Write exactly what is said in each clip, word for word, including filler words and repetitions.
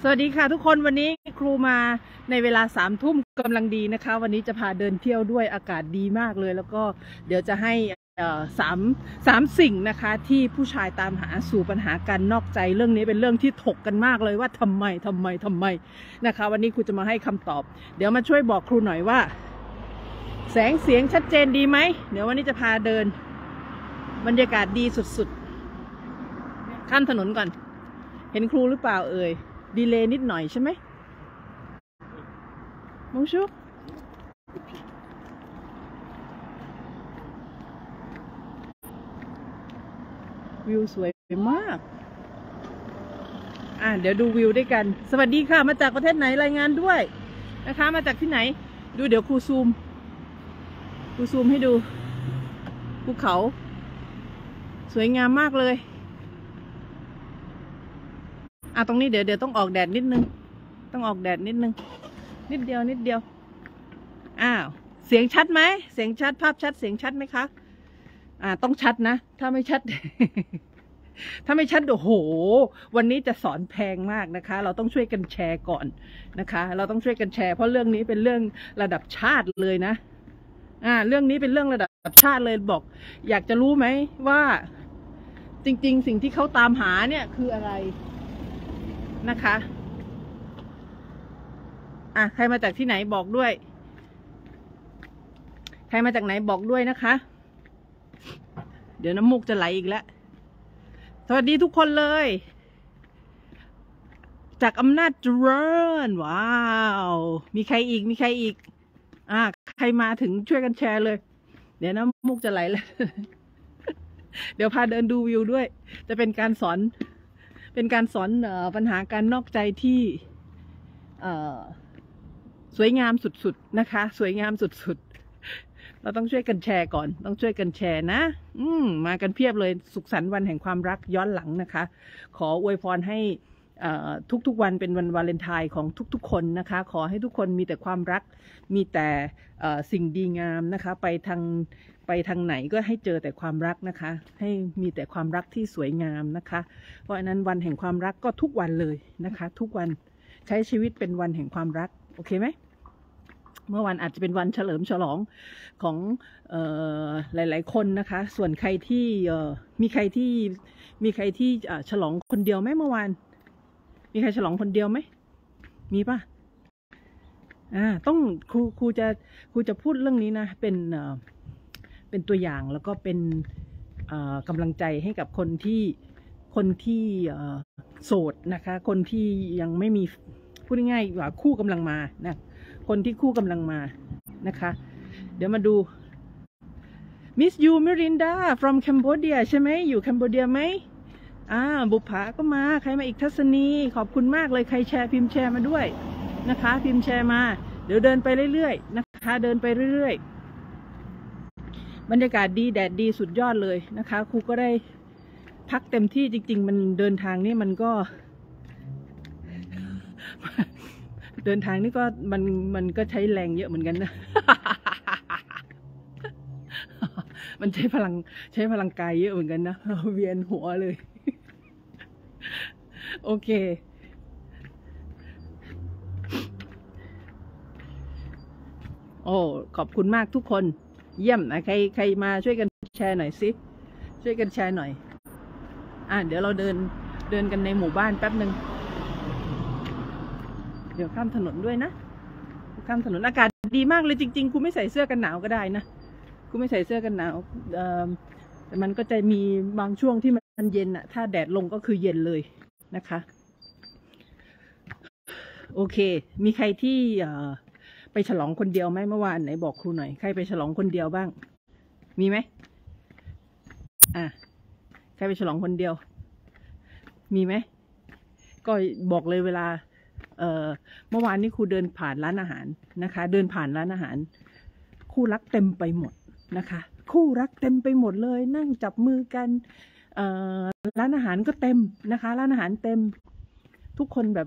สวัสดีค่ะทุกคนวันนี้ครูมาในเวลาสามทุ่มกำลังดีนะคะวันนี้จะพาเดินเที่ยวด้วยอากาศดีมากเลยแล้วก็เดี๋ยวจะให้สามสามสิ่งนะคะที่ผู้ชายตามหาสู่ปัญหาการนอกใจเรื่องนี้เป็นเรื่องที่ถกกันมากเลยว่าทำไมทำไมทำไมนะคะวันนี้ครูจะมาให้คำตอบเดี๋ยวมาช่วยบอกครูหน่อยว่าแสงเสียงชัดเจนดีไหมเดี๋ยววันนี้จะพาเดินบรรยากาศดีสุดๆข้ามถนนก่อนเห็นครูหรือเปล่าเอ่ยดีเลย์นิดหน่อยใช่ไหมมองชูวิวสวยมากอ่ะเดี๋ยวดูวิวด้วยกันสวัสดีค่ะมาจากประเทศไหนรายงานด้วยนะคะมาจากที่ไหนดูเดี๋ยวครูซูมครูซูมให้ดูภูเขาสวยงามมากเลยอ่ะตรงนี้เดี๋ยวเดี๋ยวต้องออกแดดนิดนึงต้องออกแดดนิดนึงนิดเดียวนิดเดียวอ้าวเสียงชัดไหมเสียงชัดภาพชัดเสียงชัดไหมคะอ่าต้องชัดนะถ้าไม่ชัด ถ้าไม่ชัดโอ้โหวันนี้จะสอนแพงมากนะคะเราต้องช่วยกันแชร์ก่อนนะคะเราต้องช่วยกันแชร์เพราะเรื่องนี้เป็นเรื่องระดับชาติเลยนะอ่าเรื่องนี้เป็นเรื่องระดับชาติเลยบอกอยากจะรู้ไหมว่าจริงๆสิ่งที่เขาตามหาเนี่ยคืออะไรนะคะอ่ะใครมาจากที่ไหนบอกด้วยใครมาจากไหนบอกด้วยนะคะเดี๋ยวน้ำมูกจะไหลอีกแล้วสวัสดีทุกคนเลยจากอำนาจเจริญว้าวมีใครอีกมีใครอีกอ่ะใครมาถึงช่วยกันแชร์เลยเดี๋ยวน้ำมูกจะไหลแล้วเดี๋ยวพาเดินดูวิวด้วยจะเป็นการสอนเป็นการสอนเอ่อปัญหาการนอกใจที่เอ่อสวยงามสุดๆนะคะสวยงามสุดๆเราต้องช่วยกันแชร์ก่อนต้องช่วยกันแชร์นะอืมมากันเพียบเลยสุขสันต์วันแห่งความรักย้อนหลังนะคะขออวยพรให้ทุกๆวันเป็นวันวาเลนไทน์ของทุกๆคนนะคะขอให้ทุกคนมีแต่ความรักมีแต่สิ่งดีงามนะคะไปทางไปทางไหนก็ให้เจอแต่ความรักนะคะให้มีแต่ความรักที่สวยงามนะคะเพราะฉะนั้นวันแห่งความรักก็ทุกวันเลยนะคะทุกวันใช้ชีวิตเป็นวันแห่งความรักโอเคไหมเมื่อวันอาจจะเป็นวันเฉลิมฉลองของเอ่อหลายๆคนนะคะส่วนใครที่เอ่อมีใครที่มีใครที่ฉลองคนเดียวไหมเมื่อวานมีใครฉลองคนเดียวไหมมีป่ะอ่าต้องครูครูจะครูจะพูดเรื่องนี้นะเป็นเอ่อเป็นตัวอย่างแล้วก็เป็นเอ่อกำลังใจให้กับคนที่คนที่เอ่อโสดนะคะคนที่ยังไม่มีพูดง่ายๆว่าคู่กำลังมานะคนที่คู่กำลังมานะคะเดี๋ยวมาดู Miss You Mirinda from Cambodia ใช่ไหมอยู่แคนเบเดียไหมอ่าบุภาก็มาใครมาอีกทัศนีขอบคุณมากเลยใครแชร์พิมพ์แชร์มาด้วยนะคะพิมพ์แชร์มาเดี๋ยวเดินไปเรื่อยๆนะคะเดินไปเรื่อยๆบรรยากาศดีแดดดีสุดยอดเลยนะคะครูก็ได้พักเต็มที่จริงๆมันเดินทางนี่มันก็เดินทางนี่ก็มันมันก็ใช้แรงเยอะเหมือนกันนะ มันใช้พลังใช้พลังกายเยอะเหมือนกันนะเวียนหัวเลย โอเคโอ้ขอบคุณมากทุกคนเยี่ยมนะใครใครมาช่วยกันแชร์หน่อยสิช่วยกันแชร์หน่อยอ่ะเดี๋ยวเราเดินเดินกันในหมู่บ้านแป๊บหนึ่งเดี๋ยวข้ามถนนด้วยนะข้ามถนนอากาศดีมากเลยจริงๆกูไม่ใส่เสื้อกันหนาวก็ได้นะกูไม่ใส่เสื้อกันหนาวแต่มันก็จะมีบางช่วงที่มันเย็นอะถ้าแดดลงก็คือเย็นเลยนะคะโอเคมีใครที่ไปฉลองคนเดียวไหมเมื่อวานไหนบอกครูหน่อยใครไปฉลองคนเดียวบ้างมีไหมอ่ะใครไปฉลองคนเดียวมีไหมก็บอกเลยเวลาเอ่อเมื่อวานนี้ครูเดินผ่านร้านอาหารนะคะเดินผ่านร้านอาหารคู่รักเต็มไปหมดนะคะคู่รักเต็มไปหมดเลยนั่งจับมือกันเอ่อร้านอาหารก็เต็มนะคะร้านอาหารเต็มทุกคนแบบ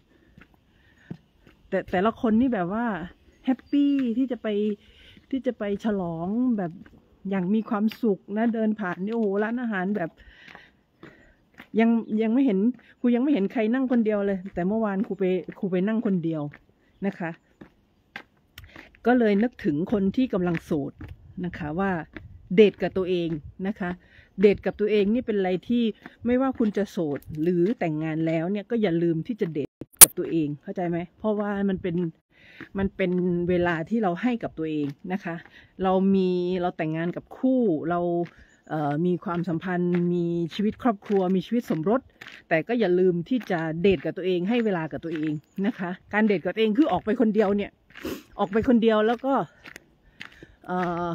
แต่แต่ละคนนี่แบบว่าแฮปปี้ที่จะไปที่จะไปฉลองแบบอย่างมีความสุขนะเดินผ่านนี่โอ้โหร้านอาหารแบบยังยังไม่เห็นครูยังไม่เห็นใครนั่งคนเดียวเลยแต่เมื่อวานครูไปครูไปนั่งคนเดียวนะคะก็เลยนึกถึงคนที่กำลังโสดนะคะว่าเดทกับตัวเองนะคะเดทกับตัวเองนี่เป็นอะไรที่ไม่ว่าคุณจะโสดหรือแต่งงานแล้วเนี่ยก็อย่าลืมที่จะเดทกับตัวเองเข้าใจไหมเพราะว่ามันเป็นมันเป็นเวลาที่เราให้กับตัวเองนะคะเรามีเราแต่งงานกับคู่เราเอ่อมีความสัมพันธ์มีชีวิตครอบครัวมีชีวิตสมรสแต่ก็อย่าลืมที่จะเดทกับตัวเองให้เวลากับตัวเองนะคะการเดทกับตัวเองคือออกไปคนเดียวเนี่ยออกไปคนเดียวแล้วก็เอ่อ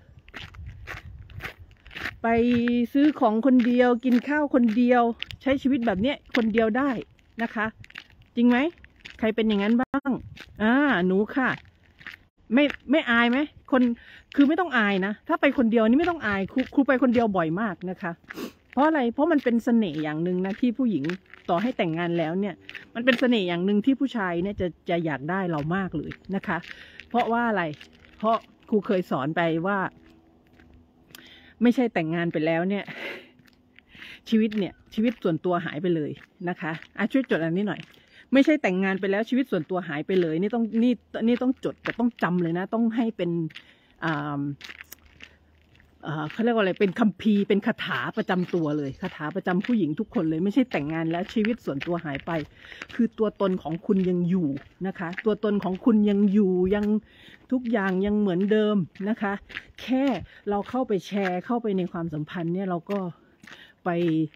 ไปซื้อของคนเดียวกินข้าวคนเดียวใช้ชีวิตแบบเนี้ยคนเดียวได้นะคะจริงไหมใครเป็นอย่างนั้นบ้างอ่าหนูค่ะไม่ไม่อายไหมคนคือไม่ต้องอายนะถ้าไปคนเดียวนี่ไม่ต้องอายครูครูไปคนเดียวบ่อยมากนะคะเพราะอะไรเพราะมันเป็นเสน่ห์อย่างหนึ่งนะที่ผู้หญิงต่อให้แต่งงานแล้วเนี่ยมันเป็นเสน่ห์อย่างหนึ่งที่ผู้ชายเนี่ยจะจะอยากได้เรามากเลยนะคะเพราะว่าอะไรเพราะครูเคยสอนไปว่าไม่ใช่แต่งงานไปแล้วเนี่ยชีวิตเนี่ยชีวิตส่วนตัวหายไปเลยนะคะอ่ะช่วยจดอันนี้หน่อยไม่ใช่แต่งงานไปแล้วชีวิตส่วนตัวหายไปเลยนี่ต้องนี่นี่ต้องจดแต่ต้องจำเลยนะต้องให้เป็นอ่าเขาเรียกว่าอะไรเป็นคัมภีร์เป็นคาถาประจำตัวเลยคาถาประจำผู้หญิงทุกคนเลยไม่ใช่แต่งงานแล้วชีวิตส่วนตัวหายไปคือตัวตนของคุณยังอยู่นะคะตัวตนของคุณยังอยู่ยังทุกอย่างยังเหมือนเดิมนะคะแค่เราเข้าไปแชร์เข้าไปในความสัมพันธ์เนี่ยเราก็ไป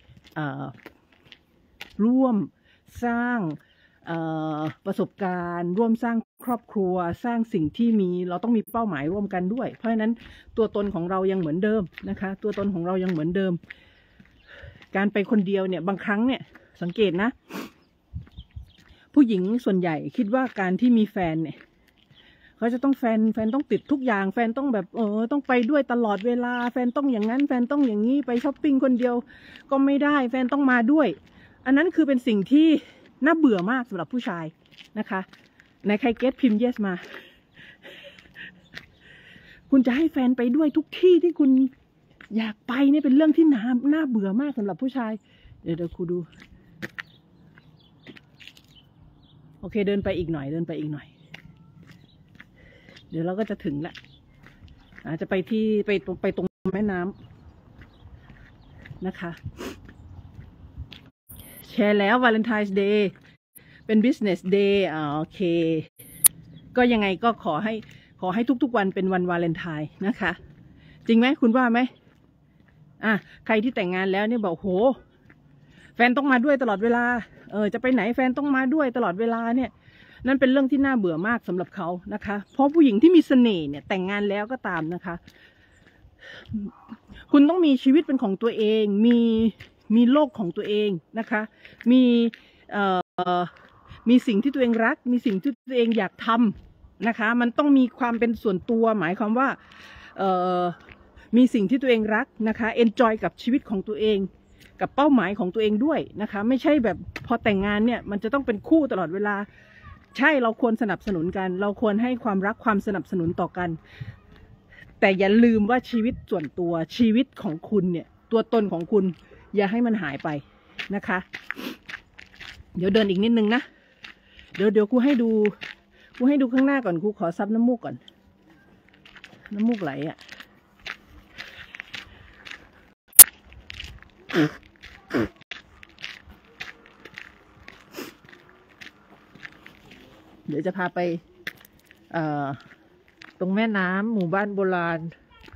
ร่วมสร้างประสบการณ์ร่วมสร้างครอบครัวสร้างสิ่งที่มีเราต้องมีเป้าหมายร่วมกันด้วยเพราะฉะนั้นตัวตนของเรายังเหมือนเดิมนะคะตัวตนของเรายังเหมือนเดิมการไปคนเดียวเนี่ยบางครั้งเนี่ยสังเกตนะผู้หญิงส่วนใหญ่คิดว่าการที่มีแฟนเนี่ยเขาจะต้องแฟนแฟนต้องติดทุกอย่างแฟนต้องแบบเออต้องไปด้วยตลอดเวลาแฟนต้องอย่างนั้นแฟนต้องอย่างนี้ไปช้อปปิ้งคนเดียวก็ไม่ได้แฟนต้องมาด้วยอันนั้นคือเป็นสิ่งที่น่าเบื่อมากสำหรับผู้ชายนะคะในใครเก็ตพิมพ์ yes มาคุณจะให้แฟนไปด้วยทุกที่ที่คุณอยากไปนี่เป็นเรื่องที่น่าน่าเบื่อมากสำหรับผู้ชายเดี๋ยวเดี๋ยวครูดูโอเคเดินไปอีกหน่อยเดินไปอีกหน่อยเดี๋ยวเราก็จะถึงละอาจจะไปที่ไปตรงไปตรงแม่น้ำนะคะแชร์แล้ว Valentine's Day เป็น Business Day อ่าโอเคก็ยังไงก็ขอให้ขอให้ทุกๆวันเป็นวันวาเลนไทน์นะคะจริงไหมคุณว่าไหมอ่ะใครที่แต่งงานแล้วเนี่ยบอกโหแฟนต้องมาด้วยตลอดเวลาเออจะไปไหนแฟนต้องมาด้วยตลอดเวลาเนี่ยนั่นเป็นเรื่องที่น่าเบื่อมากสำหรับเขานะคะเพราะผู้หญิงที่มีเสน่ห์เนี่ยแต่งงานแล้วก็ตามนะคะคุณต้องมีชีวิตเป็นของตัวเองมีมีโลกของตัวเองนะคะมีเอ่อมีสิ่งที่ตัวเองรักมีสิ่งที่ตัวเองอยากทำนะคะมันต้องมีความเป็นส่วนตัวหมายความว่าเอ่อมีสิ่งที่ตัวเองรักนะคะเอนจอยกับชีวิตของตัวเองกับเป้าหมายของตัวเองด้วยนะคะไม่ใช่แบบพอแต่งงานเนี่ยมันจะต้องเป็นคู่ตลอดเวลาใช่เราควรสนับสนุนกันเราควรให้ความรักความสนับสนุนต่อกันแต่อย่าลืมว่าชีวิตส่วนตัวชีวิตของคุณเนี่ยตัวตนของคุณอย่าให้มันหายไปนะคะเดี๋ยวเดินอีกนิดนึงนะเดี๋ยวเดี๋ยวครูให้ดูครูให้ดูข้างหน้าก่อนครูขอซับน้ำมูกก่อนน้ำมูกไหลอ่ะเดี๋ยวจะพาไปตรงแม่น้ำหมู่บ้านโบราณ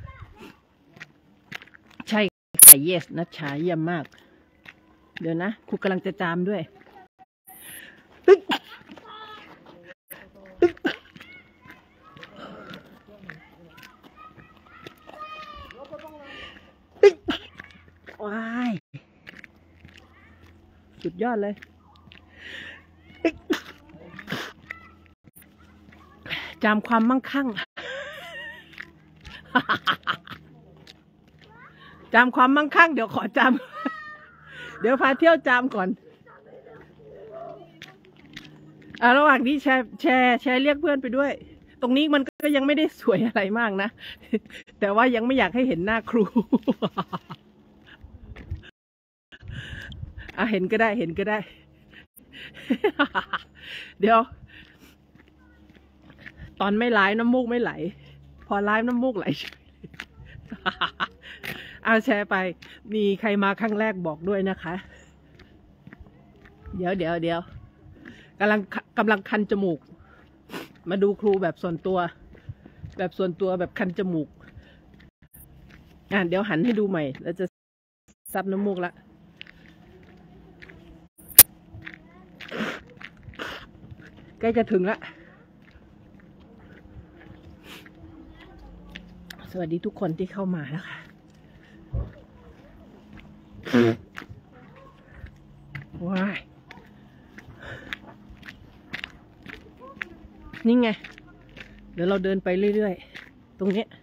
ใช่ค่ะ yes นัชชาเยี่ยมมากเดี๋ยวนะครูกำลังจะจามด้วยตึ๊กตึ๊กตึ๊กว้ายสุดยอดเลยตึ๊กจามความมั่งคั่งจามความมั่งคั่งเดี๋ยวขอจามเดี๋ยวพาเที่ยวจามก่อนอ่าระหว่างนี้แชร์แชร์แชร์เรียกเพื่อนไปด้วยตรงนี้มันก็ยังไม่ได้สวยอะไรมากนะแต่ว่ายังไม่อยากให้เห็นหน้าครูอ่ะเห็นก็ได้เห็นก็ได้ เดี๋ยว ตอนไม่ไลฟ์น้ำมูกไม่ไหล พอไลฟ์น้ำมูกไหล เอาแชร์ไปมีใครมาครั้งแรกบอกด้วยนะคะ เดี๋ยวเดี๋ยวเดี๋ยวกำลังกำลังคันจมูก มาดูครูแบบส่วนตัว แบบส่วนตัวแบบคันจมูกอ่ะเดี๋ยวหันให้ดูใหม่แล้วจะซับน้ำมูกละใกล้จะถึงละสวัสดีทุกคนที่เข้ามาแล้วค่ะว้ายนี่ไงเดี๋ยวเราเดินไปเรื่อยๆตรงนี้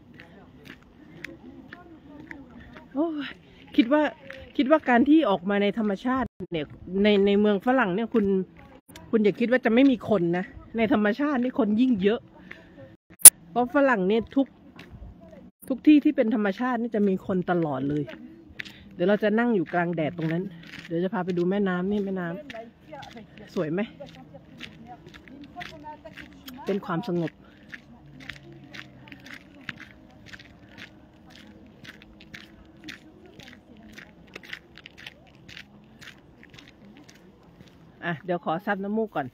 โอ้ยคิดว่าคิดว่าการที่ออกมาในธรรมชาติเนี่ยในในเมืองฝรั่งเนี่ยคุณคุณอย่าคิดว่าจะไม่มีคนนะในธรรมชาตินี่คนยิ่งเยอะเพราะฝรั่งเนี่ยทุกทุกที่ที่เป็นธรรมชาตินี่จะมีคนตลอดเลยเดี๋ยวเราจะนั่งอยู่กลางแดดตรงนั้นเดี๋ยวจะพาไปดูแม่น้ำนี่แม่น้ำสวยไหมเป็นความสงบอ่ะเดี๋ยวขอซับน้ำมูกก่อน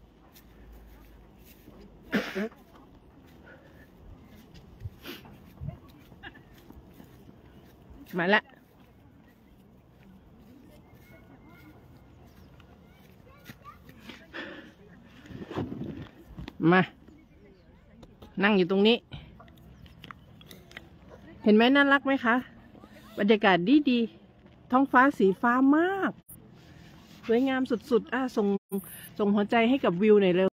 มาละมานั่งอยู่ตรงนี้เห็นไหมน่ารักไหมคะบรรยากาศดีดีท้องฟ้าสีฟ้ามากสวยงามสุดๆอ่ะส่งส่งหัวใจให้กับวิวหน่อยเร็ว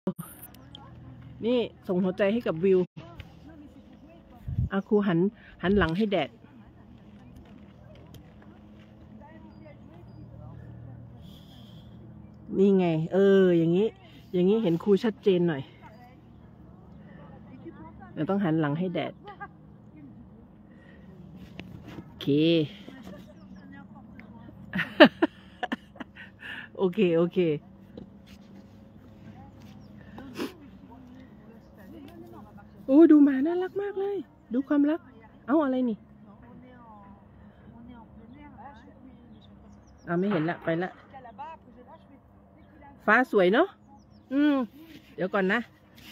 นี่ส่งหัวใจให้กับวิวอ่ะครูหันหันหลังให้แดดนี่ไงเอออย่างนี้อย่างนี้เห็นครูชัดเจนหน่อยเดี๋ยวต้องหันหลังให้แดดโอเค โอเคโอเคโอ้ดูหมาน่ารักมากเลยดูความรักเอ้าอะไรนี่อ่าไม่เห็นละไปละฟ้าสวยเนาะอืมเดี๋ยวก่อนนะ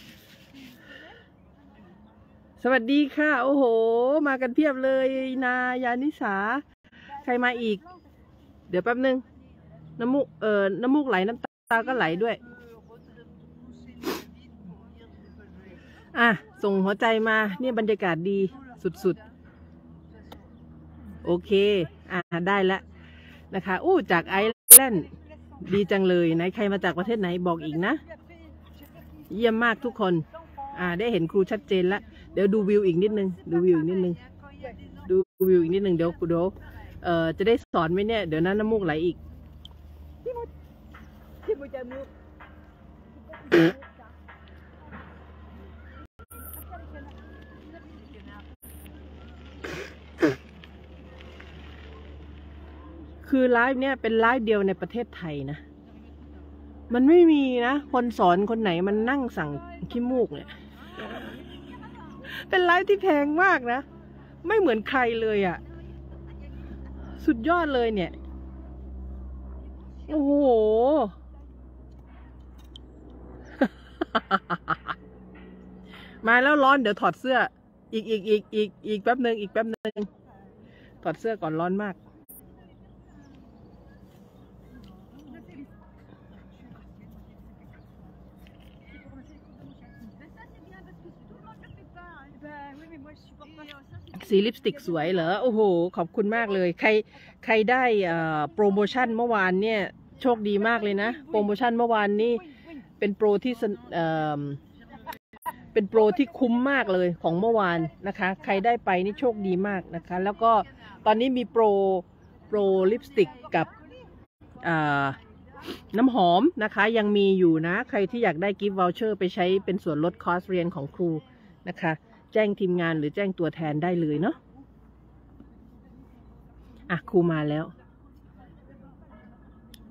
สวัสดีค่ะโอ้โหมากันเพียบเลยนายานิสาใครมาอีกเดี๋ยวแป๊บนึงน้ำมูกเอ่อน้ำมูกไหลน้ำตาก็ไหลด้วยอ่ะส่งหัวใจมาเนี่ยบรรยากาศดีสุดๆโอเคอ่ะได้แล้วนะคะอู้จากไอร์แลนด์ดีจังเลยไหนใครมาจากประเทศไหนบอกอีกนะเยี่ยมมากทุกคนอ่าได้เห็นครูชัดเจนแล้วเดี๋ยวดูวิวอีกนิดนึงดูวิวอีกนิดนึงดูวิวอีกนิดนึงเดี๋ยวเดี๋ยวเอ่อจะได้สอนไหมเนี่ยเดี๋ยวนั้นน้ำมูกไหลอีกคือไลฟ์เนี่ยเป็นไลฟ์เดียวในประเทศไทยนะมันไม่มีนะคนสอนคนไหนมันนั่งสั่งขี้มูกเนี่ยเป็นไลฟ์ที่แพงมากนะไม่เหมือนใครเลยอ่ะสุดยอดเลยเนี่ยโอ้โห มาแล้วร้อนเดี๋ยวถอดเสื้ออีกอีกอีกอีกอีกแป๊บนึงอีกแป๊บนึงถอดเสื้อก่อนร้อนมากสีลิปสติกสวยเหรอโอ้โหขอบคุณมากเลยใครใครได้โปรโมชั่นเมื่อวานเนี่ยโชคดีมากเลยนะโปรโมชั่นเมื่อวานนี่เป็นโปรที่เป็นโปรที่คุ้มมากเลยของเมื่อวานนะคะใครได้ไปนี่โชคดีมากนะคะแล้วก็ตอนนี้มีโปรโปรลิปสติกกับน้ำหอมนะคะยังมีอยู่นะใครที่อยากได้กิฟต์วอลเชอร์ไปใช้เป็นส่วนลดคอร์สเรียนของครูนะคะแจ้งทีมงานหรือแจ้งตัวแทนได้เลยเนาะอ่ะครูมาแล้ว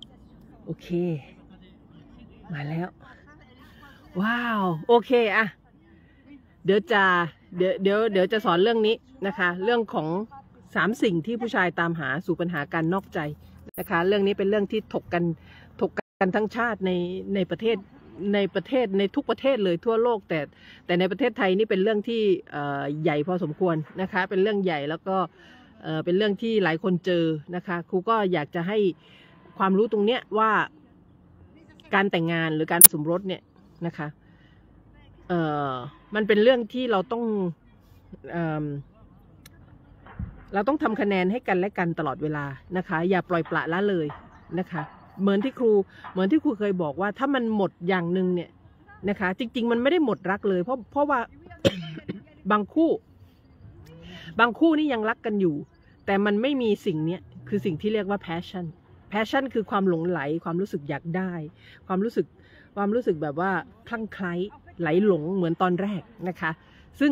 โอเคมาแล้วว้าวโอเคอะเดี๋ยวจะเดี๋ยวเดี๋ยวเดี๋ยวจะสอนเรื่องนี้นะคะเรื่องของสามสิ่งที่ผู้ชายตามหาสู่ปัญหาการนอกใจนะคะเรื่องนี้เป็นเรื่องที่ถกกันถกกันทั้งชาติในในประเทศในประเทศในทุกประเทศเลยทั่วโลกแต่แต่ในประเทศไทยนี่เป็นเรื่องที่ใหญ่พอสมควรนะคะเป็นเรื่องใหญ่แล้วก็เป็นเรื่องที่หลายคนเจอนะคะครูก็อยากจะให้ความรู้ตรงเนี้ยว่าการแต่งงานหรือการสมรสเนี่ยนะคะเอ่อมันเป็นเรื่องที่เราต้องเอ่อเราต้องทำคะแนนให้กันและกันตลอดเวลานะคะอย่าปล่อยปละละเลยนะคะเหมือนที่ครูเหมือนที่ครูเคยบอกว่าถ้ามันหมดอย่างหนึ่งเนี่ยนะคะจริงๆมันไม่ได้หมดรักเลยเพราะเพราะว่า บางคู่บางคู่นี่ยังรักกันอยู่แต่มันไม่มีสิ่งนี้คือสิ่งที่เรียกว่า passion passion คือความหลงไหลความรู้สึกอยากได้ความรู้สึกความรู้สึกแบบว่าคลั่งไคล้ไหลหลงเหมือนตอนแรกนะคะซึ่ง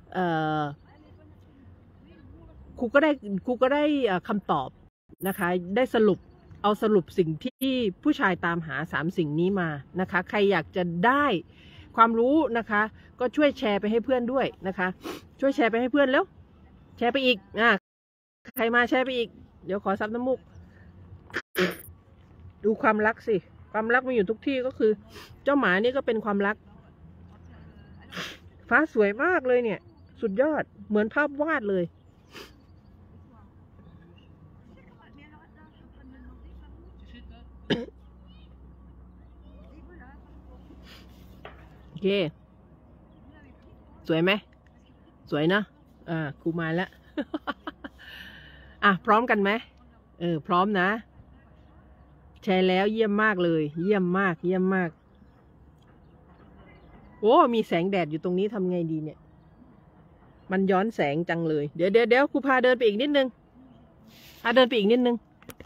ครูก็ได้ครูก็ได้คำตอบนะคะได้สรุปเอาสรุปสิ่งที่ผู้ชายตามหาสามสิ่งนี้มานะคะใครอยากจะได้ความรู้นะคะก็ช่วยแชร์ไปให้เพื่อนด้วยนะคะช่วยแชร์ไปให้เพื่อนแล้วแชร์ไปอีกอ่ะใครมาแชร์ไปอีกเดี๋ยวขอซับน้ำมูกดูความรักสิความรักมันอยู่ทุกที่ก็คือเจ้าหมานี่ก็เป็นความรักฟ้าสวยมากเลยเนี่ยสุดยอดเหมือนภาพวาดเลยโอเคสวยไหมสวยนะอ่าครูมาแล้ว อ่ะพร้อมกันไหมเออพร้อมนะแชร์แล้วเยี่ยมมากเลยเยี่ยมมากเยี่ยมมากโอ้มีแสงแดดอยู่ตรงนี้ทำไงดีเนี่ยมันย้อนแสงจังเลยเดี๋ยวเดี๋ยวเดี๋ยวครูพาเดินไปอีกนิดนึงพาเดินไปอีกนิดนึง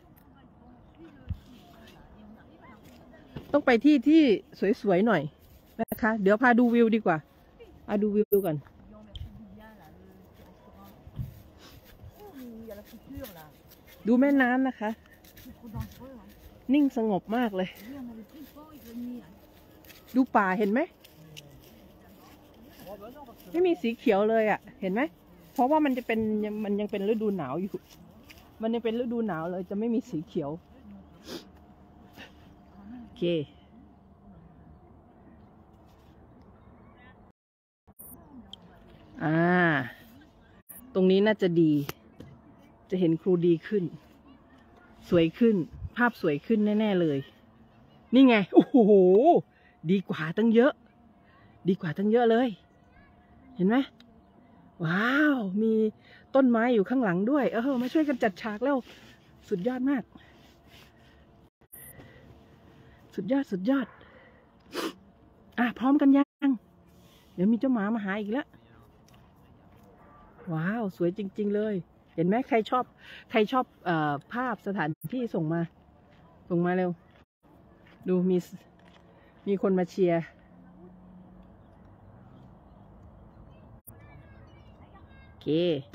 ต้องไปที่ที่สวยๆหน่อยนะคะเดี๋ยวพาดูวิวดีกว่าพาดูวิวก่อนดูแม่น้ำนะคะนิ่งสงบมากเลยดูป่าเห็นไหมไม่มีสีเขียวเลยอ่ะเห็นไหมเพราะว่ามันจะเป็นมันยังเป็นฤดูหนาวอยู่มันยังเป็นฤดูหนาวเลยจะไม่มีสีเขียวโอเคอ่าตรงนี้น่าจะดีจะเห็นครูดีขึ้นสวยขึ้นภาพสวยขึ้นแน่ๆเลยนี่ไงโอ้โหดีกว่าตั้งเยอะดีกว่าตั้งเยอะเลยเห็นไหมว้าวมีต้นไม้อยู่ข้างหลังด้วยเออมาช่วยกันจัดฉากแล้วสุดยอดมากสุดยอดสุดยอดอ่ะพร้อมกันยังเดี๋ยวมีเจ้าหมามาหาอีกแล้วว้าวสวยจริงๆเลยเห็นไหมใครชอบใครชอบเอ่อภาพสถานที่ส่งมาส่งมาเร็วดูมีมีคนมาเชียร์โอเค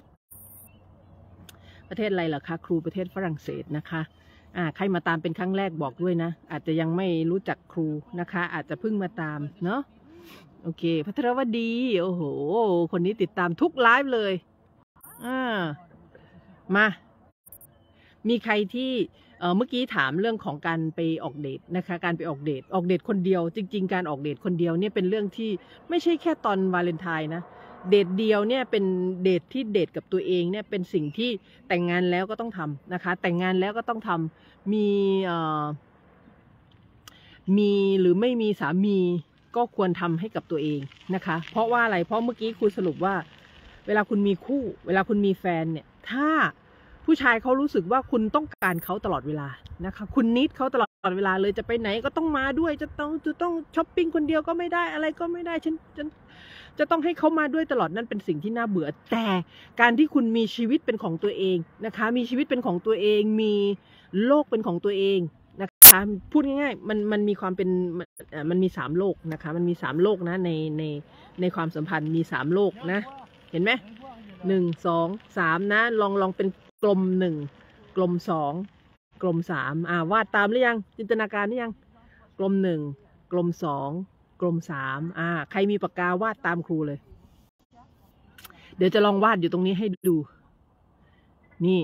ประเทศอะไรเหรอคะครูประเทศฝรั่งเศสนะคะอ่าใครมาตามเป็นครั้งแรกบอกด้วยนะอาจจะยังไม่รู้จักครูนะคะอาจจะเพิ่งมาตามเนาะโอเคพัทรวดีโอ้โหคนนี้ติดตามทุกไลฟ์เลยอ่ามามีใครที่เอ่อเมื่อกี้ถามเรื่องของการไปออกเดทนะคะการไปออกเดทออกเดทคนเดียวจริงๆการออกเดทคนเดียวเนี่ยเป็นเรื่องที่ไม่ใช่แค่ตอนวาเลนไทน์นะเดทเดียวเนี่ยเป็นเดทที่เดทกับตัวเองเนี่ยเป็นสิ่งที่แต่งงานแล้วก็ต้องทำนะคะแต่งงานแล้วก็ต้องทำมีเอ่อมีหรือไม่มีสามีก็ควรทำให้กับตัวเองนะคะเพราะว่าอะไรเพราะเมื่อกี้ครูสรุปว่าเวลาคุณมีคู่เวลาคุณมีแฟนเนี่ยถ้าผู้ชายเขารู้สึกว่าคุณต้องการเขาตลอดเวลานะคะคุณนิดเขาตลอดเวลาเลยจะไปไหนก็ต้องมาด้วยจะต้องจะต้องช้อปปิ้งคนเดียวก็ไม่ได้อะไรก็ไม่ได้ฉันฉันจะต้องให้เขามาด้วยตลอดนั่นเป็นสิ่งที่น่าเบื่อแต่การที่คุณมีชีวิตเป็นของตัวเองนะคะมีชีวิตเป็นของตัวเองมีโลกเป็นของตัวเองนะคะพูดง่ายๆมันมันมีความเป็นมันมีสามโลกนะคะมันมีสามโลกนะในในในความสัมพันธ์มีสามโลกนะเห็นไหมหนึ่งสองสามนะลองลองเป็นกลมหนึ่งกลมสองกลมสามอ่าวาดตามหรือยังจินตนาการหรือยังกลมหนึ่งกลมสองกลมสามอ่าใครมีปากกาวาดตามครูเลยเดี๋ยวจะลองวาดอยู่ตรงนี้ให้ดูนี่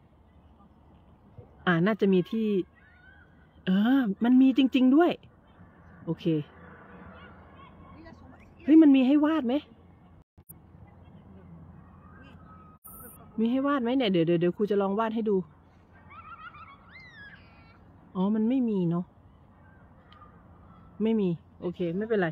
อ่าน่าจะมีที่เออมันมีจริงๆด้วยโอเคเฮ้ยมันมีให้วาดไหมมีให้วาดไหมเนี่ยเดี๋ยวเดี๋ยวเดี๋ยวครูจะลองวาดให้ดูอ๋อมันไม่มีเนาะไม่มีโอเคไม่เป็นไร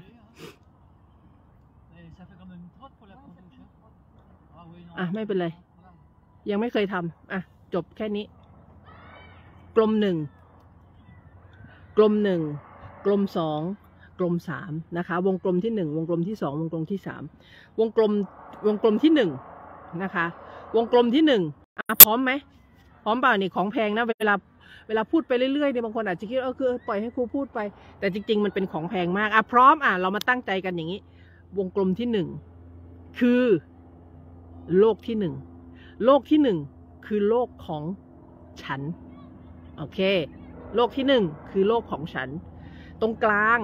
อ่ะไม่เป็นไรยังไม่เคยทำอ่ะจบแค่นี้กลมหนึ่งกลมหนึ่งกลมสองกลมสามนะคะวงกลมที่หนึ่งวงกลมที่สองวงกลมที่สามวงกลมวงกลมที่หนึ่งนะคะวงกลมที่หนึ่งอ่ะพร้อมไหมพร้อมเปล่านี่ของแพงนะเวลาเวลาพูดไปเรื่อยๆเนี่ยบางคนอาจจะคิดเออคือปล่อยให้ครูพูดไปแต่จริงๆมันเป็นของแพงมากอ่ะพร้อมอ่ะเรามาตั้งใจกันอย่างนี้วงกลมที่หนึ่งคือโลกที่หนึ่งโลกที่หนึ่งคือโลกของฉันโอเคโลกที่หนึ่งคือโลกของฉันตรงกลาง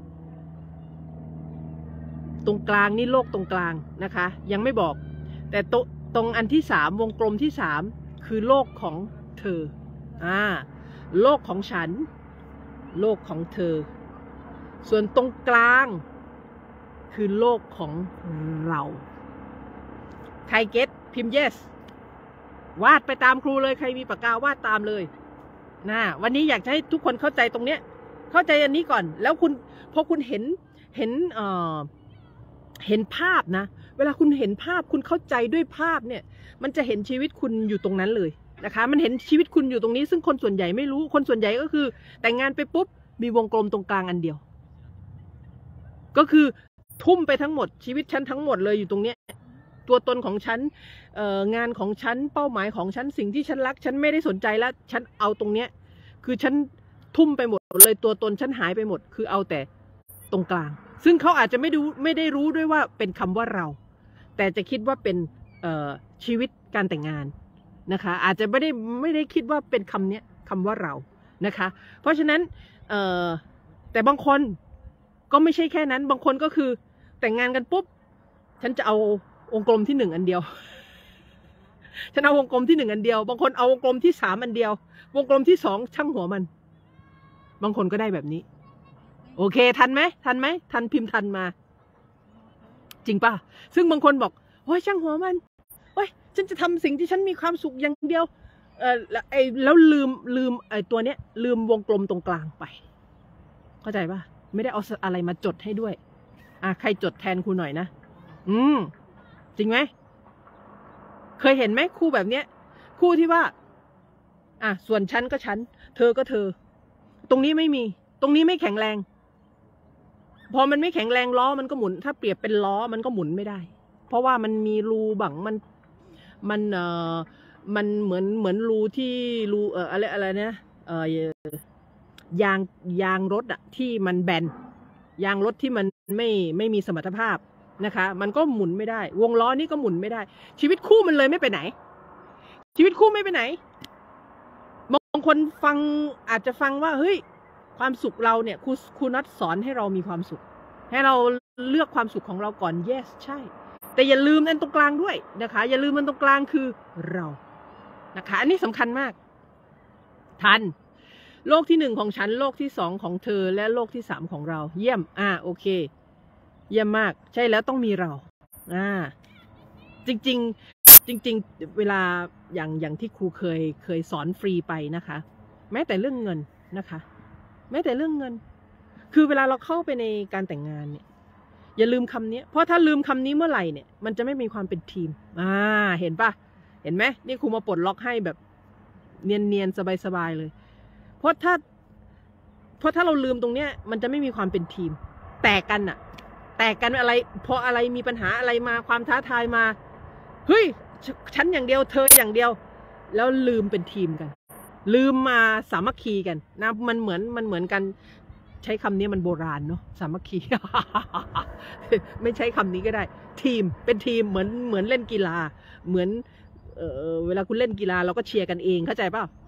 ตรงกลางนี่โลกตรงกลางนะคะยังไม่บอกแต่ตรงตรงอันที่สามวงกลมที่สามคือโลกของเธออ่าโลกของฉันโลกของเธอส่วนตรงกลางคือโลกของเราใครเก็ตพิมพ์ yes วาดไปตามครูเลยใครมีปากกาวาดตามเลยนะวันนี้อยากให้ทุกคนเข้าใจตรงเนี้ยเข้าใจอันนี้ก่อนแล้วคุณพอคุณเห็นเห็นเอ่อเห็นภาพนะเวลาคุณเห็นภาพคุณเข้าใจด้วยภาพเนี่ยมันจะเห็นชีวิตคุณอยู่ตรงนั้นเลยนะคะมันเห็นชีวิตคุณอยู่ตรงนี้ซึ่งคนส่วนใหญ่ไม่รู้คนส่วนใหญ่ก็คือแต่งงานไปปุ๊บมีวงกลมตรงกลางอันเดียวก็คือทุ่มไปทั้งหมดชีวิตฉันทั้งหมดเลยอยู่ตรงเนี้ยตัวตนของฉันเอ่องานของฉันเป้าหมายของฉันสิ่งที่ฉันรักฉันไม่ได้สนใจแล้วฉันเอาตรงเนี้ยคือฉันทุ่มไปหมดเลยตัวตนฉันหายไปหมดคือเอาแต่ตรงกลางซึ่งเขาอาจจะไม่ดูไม่ได้รู้ด้วยว่าเป็นคำว่าเราแต่จะคิดว่าเป็นเอ่อชีวิตการแต่งงานนะคะอาจจะไม่ได้ไม่ได้คิดว่าเป็นคำเนี้ยคำว่าเรานะคะเพราะฉะนั้นเอ่อแต่บางคนก็ไม่ใช่แค่นั้นบางคนก็คือแต่งงานกันปุ๊บฉันจะเอาวงกลมที่หนึ่งอันเดียวฉันเอาวงกลมที่หนึ่งอันเดียวบางคนเอาวงกลมที่สามอันเดียววงกลมที่สองช่างหัวมันบางคนก็ได้แบบนี้โอเคทันไหมทันไหมทันพิมพ์ทันมาจริงป่ะซึ่งบางคนบอกโอ้ยช่างหัวมันโอ้ยฉันจะทำสิ่งที่ฉันมีความสุขอย่างเดียวเออแล้วไอ้แล้วลืมลืมไอ้ตัวเนี้ยลืมวงกลมตรงกลางไปเข้าใจป่ะไม่ได้เอาอะไรมาจดให้ด้วยอ่ะใครจดแทนครูหน่อยนะอืมจริงไหมเคยเห็นไหมคู่แบบเนี้ยคู่ที่ว่าอ่ะส่วนฉันก็ฉันเธอก็เธอตรงนี้ไม่มีตรงนี้ไม่แข็งแรงพอมันไม่แข็งแรงล้อมันก็หมุนถ้าเปรียบเป็นล้อมันก็หมุนไม่ได้เพราะว่ามันมีรูบังมันมันเอ่อมันเหมือนเหมือนรูที่รูเอ่ออะไรอะไรนะเอ่อยางยางรถอะที่มันแบนยางรถที่มันไม่ไม่มีสมรรถภาพนะคะมันก็หมุนไม่ได้วงล้อนี่ก็หมุนไม่ได้ชีวิตคู่มันเลยไม่ไปไหนชีวิตคู่ไม่ไปไหนบางคนฟังอาจจะฟังว่าเฮ้ยความสุขเราเนี่ยครูครูนัทสอนให้เรามีความสุขให้เราเลือกความสุขของเราก่อน yes ใช่แต่อย่าลืมอันตรงกลางด้วยนะคะอย่าลืมอันตรงกลางคือเรานะคะอันนี้สำคัญมากทันโลกที่หนึ่งของฉันโลกที่สองของเธอและโลกที่สามของเราเยี่ยมอ่าโอเคเยี่ยมมากใช่แล้วต้องมีเราอ่าจริงๆจริงๆเวลาอย่างอย่างที่ครูเคยเคยสอนฟรีไปนะคะแม้แต่เรื่องเงินนะคะแม้แต่เรื่องเงินคือเวลาเราเข้าไปในการแต่งงานเนี่ยอย่าลืมคำนี้เพราะถ้าลืมคำนี้เมื่อไหร่เนี่ยมันจะไม่มีความเป็นทีมอ่าเห็นปะเห็นไหมนี่ครูมาปลดล็อกให้แบบเนียนๆสบายๆเลยเพราะถ้าเพราะถ้าเราลืมตรงเนี้ยมันจะไม่มีความเป็นทีมแตกกันอะแตกกันอะไรเพราะอะไรมีปัญหาอะไรมาความท้าทายมาเฮ้ยฉันอย่างเดียวเธออย่างเดียวแล้วลืมเป็นทีมกันลืมมาสามัคคีกันนะมันเหมือนมันเหมือนกันใช้คำนี้มันโบราณเนาะสามัคคี ไม่ใช้คำนี้ก็ได้ทีมเป็นทีมเหมือนเหมือนเล่นกีฬาเหมือนเออเวลาคุณเล่นกีฬาเราก็เชียร์กันเองเข้าใจเปล่า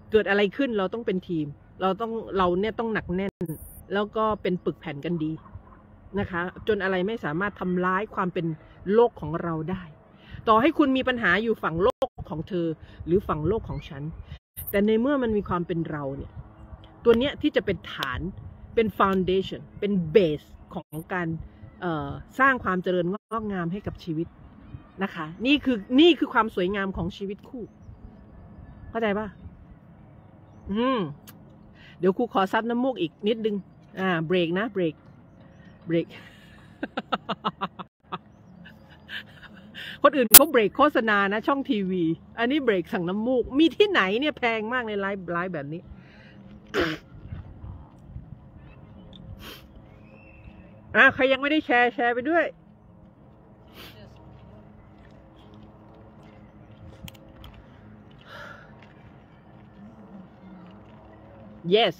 เกิดอะไรขึ้นเราต้องเป็นทีมเราต้องเราเนี่ยต้องหนักแน่นแล้วก็เป็นปึกแผ่นกันดีนะคะจนอะไรไม่สามารถทำร้ายความเป็นโลกของเราได้ต่อให้คุณมีปัญหาอยู่ฝั่งโลกของเธอหรือฝั่งโลกของฉันแต่ในเมื่อมันมีความเป็นเราเนี่ยตัวเนี้ยที่จะเป็นฐานเป็น foundation เป็นเบสของการสร้างความเจริญงอกงามให้กับชีวิตนะคะนี่คือนี่คือความสวยงามของชีวิตคู่เข้าใจป่ะอืมเดี๋ยวครูขอซับน้ำมูกอีกนิดนึงอ่าเบรกนะเบรกเบรก คนอื่นเขาเบรกโฆษณานะช่องทีวีอันนี้เบรกสั่งน้ำมูกมีที่ไหนเนี่ยแพงมากในไลฟ์ไลฟ์แบบนี้ อ่ะใครยังไม่ได้แชร์แชร์ไปด้วย yes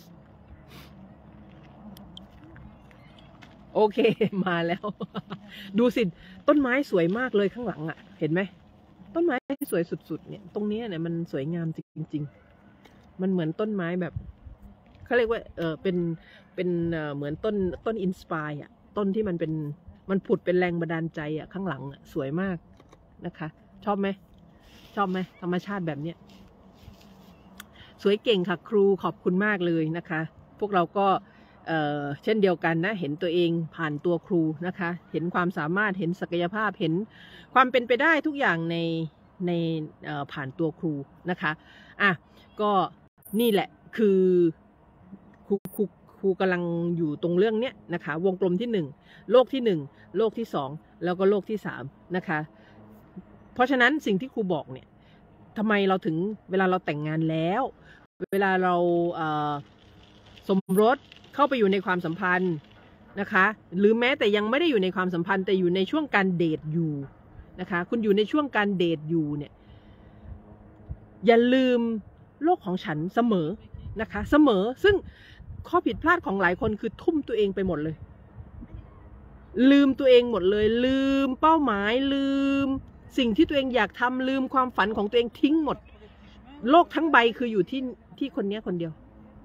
โอเคมาแล้ว ดูสิต้นไม้สวยมากเลยข้างหลังอ่ะเห็นไหมต้นไม้สวยสุดๆเนี่ยตรงนี้เนี่ยมันสวยงามจริงๆมันเหมือนต้นไม้แบบเขาเรียกว่าเออเป็นเป็นเออเหมือนต้นต้นอินสปายอ่ะต้นที่มันเป็นมันผุดเป็นแรงบันดาลใจอ่ะข้างหลังอ่ะสวยมากนะคะชอบไหมชอบไหมธรรมชาติแบบเนี้ยสวยเก่งค่ะครูขอบคุณมากเลยนะคะพวกเราก็เอ่อเช่นเดียวกันนะเห็นตัวเองผ่านตัวครูนะคะเห็นความสามารถเห็นศักยภาพเห็นความเป็นไปได้ทุกอย่างในในเอ่อผ่านตัวครูนะคะอ่ะก็นี่แหละคือครูครูครูกำลังอยู่ตรงเรื่องเนี้ยนะคะวงกลมที่หนึ่งโลกที่หนึ่งโลกที่สองแล้วก็โลกที่สามนะคะเพราะฉะนั้นสิ่งที่ครูบอกเนี่ยทำไมเราถึงเวลาเราแต่งงานแล้วเวลาเราเอ่อสมรสเข้าไปอยู่ในความสัมพันธ์นะคะหรือแม้แต่ยังไม่ได้อยู่ในความสัมพันธ์แต่อยู่ในช่วงการเดทอยู่นะคะคุณอยู่ในช่วงการเดทอยู่เนี่ยอย่าลืมโลกของฉันเสมอนะคะเสมอซึ่งข้อผิดพลาดของหลายคนคือทุ่มตัวเองไปหมดเลยลืมตัวเองหมดเลยลืมเป้าหมายลืมสิ่งที่ตัวเองอยากทำลืมความฝันของตัวเองทิ้งหมดโลกทั้งใบคืออยู่ที่ที่คนนี้คนเดียว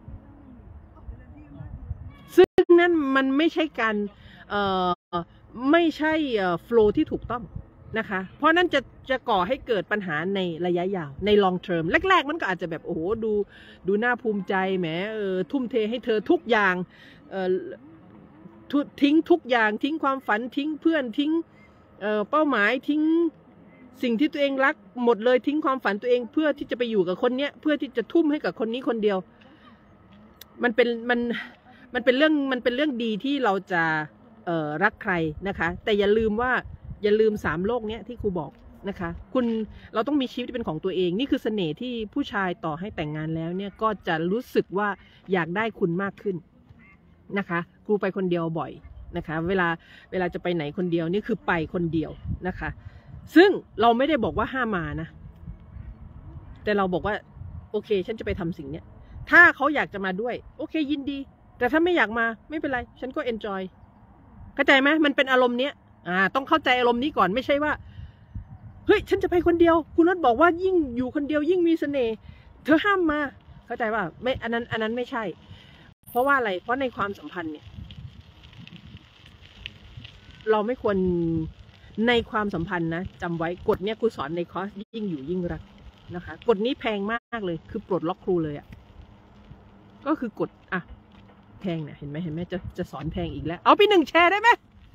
ซึ่งนั่นมันไม่ใช่การเอ่อไม่ใช่โฟลว์ที่ถูกต้องนะคะเพราะนั่นจะจะก่อให้เกิดปัญหาในระยะยาวใน long term แรกๆมันก็อาจจะแบบโอ้โหดูดูน่าภูมิใจแหมเออทุ่มเทให้เธอทุกอย่างเออทิ้งทุกอย่างทิ้งความฝันทิ้งเพื่อนทิ้งเอ่อเป้าหมายทิ้งสิ่งที่ตัวเองรักหมดเลยทิ้งความฝันตัวเองเพื่อที่จะไปอยู่กับคนเนี้ยเพื่อที่จะทุ่มให้กับคนนี้คนเดียวมันเป็นมันมันเป็นเรื่องมันเป็นเรื่องดีที่เราจะเอ่อรักใครนะคะแต่อย่าลืมว่าอย่าลืมสามโลกเนี้ยที่ครูบอกนะคะคุณเราต้องมีชีวิตที่เป็นของตัวเองนี่คือเสน่ห์ที่ผู้ชายต่อให้แต่งงานแล้วเนี่ยก็จะรู้สึกว่าอยากได้คุณมากขึ้นนะคะครูไปคนเดียวบ่อยนะคะเวลาเวลาจะไปไหนคนเดียวนี่คือไปคนเดียวนะคะซึ่งเราไม่ได้บอกว่าห้ามมานะแต่เราบอกว่าโอเคฉันจะไปทำสิ่งเนี้ยถ้าเขาอยากจะมาด้วยโอเคยินดีแต่ถ้าไม่อยากมาไม่เป็นไรฉันก็เอนจอยเข้าใจไหมมันเป็นอารมณ์เนี้ยอ่าต้องเข้าใจอารมณ์นี้ก่อนไม่ใช่ว่าเฮ้ยฉันจะไปคนเดียวคุณนัทบอกว่ายิ่งอยู่คนเดียวยิ่งมีเสน่ห์เธอห้ามมาเข้าใจว่าไม่อันนั้นอันนั้นไม่ใช่เพราะว่าอะไรเพราะในความสัมพันธ์เนี่ยเราไม่ควรในความสัมพันธ์นะจำไว้กฎเนี้ยครูสอนในคอร์สยิ่งอยู่ยิ่งรักนะคะกฎนี้แพงมากเลยคือปลดล็อกครูเลยอ่ะก็คือกฎอ่ะแพงเนี่ยเห็นไหมเห็นไหมจะจะสอนแพงอีกแล้วเอาไปหนึ่งแชร์ได้ไหม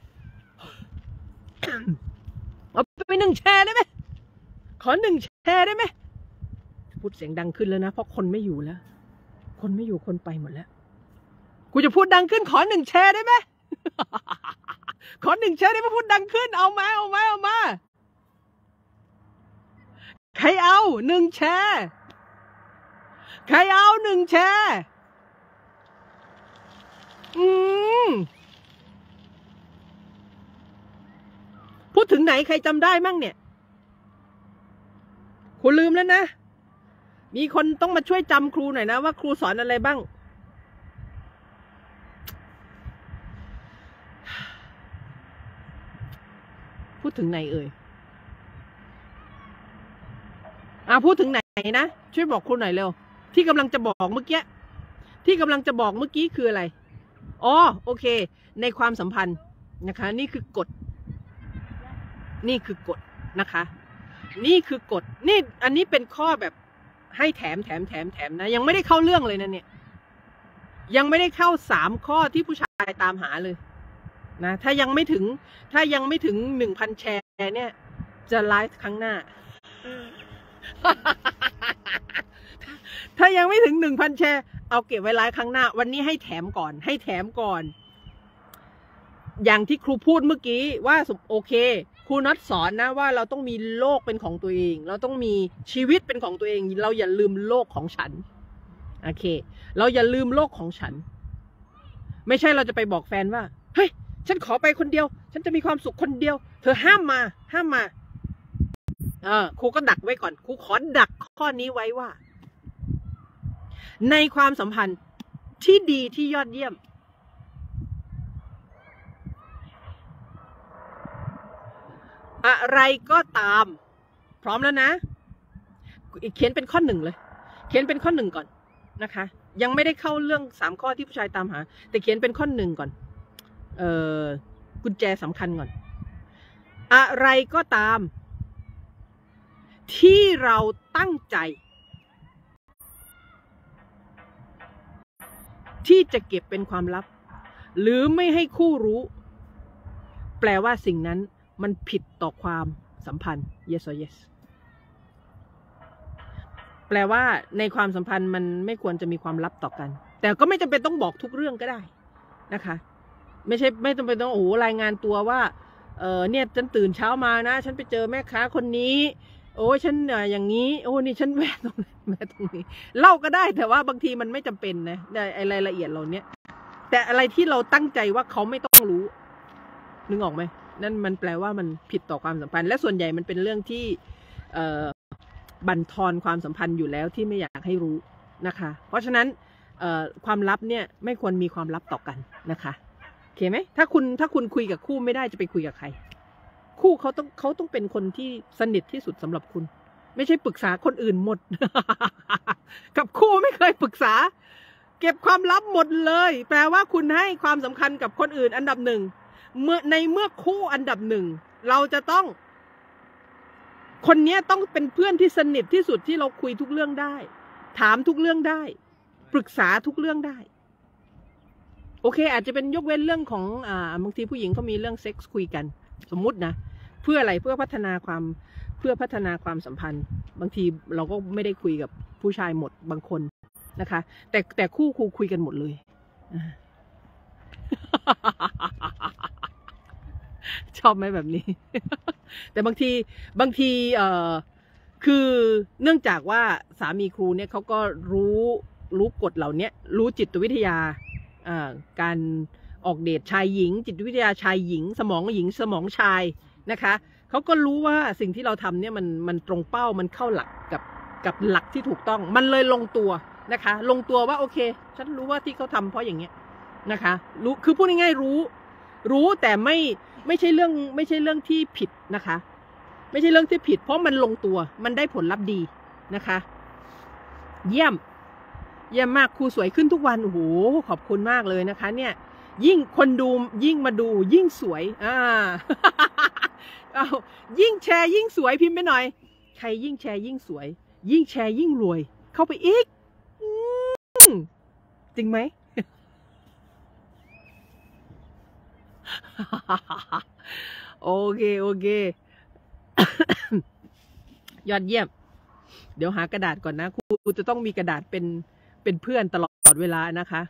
เอาไปหนึ่งแชร์ได้ไหมขอหนึ่งแชร์ได้ไหมพูดเสียงดังขึ้นแล้วนะเพราะคนไม่อยู่แล้วคนไม่อยู่คนไปหมดแล้วกูจะพูดดังขึ้นขอหนึ่งแชร์ได้ไหม ขอหนึ่งแชร์ได้ไหมพูดดังขึ้นเอามาเอามาเอามาใครเอาหนึ่งแชร์ใครเอาหนึ่งแชร์อืมพูดถึงไหนใครจำได้มั่งเนี่ยครูลืมแล้วนะมีคนต้องมาช่วยจำครูหน่อยนะว่าครูสอนอะไรบ้างพูดถึงไหนเอ่ยอ่ะพูดถึงไหนนะช่วยบอกครูหน่อยเร็วที่กำลังจะบอกเมื่อกี้ที่กำลังจะบอกเมื่อกี้คืออะไรอ๋อโอเคในความสัมพันธ์นะคะนี่คือกฎนี่คือกฎนะคะนี่คือกฎนี่อันนี้เป็นข้อแบบให้แถมแถมแถมแถมนะยังไม่ได้เข้าเรื่องเลยนะเนี่ยยังไม่ได้เข้าสามข้อที่ผู้ชายตามหาเลยนะถ้ายังไม่ถึงถ้ายังไม่ถึงหนึ่งพันแชร์เนี่ยจะไลฟ์ครั้งหน้า ถ้ายังไม่ถึงหนึ่งพันแชร์เอาเก็บไว้ไลฟ์ครั้งหน้าวันนี้ให้แถมก่อนให้แถมก่อนอย่างที่ครูพูดเมื่อกี้ว่าโอเคครูน็อตสอนนะว่าเราต้องมีโลกเป็นของตัวเองเราต้องมีชีวิตเป็นของตัวเองเราอย่าลืมโลกของฉันโอเคเราอย่าลืมโลกของฉันไม่ใช่เราจะไปบอกแฟนว่าเฮ้ยฉันขอไปคนเดียวฉันจะมีความสุขคนเดียวเธอห้ามมาห้ามมาเออครูก็ดักไว้ก่อนครูขอดักข้อนี้ไว้ว่าในความสัมพันธ์ที่ดีที่ยอดเยี่ยมอะไรก็ตามพร้อมแล้วนะเขียนเป็นข้อหนึ่งเลยเขียนเป็นข้อหนึ่งก่อนนะคะยังไม่ได้เข้าเรื่องสามข้อที่ผู้ชายตามหาแต่เขียนเป็นข้อหนึ่งก่อนเอ่อกุญแจสำคัญก่อนอะไรก็ตามที่เราตั้งใจที่จะเก็บเป็นความลับหรือไม่ให้คู่รู้แปลว่าสิ่งนั้นมันผิดต่อความสัมพันธ์ yes or yes แปลว่าในความสัมพันธ์มันไม่ควรจะมีความลับต่อกันแต่ก็ไม่จำเป็นต้องบอกทุกเรื่องก็ได้นะคะไม่ใช่ไม่จำเป็นต้องโอ้โหรายงานตัวว่าเออเนี่ยฉันตื่นเช้ามานะฉันไปเจอแม่ค้าคนนี้โอ้ยฉันอย่างนี้โอ้นี่ฉันแวะตรงนี้แวะตรงนี้เล่าก็ได้แต่ว่าบางทีมันไม่จำเป็นนะในรายละเอียดเราเนี้ยแต่อะไรที่เราตั้งใจว่าเขาไม่ต้องรู้นึกออกไหมนั่นมันแปลว่ามันผิดต่อความสัมพันธ์และส่วนใหญ่มันเป็นเรื่องที่เอ่อบั่นทอนความสัมพันธ์อยู่แล้วที่ไม่อยากให้รู้นะคะเพราะฉะนั้นเอ่อความลับเนี่ยไม่ควรมีความลับต่อกันนะคะโอเคไหมถ้าคุณถ้าคุณคุยกับคู่ไม่ได้จะไปคุยกับใครคู่เขาต้องเขาต้องเป็นคนที่สนิทที่สุดสำหรับคุณไม่ใช่ปรึกษาคนอื่นหมด กับคู่ไม่เคยปรึกษาเก็บความลับหมดเลยแปลว่าคุณให้ความสำคัญกับคนอื่นอันดับหนึ่งเมื่อในเมื่อคู่อันดับหนึ่งเราจะต้องคนนี้ต้องเป็นเพื่อนที่สนิทที่สุดที่เราคุยทุกเรื่องได้ถามทุกเรื่องได้ปรึกษาทุกเรื่องได้โอเคอาจจะเป็นยกเว้นเรื่องของอ่าบางทีผู้หญิงเขามีเรื่องเซ็กส์คุยกันสมมุตินะเพื่ออะไรเพื่อพัฒนาความเพื่อพัฒนาความสัมพันธ์บางทีเราก็ไม่ได้คุยกับผู้ชายหมดบางคนนะคะแต่แต่คู่ครูคุยกันหมดเลยชอบไหมแบบนี้ แต่บางทีบางทีเอ่อคือเนื่องจากว่าสามีครูเนี่ยเขาก็รู้รู้กฎเหล่านี้รู้จิตวิทยาอ่าการออกเดทชายหญิงจิตวิทยาชายหญิงสมองหญิงสมองชายนะคะเขาก็รู้ว่าสิ่งที่เราทำเนี่ยมันมันตรงเป้ามันเข้าหลักกับกับหลักที่ถูกต้องมันเลยลงตัวนะคะลงตัวว่าโอเคฉันรู้ว่าที่เขาทำเพราะอย่างเงี้ยนะคะรู้คือพูดง่ายๆรู้รู้แต่ไม่ไม่ใช่เรื่องไม่ใช่เรื่องที่ผิดนะคะไม่ใช่เรื่องที่ผิดเพราะมันลงตัวมันได้ผลลัพธ์ดีนะคะเยี่ยมเยี่ยมมากครูสวยขึ้นทุกวันโอ้โหขอบคุณมากเลยนะคะเนี่ยยิ่งคนดูยิ่งมาดูยิ่งสวยอ่า เอายิ่งแชร์ยิ่งสวยพิมพ์ไปหน่อยใครยิ่งแชร์ยิ่งสวยยิ่งแชร์ยิ่งรวยเข้าไปอีกจริงไหม โอเคโอเค ยอดเยี่ยมเดี๋ยวหากระดาษก่อนนะครูจะต้องมีกระดาษเป็นเป็นเพื่อนตลอดเวลานะคะ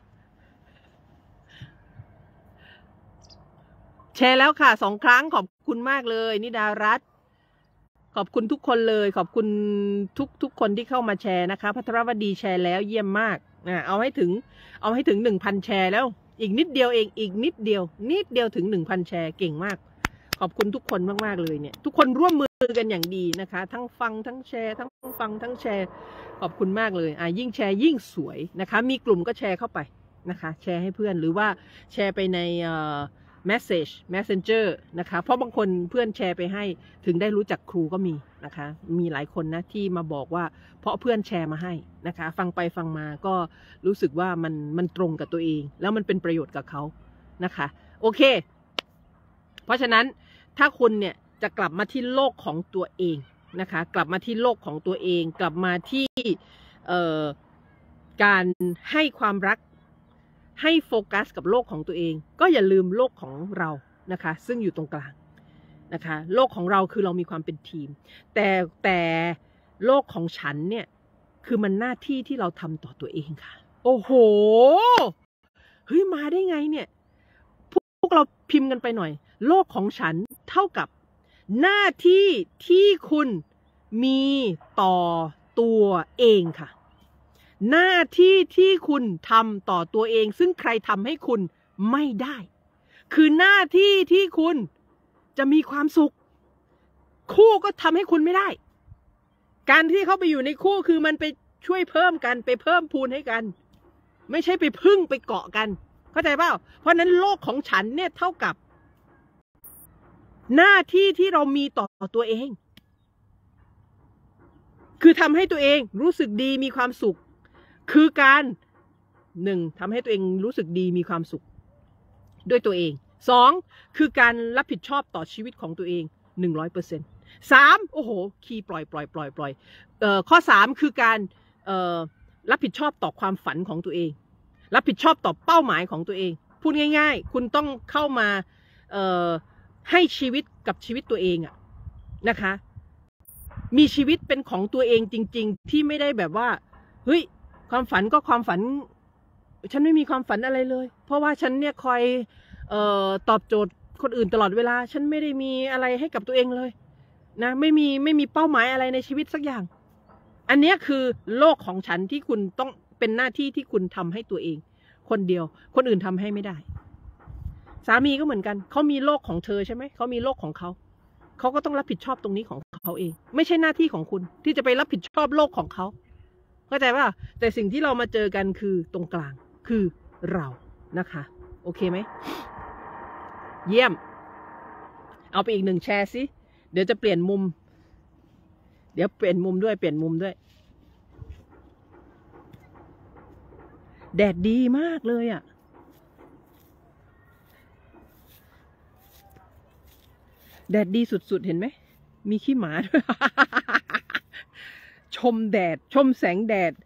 แชร์แล้วค่ะสองครั้งขอบคุณมากเลยนิดารัตน์ขอบคุณทุกคนเลยขอบคุณทุกทุกคนที่เข้ามาแชร์นะคะภัทรวดีแชร์แล้วเยี่ยมมากนะเอาให้ถึงเอาให้ถึงหนึ่งพันแชร์แล้วอีกนิดเดียวเองอีกนิดเดียวนิดเดียวถึงหนึ่งพันแชร์เก่งมากขอบคุณทุกคนมากๆเลยเนี่ยทุกคนร่วมมือกันอย่างดีนะคะทั้งฟังทั้งแชร์ทั้งฟังทั้งแชร์ขอบคุณมากเลยอ่ะยิ่งแชร์ยิ่งสวยนะคะมีกลุ่มก็แชร์เข้าไปนะคะแชร์ให้เพื่อนหรือว่าแชร์ไปในเอ่อ message messenger นะคะเพราะบางคนเพื่อนแชร์ไปให้ถึงได้รู้จักครูก็มีนะคะมีหลายคนนะที่มาบอกว่าเพราะเพื่อนแชร์มาให้นะคะฟังไปฟังมาก็รู้สึกว่ามันมันตรงกับตัวเองแล้วมันเป็นประโยชน์กับเขานะคะโอเคเพราะฉะนั้นถ้าคุณเนี่ยจะกลับมาที่โลกของตัวเองนะคะกลับมาที่โลกของตัวเองกลับมาที่เอ่อการให้ความรักให้โฟกัสกับโลกของตัวเองก็อย่าลืมโลกของเรานะคะซึ่งอยู่ตรงกลางนะคะโลกของเราคือเรามีความเป็นทีมแต่แต่โลกของฉันเนี่ยคือมันหน้าที่ที่เราทำต่อตัวเองค่ะโอ้โหเฮ้ยมาได้ไงเนี่ยพวกเราพิมพ์กันไปหน่อยโลกของฉันเท่ากับหน้าที่ที่คุณมีต่อตัวเองค่ะหน้าที่ที่คุณทำต่อตัวเองซึ่งใครทำให้คุณไม่ได้คือหน้าที่ที่คุณจะมีความสุขคู่ก็ทำให้คุณไม่ได้การที่เขาไปอยู่ในคู่คือมันไปช่วยเพิ่มกันไปเพิ่มพูนให้กันไม่ใช่ไปพึ่งไปเกาะกันเข้าใจเปล่าเพราะนั้นโลกของฉันเนี่ยเท่ากับหน้าที่ที่เรามีต่อตัวเองคือทำให้ตัวเองรู้สึกดีมีความสุขคือการหนึ่งทำให้ตัวเองรู้สึกดีมีความสุขด้วยตัวเองสองคือการรับผิดชอบต่อชีวิตของตัวเองหนึ่งร้อยเปอร์เซ็นต์สามโอ้โหคีย์ปล่อยปล่อยปล่อยปล่อยเอ่อข้อสามคือการเอ่อรับผิดชอบต่อความฝันของตัวเองรับผิดชอบต่อเป้าหมายของตัวเองพูดง่ายๆคุณต้องเข้ามาเอ่อให้ชีวิตกับชีวิตตัวเองอะนะคะมีชีวิตเป็นของตัวเองจริงๆที่ไม่ได้แบบว่าเฮ้ยความฝันก็ความฝันฉันไม่มีความฝันอะไรเลยเพราะว่าฉันเนี่ยคอยเอ่อตอบโจทย์คนอื่นตลอดเวลาฉันไม่ได้มีอะไรให้กับตัวเองเลยนะไม่มีไม่มีเป้าหมายอะไรในชีวิตสักอย่างอันนี้คือโลกของฉันที่คุณต้องเป็นหน้าที่ที่คุณทำให้ตัวเองคนเดียวคนอื่นทำให้ไม่ได้สามีก็เหมือนกันเขามีโลกของเธอใช่ไหมเขามีโลกของเขาเขาก็ต้องรับผิดชอบตรงนี้ของเขาเองไม่ใช่หน้าที่ของคุณที่จะไปรับผิดชอบโลกของเขาเข้าใจป่ะแต่สิ่งที่เรามาเจอกันคือตรงกลางคือเรานะคะโอเคไหมเยี่ยมเอาไปอีกหนึ่งแชร์สิเดี๋ยวจะเปลี่ยนมุมเดี๋ยวเปลี่ยนมุมด้วยเปลี่ยนมุมด้วยแดดดีมากเลยอ่ะแดดดีสุดๆเห็นไหมมีขี้หมาด้วย ชมแดดชมแสงแดด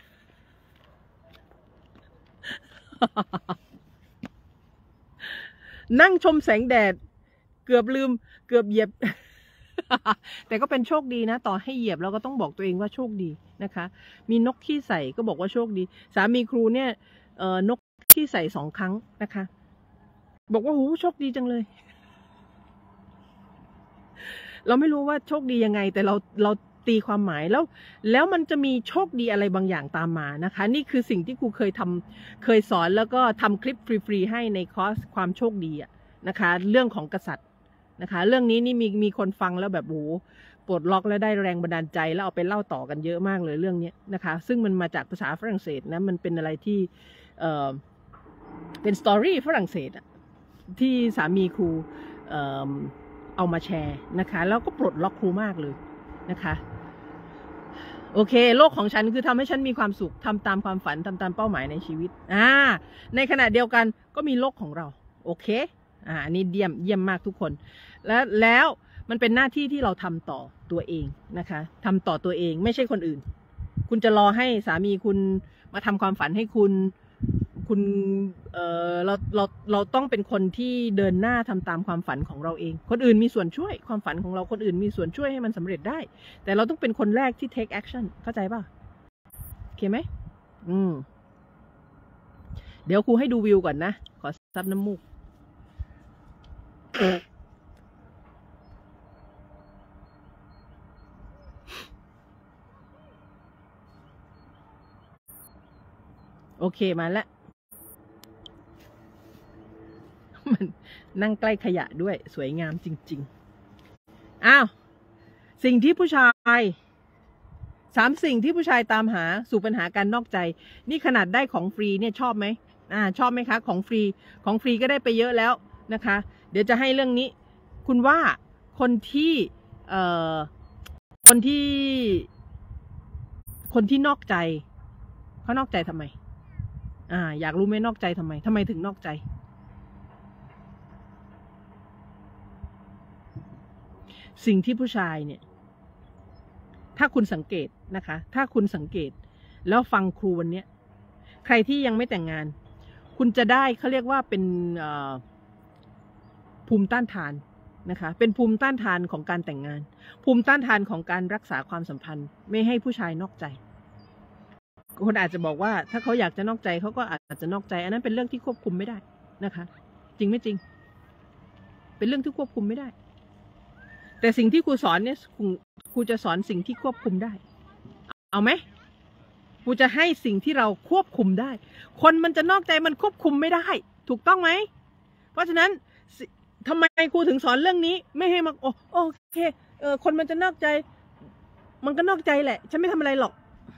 นั่งชมแสงแดดเกือบลืมเกือบเหยียบ แต่ก็เป็นโชคดีนะต่อให้เหยียบเราก็ต้องบอกตัวเองว่าโชคดีนะคะมีนกขี้ใส่ก็บอกว่าโชคดีสามีครูเนี่ยเอ่อนกขี้ใส่สองครั้งนะคะบอกว่าโหโชคดีจังเลยเราไม่รู้ว่าโชคดียังไงแต่เราเราตีความหมายแล้วแล้วมันจะมีโชคดีอะไรบางอย่างตามมานะคะนี่คือสิ่งที่ครูเคยทำเคยสอนแล้วก็ทำคลิปฟรีๆให้ในคอร์สความโชคดีอะนะคะเรื่องของกษัตริย์นะคะเรื่องนี้นี่มีมีคนฟังแล้วแบบโอ้โหปลดล็อกแล้วได้แรงบันดาลใจแล้วเอาไปเล่าต่อกันเยอะมากเลยเรื่องนี้นะคะซึ่งมันมาจากภาษาฝรั่งเศสนะมันเป็นอะไรที่เอ่อเป็นสตอรี่ฝรั่งเศสอะที่สามีครูเอ่อเอามาแชร์นะคะแล้วก็ปลดล็อกครูมากเลยนะคะโอเคโลกของฉันคือทำให้ฉันมีความสุขทำตามความฝันทำตามเป้าหมายในชีวิตอ่าในขณะเดียวกันก็มีโลกของเราโอเคอ่าอันนี้เยี่ยมเยี่ยมมากทุกคนแล้วแล้วมันเป็นหน้าที่ที่เราทำต่อตัวเองนะคะทำต่อตัวเองไม่ใช่คนอื่นคุณจะรอให้สามีคุณมาทำความฝันให้คุณคุณเอ่อเราเราเราต้องเป็นคนที่เดินหน้าทำตามความฝันของเราเองคนอื่นมีส่วนช่วยความฝันของเราคนอื่นมีส่วนช่วยให้มันสำเร็จได้แต่เราต้องเป็นคนแรกที่ take action เข้าใจป่ะโอเคไหมอืมเดี๋ยวครูให้ดูวิวก่อนนะขอซับน้ำมูกโอเคมาแล้วมันนั่งใกล้ขยะด้วยสวยงามจริงๆอ้าวสิ่งที่ผู้ชายสามสิ่งที่ผู้ชายตามหาสู่ปัญหาการนอกใจนี่ขนาดได้ของฟรีเนี่ยชอบไหมอ่าชอบไหมคะของฟรีของฟรีก็ได้ไปเยอะแล้วนะคะ เดี๋ยวจะให้เรื่องนี้คุณว่าคนที่เอ่อคนที่คนที่นอกใจเขานอกใจทำไมอ่าอยากรู้ไหมนอกใจทำไมทำไมถึงนอกใจสิ่งที่ผู้ชายเนี่ยถ้าคุณสังเกตนะคะถ้าคุณสังเกตแล้วฟังครูวันนี้ใครที่ยังไม่แต่งงานคุณจะได้เขาเรียกว่าเป็นภูมิต้านทานนะคะเป็นภูมิต้านทานของการแต่งงานภูมิต้านทานของการรักษาความสัมพันธ์ไม่ให้ผู้ชายนอกใจคนอาจจะบอกว่าถ้าเขาอยากจะนอกใจเขาก็อาจจะนอกใจอันนั้นเป็นเรื่องที่ควบคุมไม่ได้นะคะจริงไม่จริงเป็นเรื่องที่ควบคุมไม่ได้แต่สิ่งที่ครูสอนเนี่ยครูจะสอนสิ่งที่ควบคุมได้เอาไหมครูจะให้สิ่งที่เราควบคุมได้คนมันจะนอกใจมันควบคุมไม่ได้ถูกต้องไหมเพราะฉะนั้นทำไมครูถึงสอนเรื่องนี้ไม่ให้มาโอโอเคเออคนมันจะนอกใจมันก็นอกใจแหละฉันไม่ทำอะไรหรอก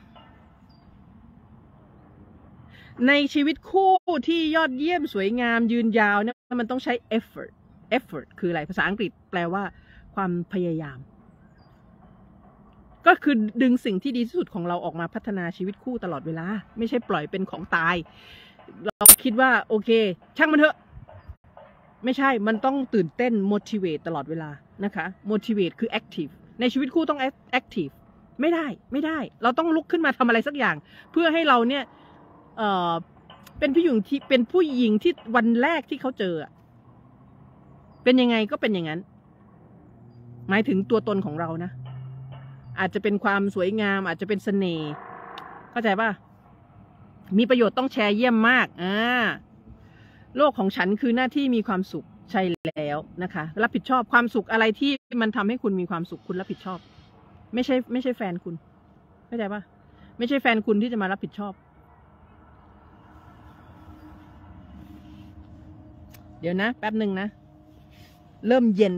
ในชีวิตคู่ที่ยอดเยี่ยมสวยงามยืนยาวเนี่ยมันต้องใช้ effort effort คืออะไรภาษาอังกฤษแปลว่าความพยายามก็คือดึงสิ่งที่ดีที่สุดของเราออกมาพัฒนาชีวิตคู่ตลอดเวลาไม่ใช่ปล่อยเป็นของตายเราคิดว่าโอเคช่างมันเถอะไม่ใช่มันต้องตื่นเต้น motivate ตลอดเวลานะคะ motivate คือ active ในชีวิตคู่ต้อง active ไม่ได้ไม่ได้เราต้องลุกขึ้นมาทำอะไรสักอย่างเพื่อให้เราเนี่ยเอ่อเป็นผู้หญิงที่เป็นผู้หญิงที่วันแรกที่เขาเจอเป็นยังไงก็เป็นอย่างนั้นหมายถึงตัวตนของเรานะอาจจะเป็นความสวยงามอาจจะเป็นเสน่ห์เข้าใจป่ะมีประโยชน์ต้องแชร์เยี่ยมมากอ่าโลกของฉันคือหน้าที่มีความสุขใช่แล้วนะคะรับผิดชอบความสุขอะไรที่มันทำให้คุณมีความสุขคุณรับผิดชอบไม่ใช่ไม่ใช่แฟนคุณเข้าใจป่ะไม่ใช่แฟนคุณที่จะมารับผิดชอบเดี๋ยวนะแป๊บหนึ่งนะเริ่มเย็น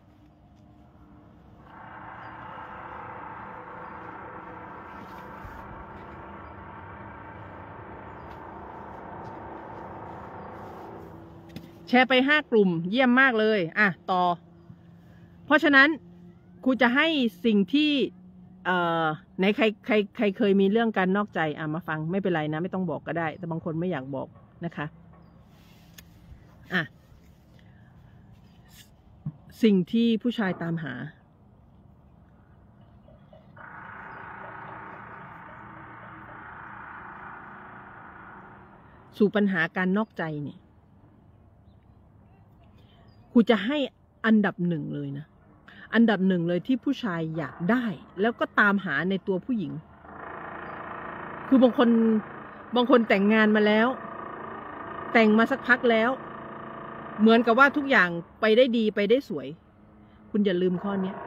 แชร์ไปห้ากลุ่มเยี่ยมมากเลยอ่ะต่อเพราะฉะนั้นครูจะให้สิ่งที่เอ่อในใครใครใครเคยมีเรื่องการนอกใจอ่ะมาฟังไม่เป็นไรนะไม่ต้องบอกก็ได้แต่บางคนไม่อยากบอกนะคะอ่ะสิ่งที่ผู้ชายตามหาสู่ปัญหาการนอกใจเนี่ยครูจะให้อันดับหนึ่งเลยนะอันดับหนึ่งเลยที่ผู้ชายอยากได้แล้วก็ตามหาในตัวผู้หญิงคือบางคนบางคนแต่งงานมาแล้วแต่งมาสักพักแล้วเหมือนกับว่าทุกอย่างไปได้ดีไปได้สวยคุณอย่าลืมข้อนี้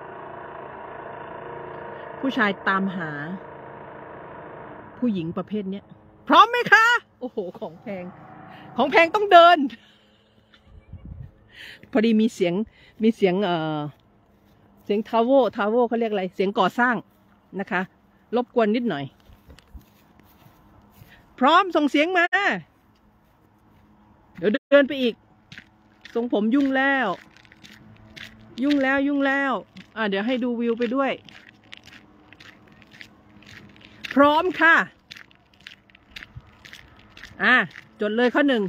ผู้ชายตามหาผู้หญิงประเภทเนี้ยพร้อมไหมคะโอ้โหของแพงของแพงต้องเดินพอดีมีเสียงมีเสียงเอ่อเสียงทาวเวอร์ทาวเวอร์เขาเรียกอะไรเสียงก่อสร้างนะคะรบกวนนิดหน่อยพร้อมส่งเสียงมาเดี๋ยวเดินไปอีกทรงผมยุ่งแล้วยุ่งแล้วยุ่งแล้วอ่ะเดี๋ยวให้ดูวิวไปด้วยพร้อมค่ะอ่ะจดเลยข้อหนึ่ง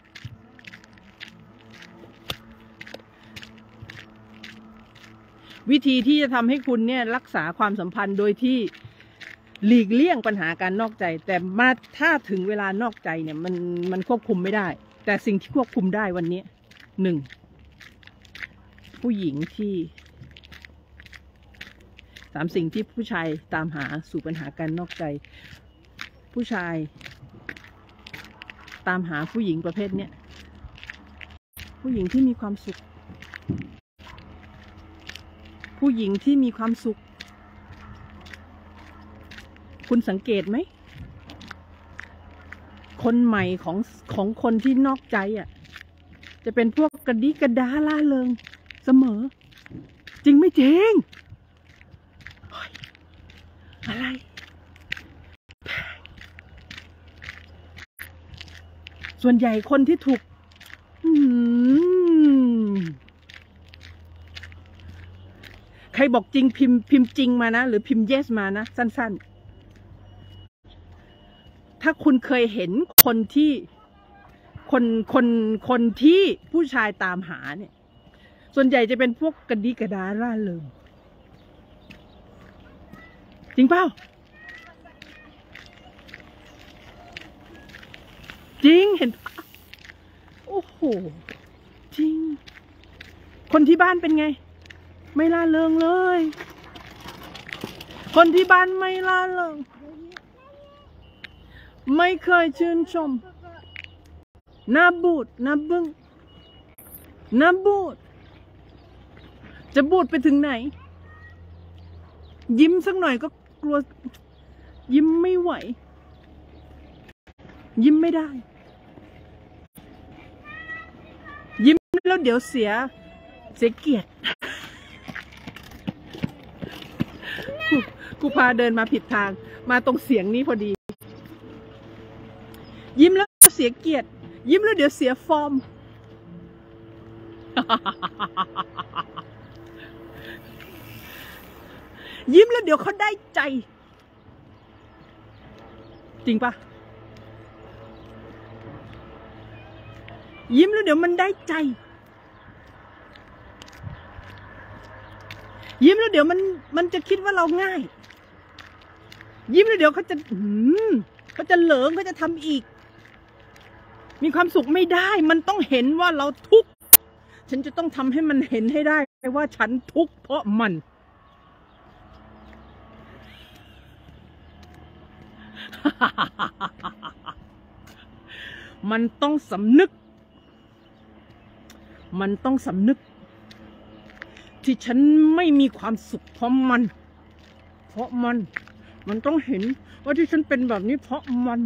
วิธีที่จะทำให้คุณเนี่ยรักษาความสัมพันธ์โดยที่หลีกเลี่ยงปัญหาการนอกใจแต่มาถ้าถึงเวลานอกใจเนี่ยมันมันควบคุมไม่ได้แต่สิ่งที่ควบคุมได้วันนี้หนึ่งผู้หญิงที่สามสิ่งที่ผู้ชายตามหาสู่ปัญหาการนอกใจผู้ชายตามหาผู้หญิงประเภทเนี้ยผู้หญิงที่มีความสุขผู้หญิงที่มีความสุขคุณสังเกตไหมคนใหม่ของของคนที่นอกใจอ่ะจะเป็นพวกกระดิกระดาล่าเริงเสมอจริงไม่จริงอะไรส่วนใหญ่คนที่ถูกรบอกจริงพิมพ์พิมพ์จริงมานะหรือพิมพ์ yes มานะสั้นๆถ้าคุณเคยเห็นคนที่คนคนคนที่ผู้ชายตามหาเนี่ยส่วนใหญ่จะเป็นพวกกระดิกระดาร่าเริงจริงเปล่าจริงเห็นโอ้โหจริงคนที่บ้านเป็นไงไม่ล่าเริงเลยคนที่บ้านไม่ล่าเริงไม่เคยชื่นชมหน้าบูดหน้าบึ้งหน้าบูดจะบูดไปถึงไหนยิ้มสักหน่อยก็กลัวยิ้มไม่ไหวยิ้มไม่ได้ยิ้มแล้วเดี๋ยวเสียเสียเกียรติกูพาเดินมาผิดทางมาตรงเสียงนี้พอดียิ้มแล้วเสียเกียรติยิ้มแล้วเดี๋ยวเสียฟอร์มยิ้มแล้วเดี๋ยวเขาได้ใจจริงปะยิ้มแล้วเดี๋ยวมันได้ใจยิ้มแล้วเดี๋ยวมันมันจะคิดว่าเราง่ายยิ้มแล้วเดี๋ยวเขาจะอืมเขาจะเหลิงเขาจะทำอีกมีความสุขไม่ได้มันต้องเห็นว่าเราทุกข์ฉันจะต้องทำให้มันเห็นให้ได้ว่าฉันทุกข์เพราะมันมันต้องสำนึกมันต้องสำนึกที่ฉันไม่มีความสุขเพราะมันเพราะมันมันต้องเห็นว่าที่ฉันเป็นแบบนี้เพราะมัน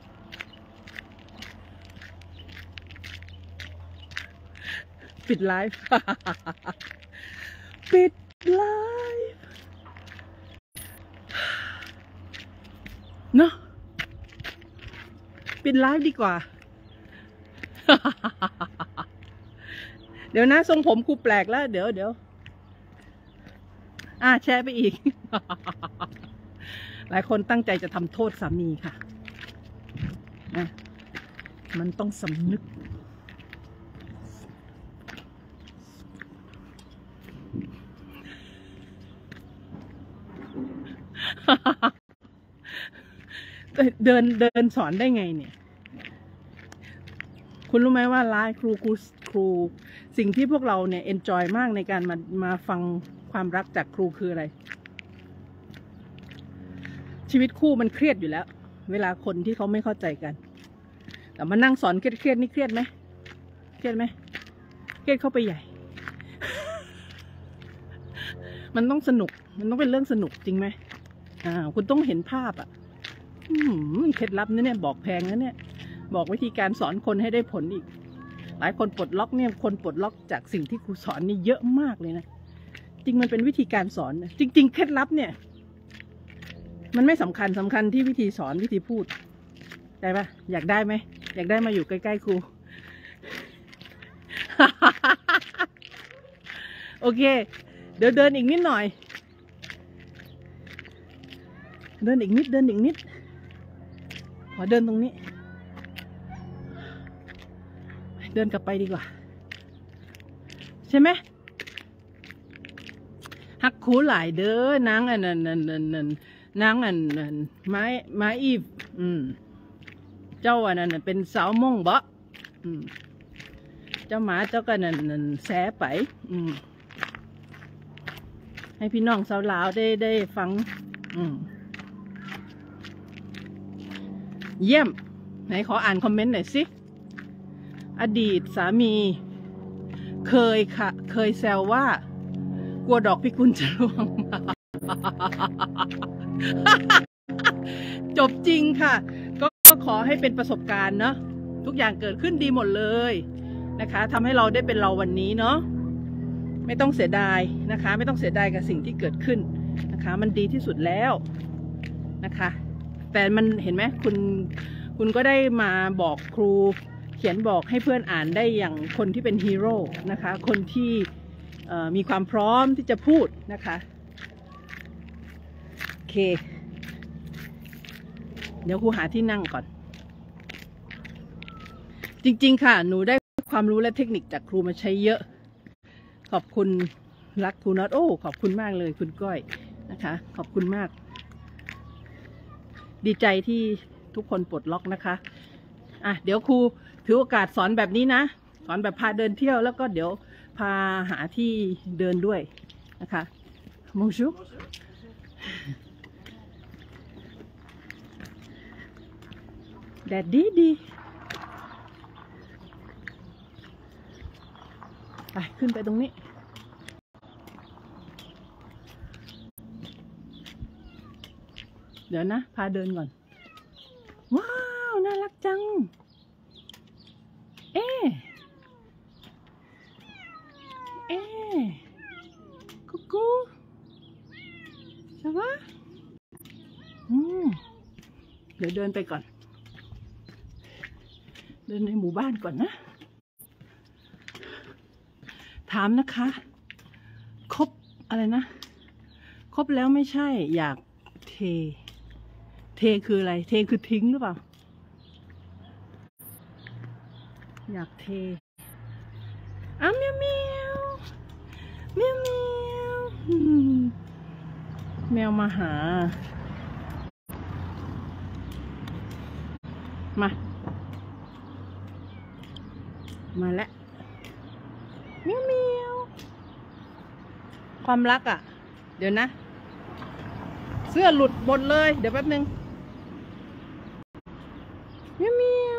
ปิดไลฟ์ ปิดไลฟ์เนาะปิดไลฟ์ดีกว่า เดี๋ยวนะทรงผมครูแปลกแล้วเดี๋ยวเดี๋ยวอ่ะแชร์ไปอีก หลายคนตั้งใจจะทำโทษสามีค่ะนะมันต้องสำนึก เดินเดินสอนได้ไงเนี่ยคุณรู้ไหมว่าไลฟ์ครูครูครูสิ่งที่พวกเราเนี่ยเอนจอยมากในการมามาฟังความรักจากครูคืออะไรชีวิตคู่มันเครียดอยู่แล้วเวลาคนที่เขาไม่เข้าใจกันแต่มานั่งสอนเครียดๆนี่เครียดไหมเครียดไหมเครียดเข้าไปใหญ่ มันต้องสนุกมันต้องเป็นเรื่องสนุกจริงไหมอ่าคุณต้องเห็นภาพอ่ะอืมเคล็ดลับนี่เนี่ยบอกแพงนะเนี่ยบอกวิธีการสอนคนให้ได้ผลอีกหลายคนปลดล็อกเนี่ยคนปลดล็อกจากสิ่งที่ครูสอนนี่เยอะมากเลยนะจริงมันเป็นวิธีการสอนนะจริงๆเคล็ดลับเนี่ยมันไม่สำคัญสำคัญที่วิธีสอนวิธีพูดได้ปะอยากได้ไหมอยากได้มาอยู่ใกล้ๆครู โอเคเดี๋ยวเดินอีกนิดหน่อยเดินอีกนิดเดินอีกนิดขอเดินตรงนี้เดินกลับไปดีกว่าใช่ไหมฮักคูหลายเด้อนางอันนั้นนั่นนั่นนั่นนางอันนั้นไม้ไม้อีฟอืมเจ้าอันนั้นเป็นสาวม่งบ่อืมเจ้าหมาเจ้าก็นั่นนั่นแสไปอืมให้พี่น้องสาวลาวได้ได้ฟังอืมเยี่ยมไหนขออ่านคอมเมนต์หน่อยสิอดีตสามีเคยค่ะเคยแซวว่ากลัวดอกพิกุลจะร่วง จบจริงค่ะก็ขอให้เป็นประสบการณ์เนาะทุกอย่างเกิดขึ้นดีหมดเลยนะคะทำให้เราได้เป็นเราวันนี้เนาะไม่ต้องเสียดายนะคะไม่ต้องเสียดายกับสิ่งที่เกิดขึ้นนะคะมันดีที่สุดแล้วนะคะแต่มันเห็นไหมคุณคุณก็ได้มาบอกครูเขียนบอกให้เพื่อนอ่านได้อย่างคนที่เป็นฮีโร่นะคะคนที่มีความพร้อมที่จะพูดนะคะโอเคเดี๋ยวครูหาที่นั่งก่อนจริงๆค่ะหนูได้ความรู้และเทคนิคจากครูมาใช้เยอะขอบคุณรักครูน็อตโอ้ขอบคุณมากเลยคุณก้อยนะคะขอบคุณมากดีใจที่ทุกคนปลดล็อกนะคะอ่ะเดี๋ยวครูถือโอกาสสอนแบบนี้นะสอนแบบพาเดินเที่ยวแล้วก็เดี๋ยวพาหาที่เดินด้วยนะคะมงชุแดดดีดีไปขึ้นไปตรงนี้เดี๋ยวนะพาเดินก่อนว้าวน่ารักจังเอ๊เอ๊กุ๊กกุ๊กใช่ปะอืมเดี๋ยวเดินไปก่อนเดินในหมู่บ้านก่อนนะถามนะคะครบอะไรนะครบแล้วไม่ใช่อยากเทเทคืออะไรเทคือทิ้งหรือเปล่าอยากเทอ้าวเมียวเมียวเมียวเมียวแมวมาหามามาแล้วเมียวเมียวความรักอ่ะเดี๋ยวนะเสื้อหลุดหมดเลยเดี๋ยวแป๊บนึงเมียวเมียว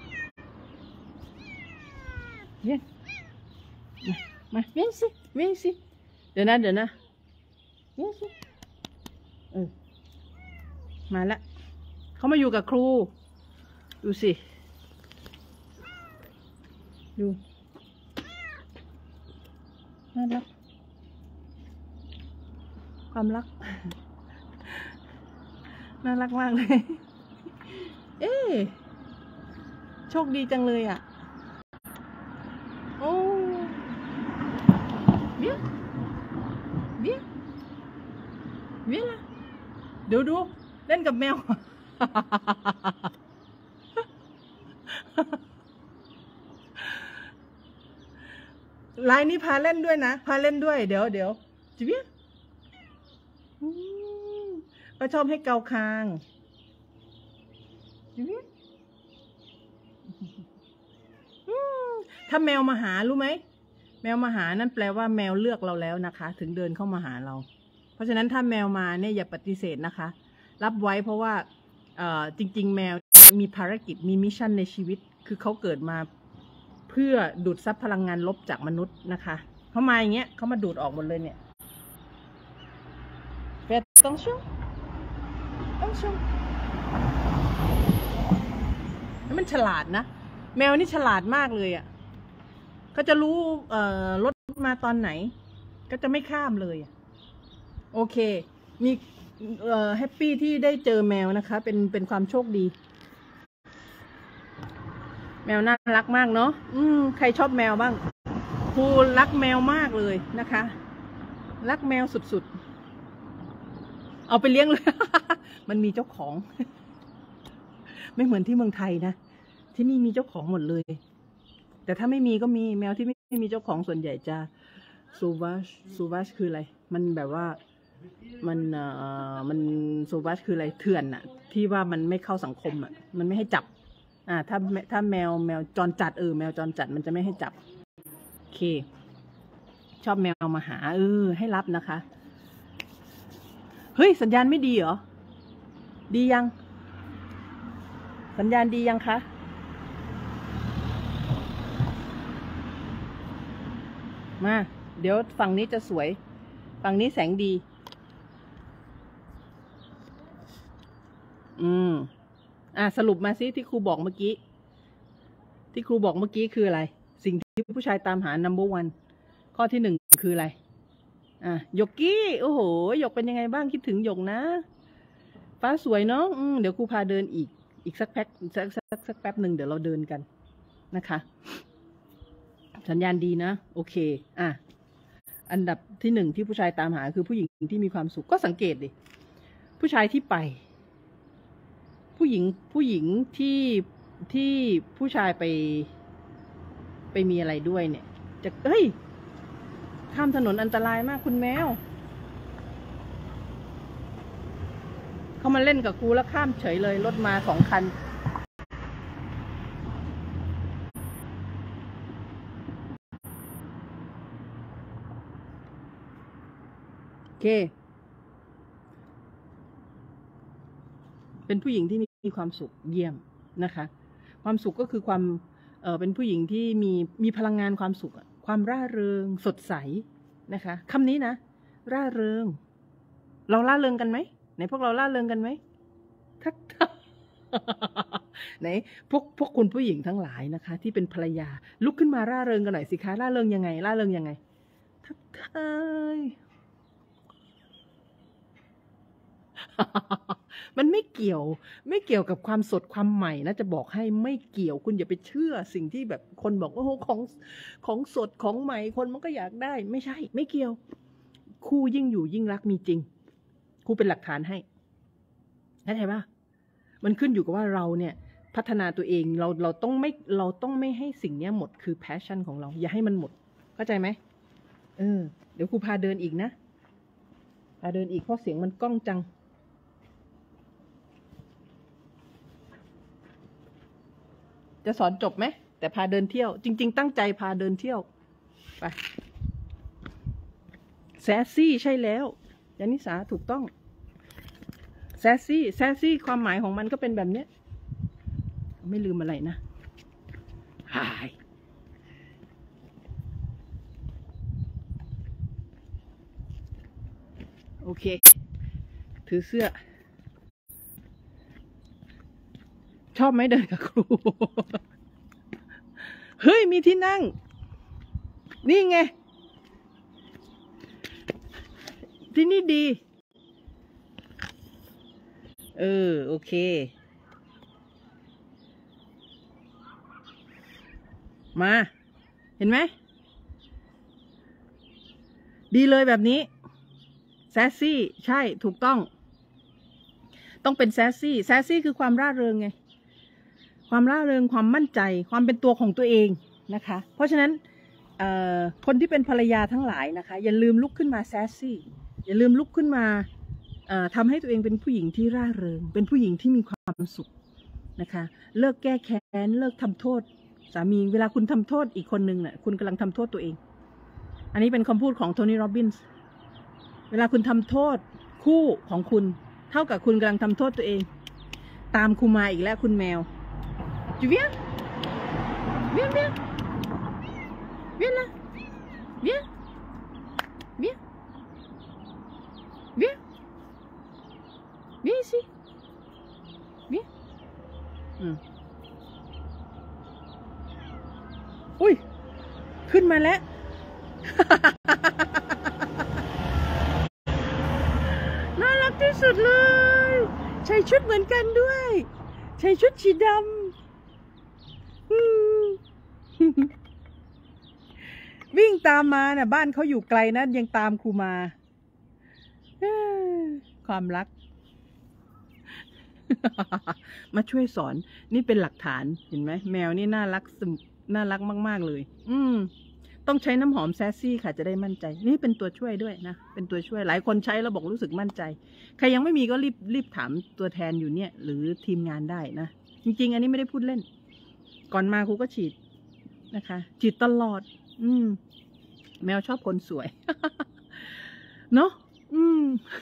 เวียนมาเวียนสิเวียนสิเดี๋ยวนะเดี๋ยวนะเวียนสิเออมาแล้วเขามาอยู่กับครูดูสิดูน่ารักความรักน่ารักมากเลยเอ๊ะโชคดีจังเลยอ่ะโอ้เบี้ยเบี้ยเบี้ยละดูดูเล่นกับแมวลายนี้พาเล่นด้วยนะพาเล่นด้วยเดี๋ยวเดี๋ยวจิเบี้ยก็ชอบให้เกาคางจิเบี้ยถ้าแมวมาหารู้ไหมแมวมาหานั่นแปลว่าแมวเลือกเราแล้วนะคะถึงเดินเข้ามาหาเราเพราะฉะนั้นถ้าแมวมาเนี่ยอย่าปฏิเสธนะคะรับไว้เพราะว่าเอ่อจริงๆแมวมีภารกิจมีมิชชั่นในชีวิตคือเขาเกิดมาเพื่อดูดซับพลังงานลบจากมนุษย์นะคะเขามาอย่างเงี้ยเขามาดูดออกหมดเลยเนี่ยเปิดต้องช่วยต้องช่วยแล้วมันฉลาดนะแมวนี่ฉลาดมากเลยอ่ะเขาจะรู้เอ่อรถมาตอนไหนก็จะไม่ข้ามเลยโอเคมีเอ่อแฮปปี้ที่ได้เจอแมวนะคะเป็นเป็นความโชคดีแมวน่ารักมากเนาะอืมใครชอบแมวบ้างครูรักแมวมากเลยนะคะรักแมวสุดๆเอาไปเลี้ยงเลย มันมีเจ้าของ ไม่เหมือนที่เมืองไทยนะที่นี่มีเจ้าของหมดเลยแต่ถ้าไม่มีก็มีแมวที่ไม่มีเจ้าของส่วนใหญ่จะซูวัชซูวัชคืออะไรมันแบบว่ามันเอ่อมันซูวัชคืออะไรเถื่อนอะที่ว่ามันไม่เข้าสังคมอะมันไม่ให้จับอ่าถ้าถ้าแมวแมวจรจัดเออแมวจรจัดมันจะไม่ให้จับโอเคชอบแมวมาหาเออให้รับนะคะเฮ้ยสัญญาณไม่ดีเหรอดียังสัญญาณดียังคะมาเดี๋ยวฝั่งนี้จะสวยฝั่งนี้แสงดีอืมอ่ะสรุปมาซิที่ครูบอกเมื่อกี้ที่ครูบอกเมื่อกี้คืออะไรสิ่งที่ผู้ชายตามหา นัมเบอร์ วันข้อที่หนึ่งคืออะไรอ่ะหยกกี้โอ้โหหยกเป็นยังไงบ้างคิดถึงหยกนะฟ้าสวยเนาะอืมเดี๋ยวครูพาเดินอีกอีกสักแป๊บสักสักสักแป๊บหนึ่งเดี๋ยวเราเดินกันนะคะสัญญาณดีนะโอเคอ่ะอันดับที่หนึ่งที่ผู้ชายตามหาคือผู้หญิงที่มีความสุขก็สังเกตดิผู้ชายที่ไป ผู้หญิงผู้หญิงที่ที่ผู้ชายไปไปมีอะไรด้วยเนี่ยจะเฮ้ยข้ามถนนอันตรายมากคุณแมวเขามาเล่นกับกูแล้วข้ามเฉยเลยรถมาสองคันโอเคเป็นผู้หญิงที่มีความสุขเยี่ยมนะคะความสุขก็คือความเออเป็นผู้หญิงที่มีมีพลังงานความสุขความร่าเริงสดใสนะคะคำนี้นะร่าเริงเราร่าเริงกันไหมไหนพวกเราร่าเริงกันไหมทักทายไหนพวกพวกคุณผู้หญิงทั้งหลายนะคะที่เป็นภรรยาลุกขึ้นมาร่าเริงกันหน่อยสิคะร่าเริงยังไงร่าเริงยังไงทักทายมันไม่เกี่ยวไม่เกี่ยวกับความสดความใหม่นะจะบอกให้ไม่เกี่ยวคุณอย่าไปเชื่อสิ่งที่แบบคนบอกว่าโอ้ของของสดของใหม่คนมันก็อยากได้ไม่ใช่ไม่เกี่ยวคู่ยิ่งอยู่ยิ่งรักมีจริงครูเป็นหลักฐานให้เข้าใจป่ะมันขึ้นอยู่กับว่าเราเนี่ยพัฒนาตัวเองเราเราต้องไม่เราต้องไม่ให้สิ่งนี้หมดคือ passion ของเราอย่าให้มันหมดเข้าใจไหมเออเดี๋ยวครูพาเดินอีกนะพาเดินอีกเพราะเสียงมันก้องจังจะสอนจบไหมแต่พาเดินเที่ยวจริงๆตั้งใจพาเดินเที่ยวไปแซสซี่ใช่แล้วยานิสาถูกต้องแซสซี่แซสซี่ความหมายของมันก็เป็นแบบเนี้ยไม่ลืมอะไรนะหายโอเคถือเสื้อชอบไหมเดินกับครูเฮ้ยมีที่นั่งนี่ไงที่นี่ดีเออโอเคมาเห็นไหมดีเลยแบบนี้แซสซี่ใช่ถูกต้องต้องเป็นแซสซี่แซสซี่คือความร่าเริงไงความร่าเริงความมั่นใจความเป็นตัวของตัวเองนะคะเพราะฉะนั้นคนที่เป็นภรรยาทั้งหลายนะคะอย่าลืมลุกขึ้นมาแซสซี่อย่าลืมลุกขึ้นมาทำให้ตัวเองเป็นผู้หญิงที่ร่าเริงเป็นผู้หญิงที่มีความสุขนะคะเลิกแก้แค้นเลิกทำโทษสามีเวลาคุณทำโทษอีกคนนึงน่ะคุณกำลังทำโทษตัวเองอันนี้เป็นคำพูดของโทนี่โรบินส์เวลาคุณทำโทษคู่ของคุณเท่ากับคุณกำลังทำโทษตัวเองตามครูมาอีกแล้วคุณแมวจูเวียเวียเวียเวียละเวียเวียเวียเวียสิเวียอืมอุ้ยขึ้นมาแล้วน่ารักที่สุดเลยใส่ชุดเหมือนกันด้วยใส่ชุดสีดำวิ่งตามมาน่ะบ้านเขาอยู่ไกลนะยังตามครูมาความรักมาช่วยสอนนี่เป็นหลักฐานเห็นไหมแมวนี่น่ารักน่ารักมากๆเลยอืมต้องใช้น้ำหอมแซสซี่ค่ะจะได้มั่นใจนี่เป็นตัวช่วยด้วยนะเป็นตัวช่วยหลายคนใช้แล้วบอกรู้สึกมั่นใจใครยังไม่มีก็รีบรีบถามตัวแทนอยู่เนี่ยหรือทีมงานได้นะจริงๆอันนี้ไม่ได้พูดเล่นก่อนมาครูก็ฉีดนะคะฉีดตลอดอืมแมวชอบคนสวย เนาะอืม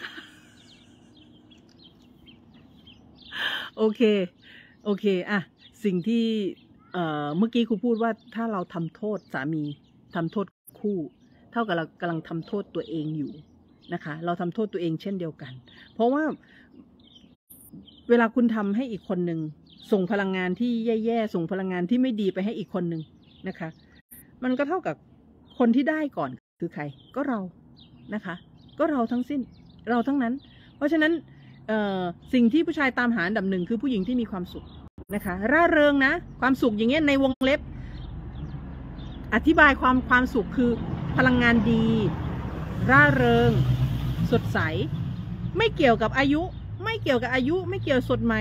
โอเคโอเคอะสิ่งที่เอ่อเมื่อกี้ครูพูดว่าถ้าเราทำโทษสามีทำโทษคู่เท่ากับเรากำลังทำโทษตัวเองอยู่นะคะเราทำโทษตัวเองเช่นเดียวกันเพราะว่าเวลาคุณทำให้อีกคนหนึ่งส่งพลังงานที่แย่ๆส่งพลังงานที่ไม่ดีไปให้อีกคนหนึ่งนะคะมันก็เท่ากับคนที่ได้ก่อนคือใครก็เรานะคะก็เราทั้งสิ้นเราทั้งนั้นเพราะฉะนั้นสิ่งที่ผู้ชายตามหาอันดับหนึ่งคือผู้หญิงที่มีความสุขนะคะร่าเริงนะความสุขอย่างเงี้ยในวงเล็บอธิบายความความสุขคือพลังงานดีร่าเริงสดใสไม่เกี่ยวกับอายุไม่เกี่ยวกับอายุไม่เกี่ยวสดใหม่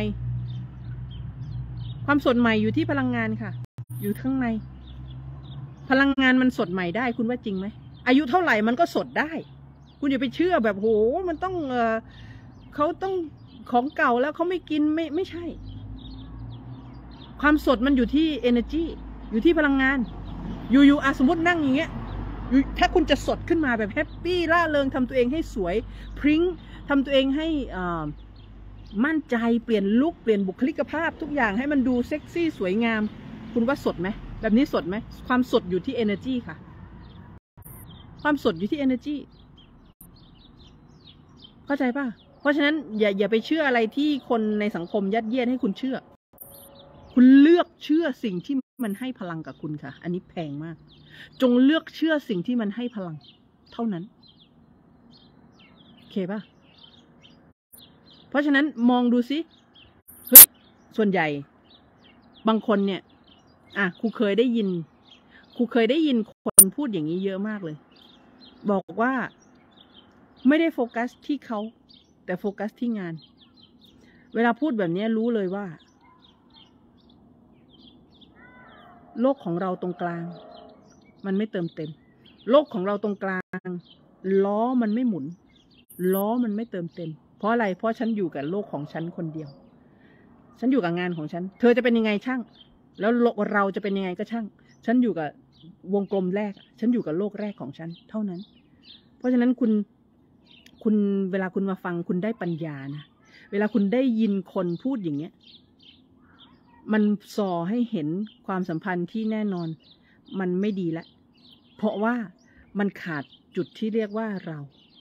ความสดใหม่อยู่ที่พลังงานค่ะอยู่ข้างในพลังงานมันสดใหม่ได้คุณว่าจริงไหมอายุเท่าไหร่มันก็สดได้คุณอย่าไปเชื่อแบบโหมันต้องเออเขาต้องของเก่าแล้วเขาไม่กินไม่ไม่ใช่ความสดมันอยู่ที่ energy อยู่ที่พลังงานอยู่ๆอ่ะสมมตินั่งอย่างเงี้ยถ้าคุณจะสดขึ้นมาแบบแฮปปี้ร่าเริงทำตัวเองให้สวยพริ้งทำตัวเองให้อ่ามั่นใจเปลี่ยนลุคเปลี่ยนบุคลิกภาพทุกอย่างให้มันดูเซ็กซี่สวยงามคุณว่าสดไหมแบบนี้สดไหมความสดอยู่ที่ energy ค่ะความสดอยู่ที่ energy เข้าใจป่ะเพราะฉะนั้นอย่าอย่าไปเชื่ออะไรที่คนในสังคมยัดเยียดให้คุณเชื่อคุณเลือกเชื่อสิ่งที่มันให้พลังกับคุณค่ะอันนี้แพงมากจงเลือกเชื่อสิ่งที่มันให้พลังเท่านั้นโอเคป่ะเพราะฉะนั้นมองดูสิเฮ้ยส่วนใหญ่บางคนเนี่ยอ่ะครูเคยได้ยินครูเคยได้ยินคนพูดอย่างนี้เยอะมากเลยบอกว่าไม่ได้โฟกัสที่เขาแต่โฟกัสที่งานเวลาพูดแบบนี้รู้เลยว่าโลกของเราตรงกลางมันไม่เติมเต็มโลกของเราตรงกลางล้อมันไม่หมุนล้อมันไม่เติมเต็มเพราะอะไรเพราะฉันอยู่กับโลกของฉันคนเดียวฉันอยู่กับงานของฉันเธอจะเป็นยังไงช่างแล้วเราจะเป็นยังไงก็ช่างฉันอยู่กับวงกลมแรกฉันอยู่กับโลกแรกของฉันเท่านั้นเพราะฉะนั้นคุณคุณเวลาคุณมาฟังคุณได้ปัญญานะเวลาคุณได้ยินคนพูดอย่างเงี้ยมันส่อให้เห็นความสัมพันธ์ที่แน่นอนมันไม่ดีแล้วเพราะว่ามันขาดจุดที่เรียกว่าเรา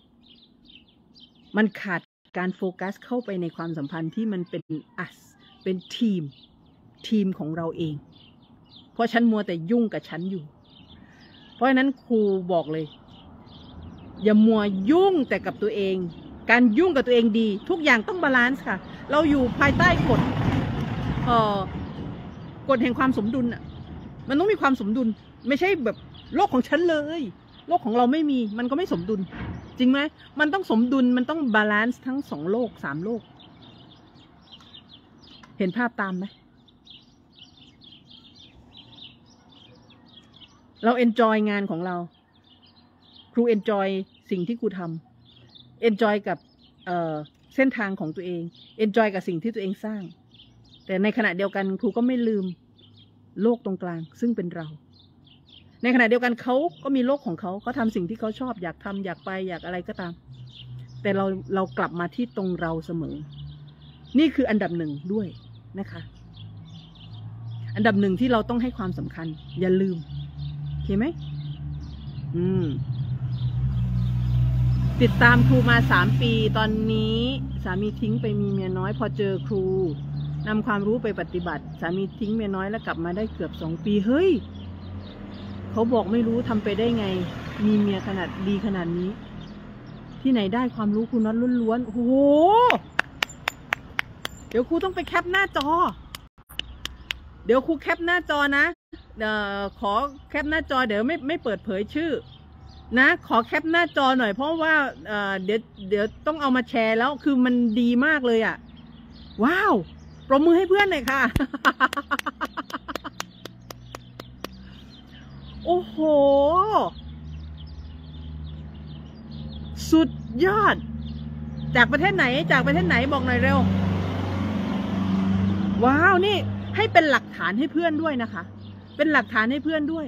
มันขาดการโฟกัสเข้าไปในความสัมพันธ์ที่มันเป็น us เป็นทีมทีมของเราเองเพราะฉันมัวแต่ยุ่งกับฉันอยู่เพราะฉะนั้นครูบอกเลยอย่ามัวยุ่งแต่กับตัวเองการยุ่งกับตัวเองดีทุกอย่างต้องบาลานซ์ค่ะเราอยู่ภายใต้กฎเอ่อกฎแห่งความสมดุลอ่ะมันต้องมีความสมดุลไม่ใช่แบบโลกของฉันเลยโลกของเราไม่มีมันก็ไม่สมดุลจริงไหมมันต้องสมดุลมันต้องบาลานซ์ทั้งสองโลกสามโลกเห็นภาพตามไหมเราเอนจอยงานของเราครูเอนจอยสิ่งที่ครูทำเอนจอยกับเอ่อเส้นทางของตัวเองเอนจอยกับสิ่งที่ตัวเองสร้างแต่ในขณะเดียวกันครูก็ไม่ลืมโลกตรงกลางซึ่งเป็นเราในขณะเดียวกันเขาก็มีโลกของเขาเขาทำสิ่งที่เขาชอบอยากทำอยากไปอยากอะไรก็ตามแต่เราเรากลับมาที่ตรงเราเสมอนี่คืออันดับหนึ่งด้วยนะคะอันดับหนึ่งที่เราต้องให้ความสำคัญอย่าลืมโอเคไหมอืมติดตามครูมาสามปีตอนนี้สามีทิ้งไปมีเมียน้อยพอเจอครูนำความรู้ไปปฏิบัติสามีทิ้งเมียน้อยแล้วกลับมาได้เกือบสองปีเฮ้ยเขาบอกไม่รู้ทำไปได้ไงมีเมียขนาดดีขนาดนี้ที่ไหนได้ความรู้ครูน็อตล้วนๆโอ้โหเดี๋ยวครูต้องไปแคปหน้าจอเดี๋ยวครูแคปหน้าจอนะเอ่อขอแคปหน้าจอเดี๋ยวไม่ไม่เปิดเผยชื่อนะขอแคปหน้าจอหน่อยเพราะว่าเอ่อเดี๋ยวเดี๋ยวต้องเอามาแชร์แล้วคือมันดีมากเลยอ่ะว้าวปรบมือให้เพื่อนหน่อยค่ะ โอ้โหสุดยอดจากประเทศไหนจากประเทศไหนบอกหน่อยเร็วว้าวนี่ให้เป็นหลักฐานให้เพื่อนด้วยนะคะเป็นหลักฐานให้เพื่อนด้วย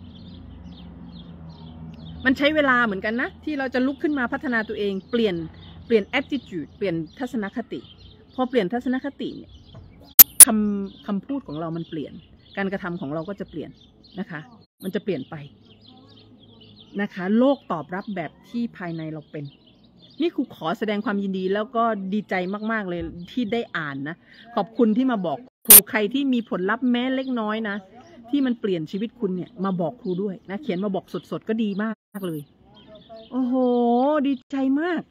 มันใช้เวลาเหมือนกันนะที่เราจะลุกขึ้นมาพัฒนาตัวเองเปลี่ยนเปลี่ยน attitude เปลี่ยนทัศนคติพอเปลี่ยนทัศนคติเนี่ยคำคำพูดของเรามันเปลี่ยนการกระทำของเราก็จะเปลี่ยนนะคะมันจะเปลี่ยนไปนะคะโลกตอบรับแบบที่ภายในเราเป็นนี่ครูขอแสดงความยินดีแล้วก็ดีใจมากๆเลยที่ได้อ่านนะขอบคุณที่มาบอกครูใครที่มีผลลัพธ์แม้เล็กน้อยนะที่มันเปลี่ยนชีวิตคุณเนี่ยมาบอกครูด้วยนะเขียนมาบอกสดๆก็ดีมากเลยโอ้โหดีใจมาก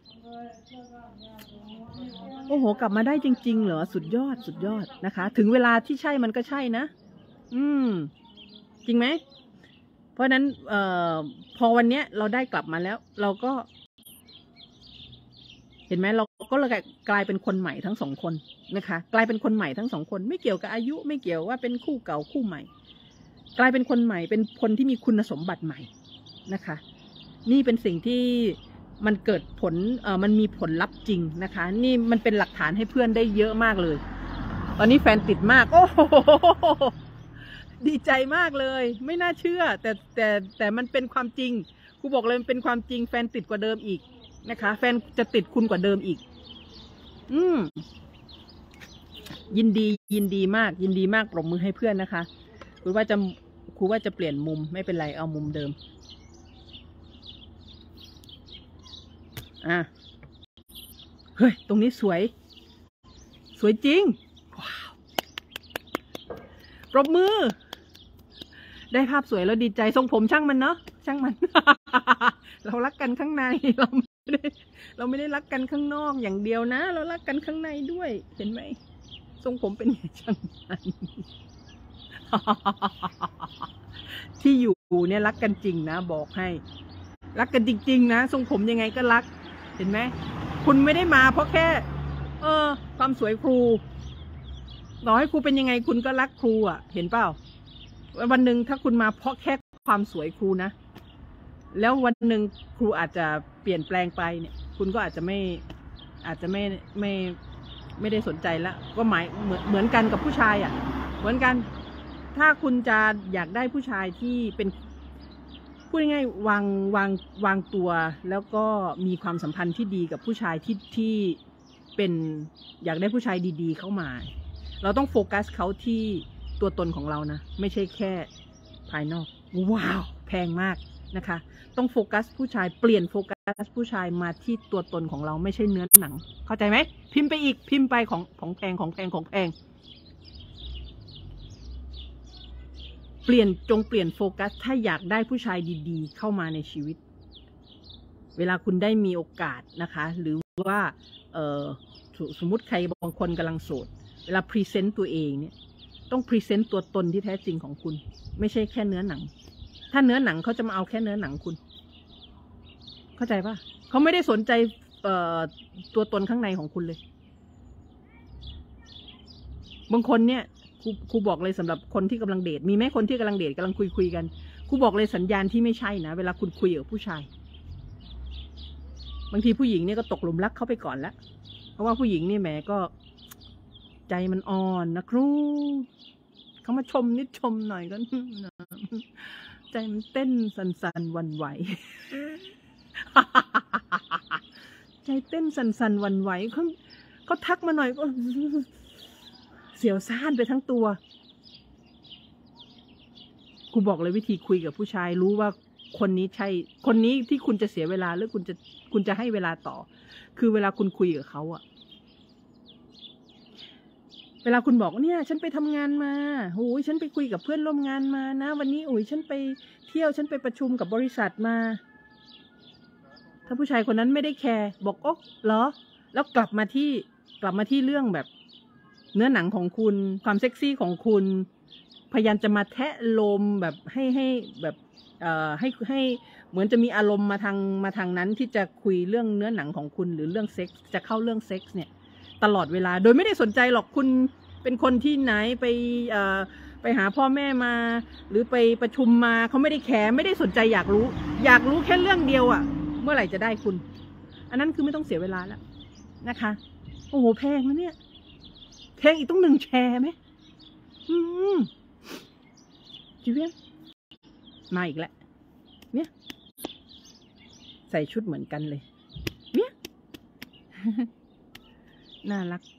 โอ้โหกลับมาได้จริงๆเหรอสุดยอดสุดยอดนะคะถึงเวลาที่ใช่มันก็ใช่นะอืมจริงไหมเพราะฉะนั้นเอ่อพอวันนี้เราได้กลับมาแล้ว เราก็ เห็นไหมเราก็เลยกลายเป็นคนใหม่ทั้งสองคนนะคะ กลายเป็นคนใหม่ทั้งสองคนไม่เกี่ยวกับอายุไม่เกี่ยวว่าเป็นคู่เก่าคู่ใหม่ กลายเป็นคนใหม่เป็นคนที่มีคุณสมบัติใหม่นะคะ นี่เป็นสิ่งที่มันเกิดผลเอ่อมันมีผลลัพธ์จริงนะคะ นี่มันเป็นหลักฐานให้เพื่อนได้เยอะมากเลย ตอนนี้แฟนติดมากโอ้โหดีใจมากเลยไม่น่าเชื่อแต่แต่แต่มันเป็นความจริงครูบอกเลยมันเป็นความจริงแฟนติดกว่าเดิมอีกนะคะแฟนจะติดคุณกว่าเดิมอีกอืมยินดียินดีมากยินดีมากปรบมือให้เพื่อนนะคะครูว่าจะครูว่าจะเปลี่ยนมุมไม่เป็นไรเอามุมเดิมอ่ะเฮ้ยตรงนี้สวยสวยจริงว้าวปรบมือได้ภาพสวยแล้วดีใจทรงผมช่างมันเนาะช่างมัน เรารักกันข้างในเราไม่ได้เราไม่ได้รักกันข้างนอกอย่างเดียวนะเรารักกันข้างในด้วยเห็นไหมทรงผมเป็นไงช่างมัน ที่อยู่เนี่ยรักกันจริงนะบอกให้รักกันจริงๆนะทรงผมยังไงก็รักเห็นไหมคุณไม่ได้มาเพราะแค่เออความสวยครูต่อให้ครูเป็นยังไงคุณก็รักครูอ่ะเห็นเปล่าวันหนึ่งถ้าคุณมาเพราะแค่ความสวยครูนะแล้ววันหนึ่งครูอาจจะเปลี่ยนแปลงไปเนี่ยคุณก็อาจจะไม่อาจจะไม่ไม่ไม่ได้สนใจแล้วก็หมายเหมือนเหมือนกันกับผู้ชายอ่ะเหมือนกันถ้าคุณจะอยากได้ผู้ชายที่เป็นพูดง่ายๆวางวางวางตัวแล้วก็มีความสัมพันธ์ที่ดีกับผู้ชายที่ที่เป็นอยากได้ผู้ชายดีๆเข้ามาเราต้องโฟกัสเขาที่ตัวตนของเรานะไม่ใช่แค่ภายนอกว้าวแพงมากนะคะต้องโฟกัสผู้ชายเปลี่ยนโฟกัสผู้ชายมาที่ตัวตนของเราไม่ใช่เนื้อหนังเข้าใจไหมพิมพ์ไปอีกพิมพ์ไปของของแพงของแพงของแพงเปลี่ยนจงเปลี่ยนโฟกัสถ้าอยากได้ผู้ชายดีๆเข้ามาในชีวิตเวลาคุณได้มีโอกาสนะคะหรือว่าเออสมมุติใครบางคนกำลังโสดเวลาพรีเซนต์ตัวเองเนี่ยต้องพรีเซนต์ตัวตนที่แท้จริงของคุณไม่ใช่แค่เนื้อหนังถ้าเนื้อหนังเขาจะมาเอาแค่เนื้อหนังคุณเข้าใจป่ะเขาไม่ได้สนใจเอ่อตัวตนข้างในของคุณเลยบางคนเนี่ยครูครูบอกเลยสำหรับคนที่กำลังเดทมีไหมคนที่กำลังเดทกำลังคุยคุยกันครูบอกเลยสัญญาณที่ไม่ใช่นะเวลาคุณคุยกับผู้ชายบางทีผู้หญิงเนี่ยก็ตกหลุมรักเขาไปก่อนแล้วเพราะว่าผู้หญิงนี่แหมก็ใจมันอ่อนนะครูเขามาชมนิดชมหน่อยก็ใจมันเต้นสั่นๆวันไหว ใจเต้นสั่นๆวันไหวเขาเขาทักมาหน่อยก็เสียวซ่านไปทั้งตัวครูบอกเลยวิธีคุยกับผู้ชายรู้ว่าคนนี้ใช่คนนี้ที่คุณจะเสียเวลาหรือคุณจะคุณจะให้เวลาต่อคือเวลาคุณคุยกับเขาอะเวลาคุณบอกเนี่ยฉันไปทำงานมาโอ้ยฉันไปคุยกับเพื่อนร่วมงานมานะวันนี้โอ้ยฉันไปเที่ยวฉันไปประชุมกับบริษัทมาถ้าผู้ชายคนนั้นไม่ได้แคร์บอกโอ๊ะเหรอแล้วกลับมาที่กลับมาที่เรื่องแบบเนื้อหนังของคุณความเซ็กซี่ของคุณพยายามจะมาแทะลมแบบให้ให้แบบเอ่อให้ให้เหมือนจะมีอารมณ์มาทางมาทางนั้นที่จะคุยเรื่องเนื้อหนังของคุณหรือเรื่องเซ็กส์จะเข้าเรื่องเซ็กส์เนี่ยตลอดเวลาโดยไม่ได้สนใจหรอกคุณเป็นคนที่ไหนไปเอ่อไปหาพ่อแม่มาหรือไปประชุมมาเขาไม่ได้แคร์ไม่ได้สนใจอยากรู้อยากรู้แค่เรื่องเดียวอะเมื่อไหร่จะได้คุณอันนั้นคือไม่ต้องเสียเวลาแล้วนะคะโอ้โหแพงนะเนี่ยแพงอีกต้องหนึ่งแชร์ไหมอืมจีเวียนมาอีกแล้วเนี่ยใส่ชุดเหมือนกันเลยเนี่ยน่ารัก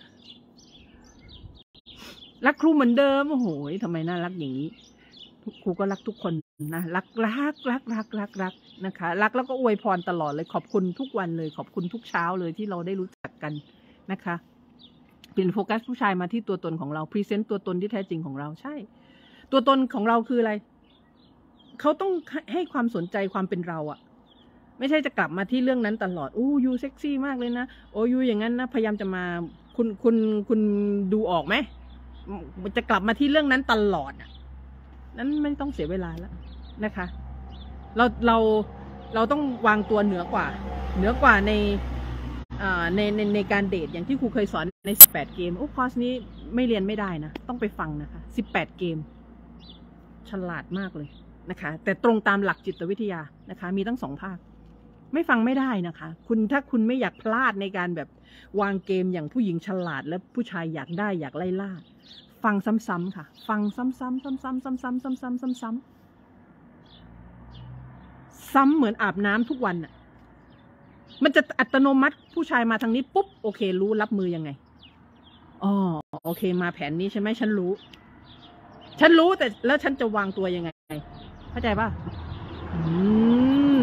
รักครูเหมือนเดิมโอ้โหทำไมน่ารักอย่างนี้ครูก็รักทุกคนนะรักรักรักรักรักรักนะคะรักแล้วก็อวยพรตลอดเลยขอบคุณทุกวันเลยขอบคุณทุกเช้าเลยที่เราได้รู้จักกันนะคะเปลี่ยนโฟกัสผู้ชายมาที่ตัวตนของเราพรีเซนต์ตัวตนที่แท้จริงของเราใช่ตัวตนของเราคืออะไรเขาต้องให้ความสนใจความเป็นเราอะไม่ใช่จะกลับมาที่เรื่องนั้นตลอดอู้ยูเซ็กซี่มากเลยนะโอ้ยูอย่างนั้นนะพยายามจะมาคุณคุณคุณดูออกไหมจะกลับมาที่เรื่องนั้นตลอดอ่ะนั้นไม่ต้องเสียเวลาแล้วนะคะ เราเราเราต้องวางตัวเหนือกว่าเหนือกว่าในในในในการเดทอย่างที่ครูเคยสอนในสิบแปดเกมโอ้คอร์สนี้ไม่เรียนไม่ได้นะต้องไปฟังนะคะสิบแปดเกมฉลาดมากเลยนะคะแต่ตรงตามหลักจิตวิทยานะคะมีตั้งสองภาคไม่ฟังไม่ได้นะคะคุณถ้าคุณไม่อยากพลาดในการแบบวางเกมอย่างผู้หญิงฉลาดและผู้ชายอยากได้อยากไล่ล่าฟังซ้ำๆค่ะฟังซ้ำๆซ้ำๆซ้ำๆซ้ำๆซ้ำๆซ้ำๆซ้ำซ้ำเหมือนอาบน้ำทุกวันอ่ะมันจะอัตโนมัติผู้ชายมาทางนี้ปุ๊บโอเครู้รับมือยังไงอ๋อโอเคมาแผนนี้ใช่ไหมฉันรู้ฉันรู้แต่แล้วฉันจะวางตัวยังไงเข้าใจป่ะอืม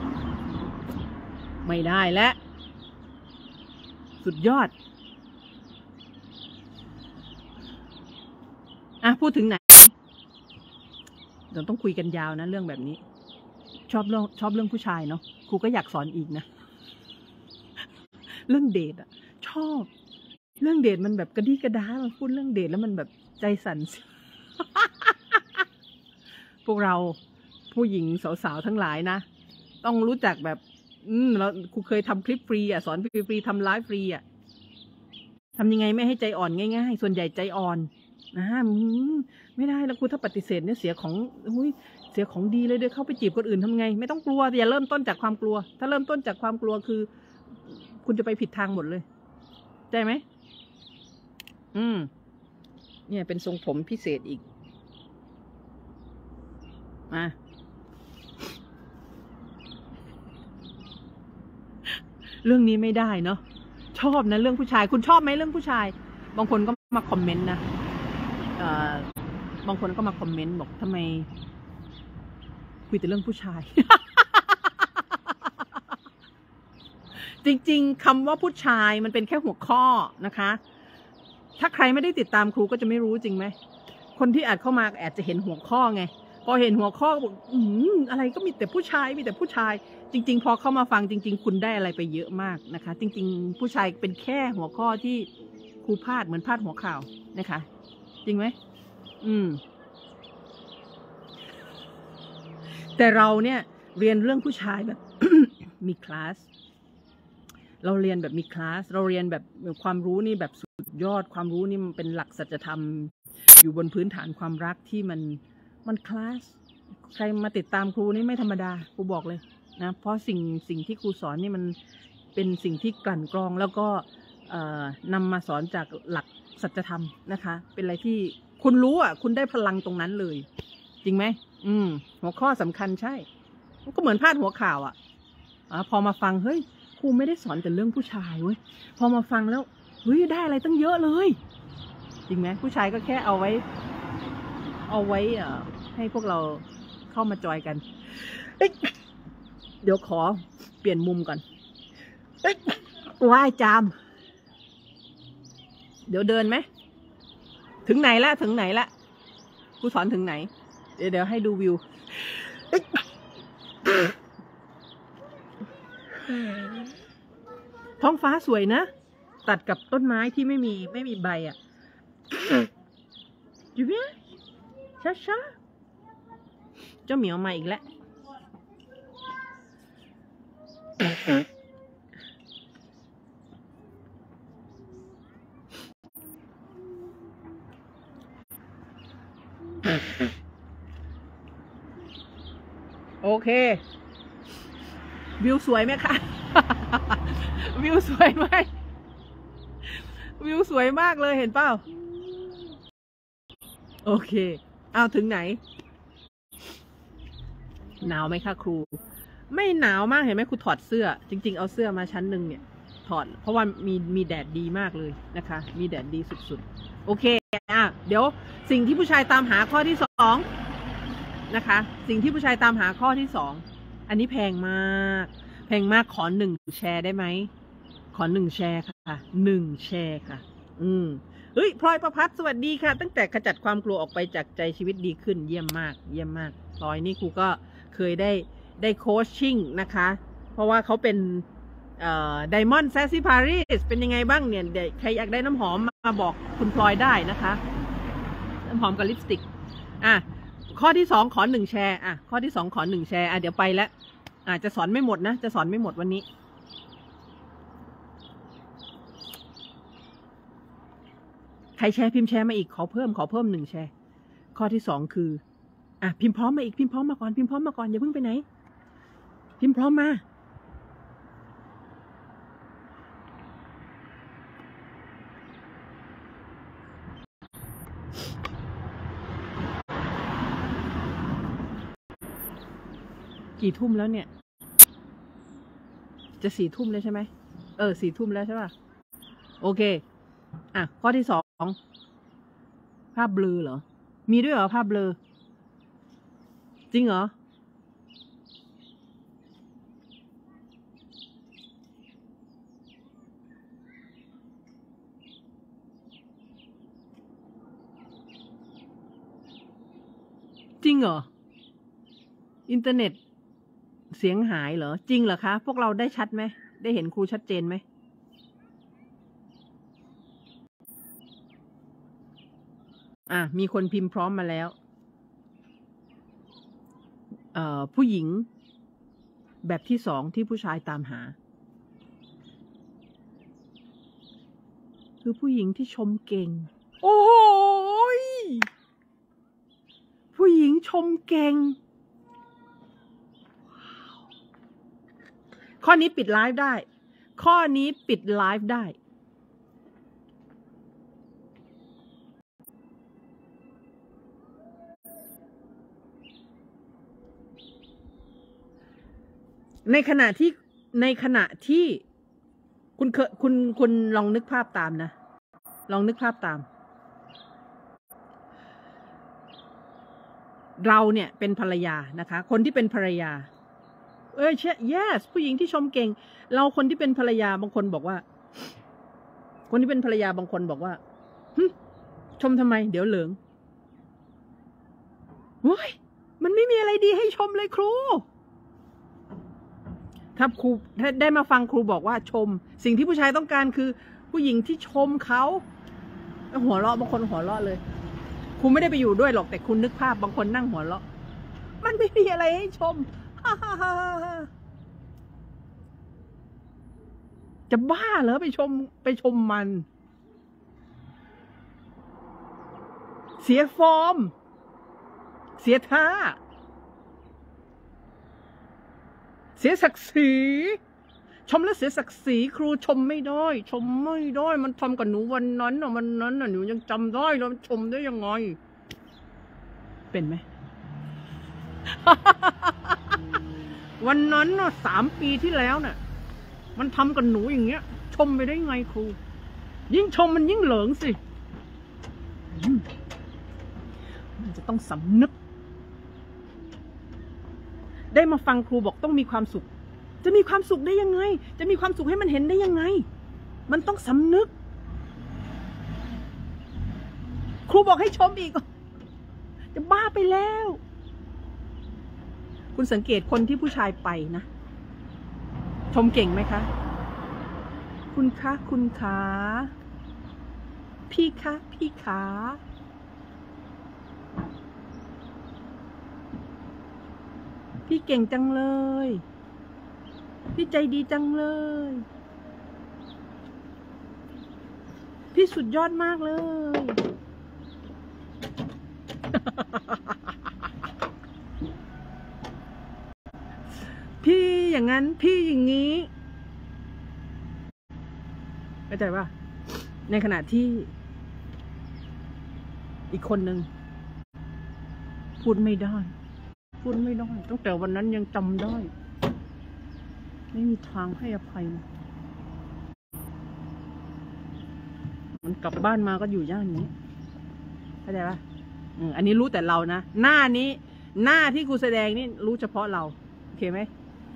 ไม่ได้และสุดยอดอ่ะพูดถึงไหนเดี๋ยวต้องคุยกันยาวนะเรื่องแบบนี้ชอบเรื่องชอบเรื่องผู้ชายเนาะครูก็อยากสอนอีกนะเรื่องเดทอะชอบเรื่องเดทมันแบบกระดี้กระดามันพูดเรื่องเดทแล้วมันแบบใจสั่น พวกเราผู้หญิงสาวๆทั้งหลายนะต้องรู้จักแบบอืมเราครูเคยทำคลิปฟรีอ่ะสอนฟรีๆทำไลฟ์ฟรีอ่ะทำยังไงไม่ให้ใจอ่อนง่ายๆส่วนใหญ่ใจอ่อนนะไม่ได้แล้วครูถ้าปฏิเสธเนี่ยเสียของอุ้ยเสียของดีเลยเดี๋ยวเข้าไปจีบคนอื่นทำไงไม่ต้องกลัวอย่าเริ่มต้นจากความกลัวถ้าเริ่มต้นจากความกลัวคือคุณจะไปผิดทางหมดเลยใช่ไหมอืมเนี่ยเป็นทรงผมพิเศษอีกมาเรื่องนี้ไม่ได้เนาะชอบนะเรื่องผู้ชายคุณชอบไหมเรื่องผู้ชายบางคนก็มาคอมเมนต์นะเอ่อบางคนก็มาคอมเมนต์บอกทำไมคุยแต่เรื่องผู้ชาย จริงๆคำว่าผู้ชายมันเป็นแค่หัวข้อนะคะถ้าใครไม่ได้ติดตามครูก็จะไม่รู้จริงไหมคนที่อาจเข้ามาอาจจะเห็นหัวข้อไงพอเห็นหัวข้อบอกอืมอะไรก็มีแต่ผู้ชายมีแต่ผู้ชายจริงๆพอเข้ามาฟังจริงๆคุณได้อะไรไปเยอะมากนะคะจริงๆผู้ชายเป็นแค่หัวข้อที่ครูพาดเหมือนพาดหัวข่าวนะคะจริงไหมอืมแต่เราเนี่ยเรียนเรื่องผู้ชายแบบ มีคลาสเราเรียนแบบมีคลาสเราเรียนแบบความรู้นี่แบบสุดยอดความรู้นี่มันเป็นหลักสัจธรรมอยู่บนพื้นฐานความรักที่มันมันคลาสใครมาติดตามครูนี่ไม่ธรรมดาครูบอกเลยนะเพราะสิ่งสิ่งที่ครูสอนนี่มันเป็นสิ่งที่กลั่นกรองแล้วก็นำมาสอนจากหลักสัจธรรมนะคะเป็นอะไรที่คุณรู้อ่ะคุณได้พลังตรงนั้นเลยจริงไหมอืมหัวข้อสำคัญใช่มันก็เหมือนพาดหัวข่าวอ่ะอ่ะพอมาฟังเฮ้ยครูไม่ได้สอนแต่เรื่องผู้ชายเว้ยพอมาฟังแล้วเฮ้ยได้อะไรตั้งเยอะเลยจริงไหมผู้ชายก็แค่เอาไว้เอาไว้เอ่อให้พวกเราเข้ามาจอยกันเดี๋ยวขอเปลี่ยนมุมก่อนว่ายจามเดี๋ยวเดินไหมถึงไหนละถึงไหนละครูสอนถึงไหนเดี๋ยวเดี๋ยวให้ดูวิวท้องฟ้าสวยนะตัดกับต้นไม้ที่ไม่มีไม่มีใบอ่ะอยู่ไหมช้าช้าเจ้าเหมียวมาอีกแล้วโอเควิวสวยไหมคะ วิวสวยไหมวิวสวยมากเลยเห็นเปล่าโอเคเอาถึงไหนหนาวไหมคะครูไม่หนาวมากเห็นไหมครูถอดเสื้อจริงๆเอาเสื้อมาชั้นหนึ่งเนี่ยถอดเพราะว่ามีมีแดดดีมากเลยนะคะมีแดดดีสุดๆโอเคอ่ะเดี๋ยวสิ่งที่ผู้ชายตามหาข้อที่สองนะคะสิ่งที่ผู้ชายตามหาข้อที่สองอันนี้แพงมากแพงมากขอหนึ่งแชร์ได้ไหมขอหนึ่งแชร์ค่ะหนึ่งแชร์ค่ะอืมเฮ้ยพลอยประภัสสวัสดีค่ะตั้งแต่ขจัดความกลัวออกไปจากใจชีวิตดีขึ้นเยี่ยมมากเยี่ยมมากพลอยนี่ครูก็เคยได้ได้โคชชิ่งนะคะเพราะว่าเขาเป็นเอ่อ Diamond Sassy Paris เป็นยังไงบ้างเนี่ยเดี๋ยวใครอยากได้น้ำหอมมาบอกคุณพลอยได้นะคะน้ำหอมกับลิปสติกอ่ะข้อที่สองขอหนึ่งแชร์อ่ะข้อที่สองขอหนึ่งแชร์อ่ะเดี๋ยวไปแล้วอาจจะสอนไม่หมดนะจะสอนไม่หมดวันนี้ใครแชร์พิมพ์แชร์มาอีกขอเพิ่มขอเพิ่มหนึ่งแชร์ข้อที่สองคืออ่ะพิมพ์พร้อมมาอีกพิมพ์พร้อมมาก่อนพิมพ์พร้อมมาก่อนอย่าเพิ่งไปไหนพิมพ์พร้อมมากี่ทุ่มแล้วเนี่ยจะสี่ทุ่มแล้วใช่ไหมเออสี่ทุ่มแล้วใช่ป่ะโอเคอ่ะข้อที่สองภาพเบลอเหรอมีด้วยเหรอภาพเบลอจริงเหรอจริงเหรออินเทอร์เน็ตเสียงหายเหรอจริงเหรอคะพวกเราได้ชัดไหมได้เห็นครูชัดเจนไหมอ่ะมีคนพิมพ์พร้อมมาแล้วเอ่อผู้หญิงแบบที่สองที่ผู้ชายตามหาคือผู้หญิงที่ชมเก่งโอ้โหผู้หญิงชมเก่งข้อนี้ปิดไลฟ์ได้ข้อนี้ปิดไลฟ์ได้ในขณะที่ในขณะที่คุณเคคุณคุณลองนึกภาพตามนะลองนึกภาพตามเราเนี่ยเป็นภรรยานะคะคนที่เป็นภรรยาเอ้ย yes ผู้หญิงที่ชมเก่งเราคนที่เป็นภรรยาบางคนบอกว่าคนที่เป็นภรรยาบางคนบอกว่าชมทำไมเดี๋ยวเหลืองโอ้ยมันไม่มีอะไรดีให้ชมเลยครูถ้าครูถ้าได้มาฟังครูบอกว่าชมสิ่งที่ผู้ชายต้องการคือผู้หญิงที่ชมเขาหัวเราะบางคนหัวเราะเลยครูไม่ได้ไปอยู่ด้วยหรอกแต่คุณนึกภาพบางคนนั่งหัวเราะมันไม่มีอะไรให้ชมจะบ้าเหรอไปชมไปชมมันเสียฟอร์มเสียท่าเสียศักดิ์ศรีชมแล้วเสียศักดิ์ศรีครูชมไม่ได้ชมไม่ได้มันทำกับหนูวันนั้นอ่ะวันนั้นอ่ะหนูยังจำได้แล้วชมได้ยังไงเป็นไหม วันนั้นน่ะสามปีที่แล้วน่ะมันทำกับหนูอย่างเงี้ยชมไปได้ไงครูยิ่งชมมันยิ่งเหลิงสิมันจะต้องสำนึกได้มาฟังครูบอกต้องมีความสุขจะมีความสุขได้ยังไงจะมีความสุขให้มันเห็นได้ยังไงมันต้องสำนึกครูบอกให้ชมอีกจะบ้าไปแล้วคุณสังเกตคนที่ผู้ชายไปนะชมเก่งไหมคะคุณคะคุณขาพี่คะพี่ขาพี่เก่งจังเลยพี่ใจดีจังเลยพี่สุดยอดมากเลยพี่อย่างนั้นพี่อย่างนี้เข้าใจป่ะในขณะที่อีกคนหนึ่งพูดไม่ได้พูดไม่ได้ตั้งแต่วันนั้นยังจำได้ไม่มีทางให้อภัยมันกลับบ้านมาก็อยู่ย่านนี้เข้าใจป่ะอืมอันนี้รู้แต่เรานะหน้านี้หน้าที่ครูแสดงนี่รู้เฉพาะเราโอเคไหม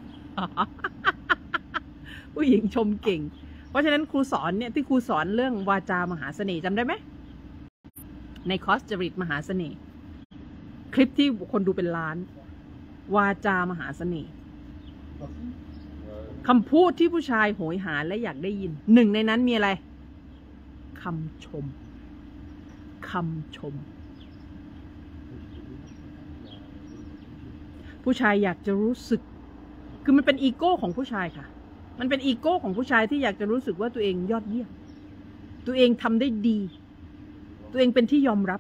ผู้หญิงชมเก่งเพราะฉะนั้นครูสอนเนี่ยที่ครูสอนเรื่องวาจามหาเสน่ห์จำได้ไหมในคอร์สจริตมหาเสน่ห์คลิปที่คนดูเป็นล้านวาจามหาเสน่ห์คำพูดที่ผู้ชายโหยหาและอยากได้ยินหนึ่งในนั้นมีอะไรคำชมคำชมผู้ชายอยากจะรู้สึกคือมันเป็นอีโก้ของผู้ชายค่ะมันเป็นอีโก้ของผู้ชายที่อยากจะรู้สึกว่าตัวเองยอดเยี่ยมตัวเองทำได้ดีตัวเองเป็นที่ยอมรับ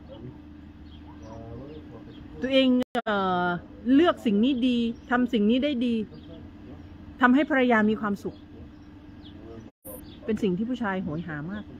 ตัวเองเอ่อเลือกสิ่งนี้ดีทำสิ่งนี้ได้ดีทำให้ภรรยามีความสุขเป็นสิ่งที่ผู้ชายโหยหามาก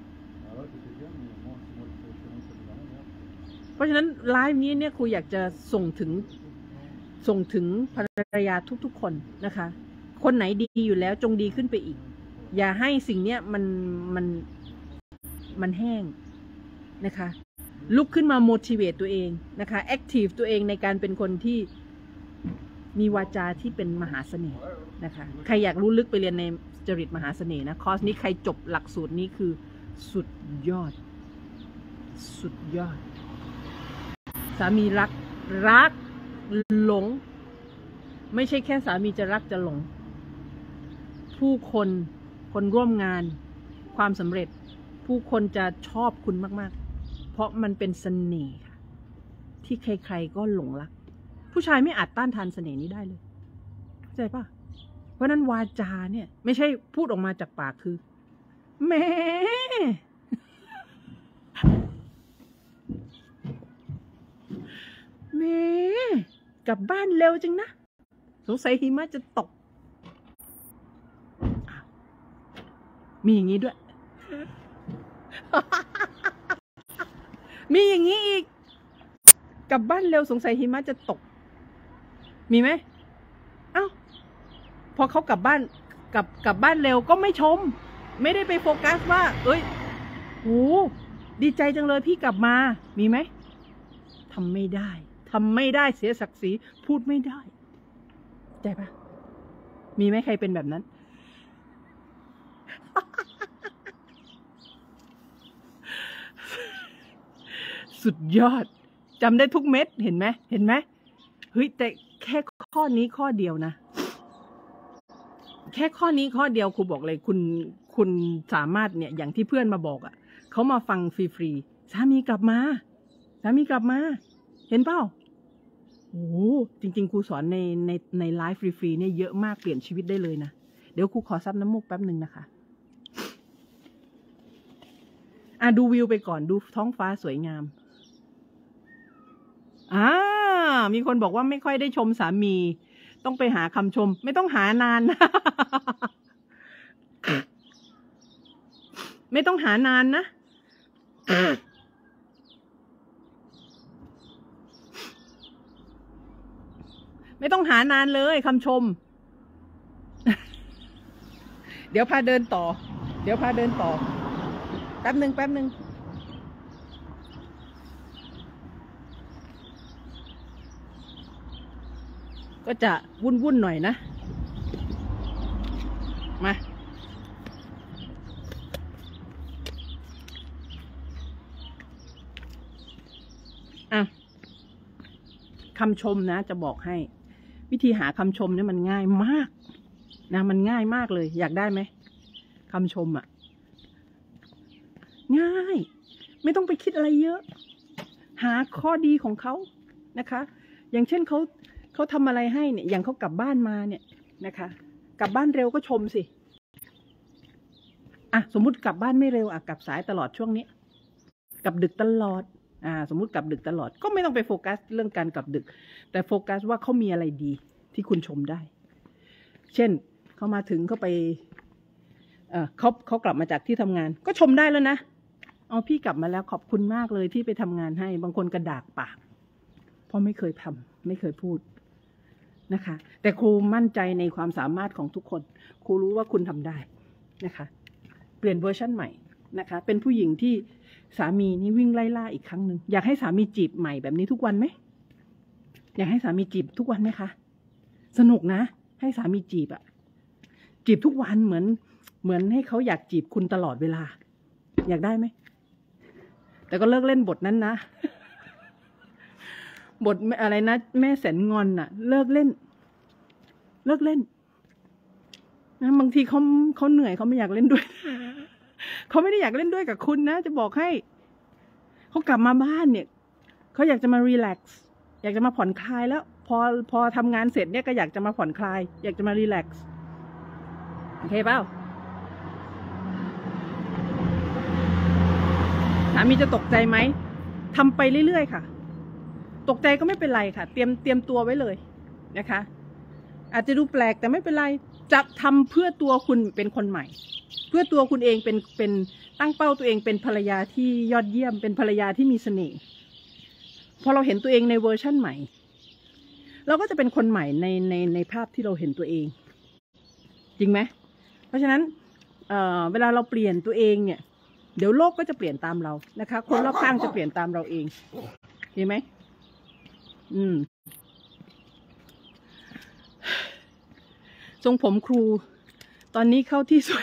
เพราะฉะนั้นไลฟ์นี้เนี่ยครูอยากจะส่งถึงส่งถึงภรรยาทุกๆคนนะคะคนไหนดีอยู่แล้วจงดีขึ้นไปอีกอย่าให้สิ่งเนี้ยมันมันมันแห้งนะคะลุกขึ้นมา motivate ตัวเองนะคะ active ตัวเองในการเป็นคนที่มีวาจาที่เป็นมหาเสน่ห์นะคะใครอยากรู้ลึกไปเรียนในจริตมหาเสน่ห์นะคอร์สนี้ใครจบหลักสูตรนี้คือสุดยอดสุดยอดสามีรักรักหลงไม่ใช่แค่สามีจะรักจะหลงผู้คนคนร่วมงานความสำเร็จผู้คนจะชอบคุณมากๆเพราะมันเป็นเสน่ห์ค่ะที่ใครๆก็หลงรักผู้ชายไม่อาจต้านทานเสน่ห์นี้ได้เลยเข้าใจปะเพราะนั้นวาจาเนี่ยไม่ใช่พูดออกมาจากปากคือแหมแหมกลับบ้านเร็วจังนะสงสัยหิมะจะตกมีอย่างนี้ด้วย มีอย่างนี้อีกกลับบ้านเร็วสงสัยหิมะจะตกมีไหมเอ้าพอเขากลับบ้านกลับกลับบ้านเร็วก็ไม่ชมไม่ได้ไปโฟกัสว่าเอ้ยโหดีใจจังเลยพี่กลับมามีไหมทำไม่ได้ทำไม่ได้เสียศักดิ์ศรีพูดไม่ได้ใจปะมีไหมใครเป็นแบบนั้น สุดยอดจำได้ทุกเม็ดเห็นไหมเห็นไหมเฮ้ยแต่แค่ข้อนี้ข้อเดียวนะแค่ข้อนี้ข้อเดียวครูบอกเลยคุณคุณสามารถเนี่ยอย่างที่เพื่อนมาบอกอ่ะเขามาฟังฟรีๆสามีกลับมาสามีกลับมาเห็นเปล่าโอ้จริงๆครูสอนในในในไลฟ์ฟรีๆเนี่ยเยอะมากเปลี่ยนชีวิตได้เลยนะเดี๋ยวครูขอซับน้ำมูกแป๊บหนึ่งนะคะอ่ะดูวิวไปก่อนดูท้องฟ้าสวยงามอ่ามีคนบอกว่าไม่ค่อยได้ชมสามีต้องไปหาคำชมไม่ต้องหานานนะ ไม่ต้องหานานนะ ไม่ต้องหานานเลยคำชม เดี๋ยวพาเดินต่อเดี๋ยวพาเดินต่อแป๊บหนึ่งแป๊บหนึ่งก็จะวุ่นวุ่นหน่อยนะมาอ่ะคำชมนะจะบอกให้วิธีหาคำชมเนี่ยมันง่ายมากนะมันง่ายมากเลยอยากได้ไหมคำชมอ่ะง่ายไม่ต้องไปคิดอะไรเยอะหาข้อดีของเขานะคะอย่างเช่นเขาเขาทำอะไรให้เนี่ยอย่างเขากลับบ้านมาเนี่ยนะคะกลับบ้านเร็วก็ชมสิอ่ะสมมุติกลับบ้านไม่เร็วอ่ะกลับสายตลอดช่วงนี้กลับดึกตลอดอ่าสมมุติกลับดึกตลอดก็ไม่ต้องไปโฟกัสเรื่องการกลับดึกแต่โฟกัสว่าเขามีอะไรดีที่คุณชมได้เช่นเขามาถึงเขาไปเอ่อเขาเขากลับมาจากที่ทำงานก็ชมได้แล้วนะเอาพี่กลับมาแล้วขอบคุณมากเลยที่ไปทำงานให้บางคนกระดากปากเพราะไม่เคยทำไม่เคยพูดนะคะแต่ครูมั่นใจในความสามารถของทุกคนครูรู้ว่าคุณทำได้นะคะเปลี่ยนเวอร์ชันใหม่นะคะเป็นผู้หญิงที่สามีนี่วิ่งไล่ล่าอีกครั้งหนึ่งอยากให้สามีจีบใหม่แบบนี้ทุกวันไหมอยากให้สามีจีบทุกวันไหมคะสนุกนะให้สามีจีบอะจีบทุกวันเหมือนเหมือนให้เขาอยากจีบคุณตลอดเวลาอยากได้ไหมแต่ก็เลิกเล่นบทนั้นนะบทอะไรนะแม่แสนงอนน่ะเลิกเล่นเลิกเล่นนะบางทีเขาเขาเหนื่อยเขาไม่อยากเล่นด้วย เขาไม่ได้อยากเล่นด้วยกับคุณนะจะบอกให้เขากลับมาบ้านเนี่ยเขาอยากจะมารีแลกซ์อยากจะมาผ่อนคลายแล้วพอพอทำงานเสร็จเนี่ยก็อยากจะมาผ่อนคลายอยากจะมารีแลกซ์โอเคเปล่าสามีจะตกใจไหมทำไปเรื่อยๆค่ะตกใจก็ไม่เป็นไรค่ะเตรียมเตรียมตัวไว้เลยนะคะอาจจะดูแปลกแต่ไม่เป็นไรจะทำเพื่อตัวคุณเป็นคนใหม่เพื่อตัวคุณเองเป็นเป็นตั้งเป้าตัวเองเป็นภรรยาที่ยอดเยี่ยมเป็นภรรยาที่มีเสน่ห์พอเราเห็นตัวเองในเวอร์ชั่นใหม่เราก็จะเป็นคนใหม่ในในในภาพที่เราเห็นตัวเองจริงไหมเพราะฉะนั้นเอ่อเวลาเราเปลี่ยนตัวเองเนี่ยเดี๋ยวโลกก็จะเปลี่ยนตามเรานะคะคนรอบข้างจะเปลี่ยนตามเราเองเห็นไหมอืมทรงผมครูตอนนี้เข้าที่สวย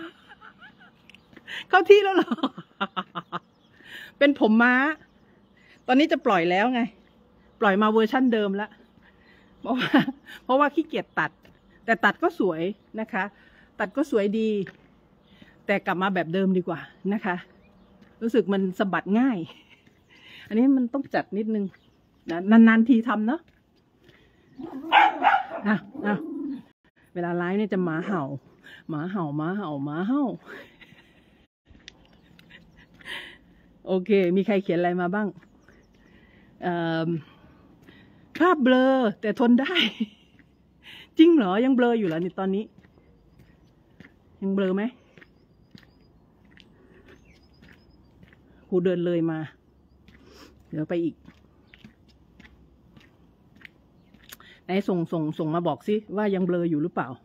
เข้าที่แล้วเหรอเป็นผมม้าตอนนี้จะปล่อยแล้วไงปล่อยมาเวอร์ชั่นเดิมแล้วเพราะว่าเพราะว่าขี้เกียจตัดแต่ตัดก็สวยนะคะตัดก็สวยดีแต่กลับมาแบบเดิมดีกว่านะคะรู้สึกมันสะบัดง่ายอันนี้มันต้องจัดนิดนึงนะนานๆทีทำเนาะอ่ะอ่ะเวลาไลฟ์เนี่ยจะหมาเห่าหมาเห่าหมาเห่าหมาเห่าโอเคมีใครเขียนอะไรมาบ้างภาพเบลอแต่ทนได้จริงเหรอยังเบลออยู่เหรอในตอนนี้ยังเบลอไหมครูเดินเลยมาเดี๋ยวไปอีกไหนส่งส่งส่งมาบอกสิว่ายังเบลออยู่หรือเปล่า